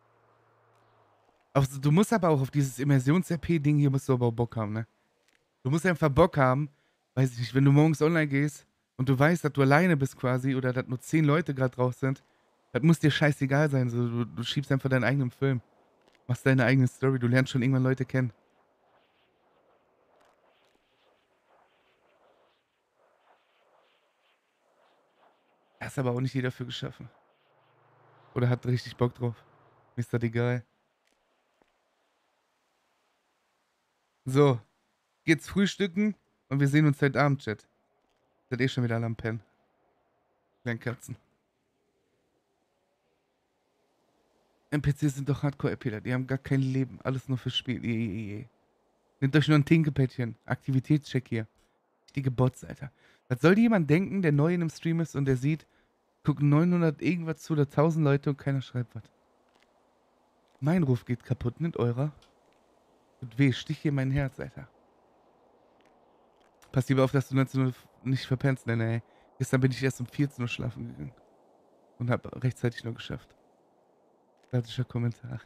Also, du musst aber auch auf dieses Immersions-R P-Ding hier musst du aber auch Bock haben, ne? Du musst einfach Bock haben, weiß ich nicht, wenn du morgens online gehst und du weißt, dass du alleine bist quasi oder dass nur zehn Leute gerade drauf sind, das muss dir scheißegal sein. So, du, du schiebst einfach deinen eigenen Film. Machst deine eigene Story, du lernst schon irgendwann Leute kennen. Das ist aber auch nicht jeder für geschaffen. Oder hat richtig Bock drauf. Mir ist das egal. So, geht's frühstücken und wir sehen uns heute Abend, Chat. Seid eh schon wieder alle am Pennen. Kleinen Katzen. N P Cs sind doch Hardcore-R P ler, die haben gar kein Leben. Alles nur fürs Spiel. Je, je, je. Nehmt euch nur ein Tinkepädchen. Aktivitätscheck hier. Richtige Bots, Alter. Was soll jemand denken, der neu in einem Stream ist und der sieht, gucken neunhundert irgendwas zu oder tausend Leute und keiner schreibt was. Mein Ruf geht kaputt, nicht eurer. Tut weh, stich hier mein Herz, Alter. Pass lieber auf, dass du neunzehn Uhr nicht verpennst, ne, ey. Gestern bin ich erst um vierzehn Uhr schlafen gegangen. Und hab rechtzeitig noch geschafft. Klassischer Kommentar.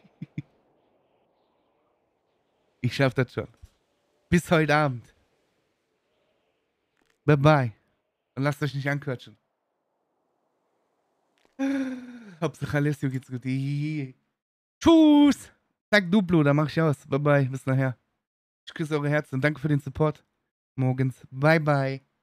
Ich schaff das schon. Bis heute Abend. Bye bye. Und lasst euch nicht anquatschen. Hauptsache Alessio geht's gut. Tschüss. Sag Duplo, da mach ich aus. Bye bye. Bis nachher. Ich küsse eure Herzen und danke für den Support. Morgens. Bye bye.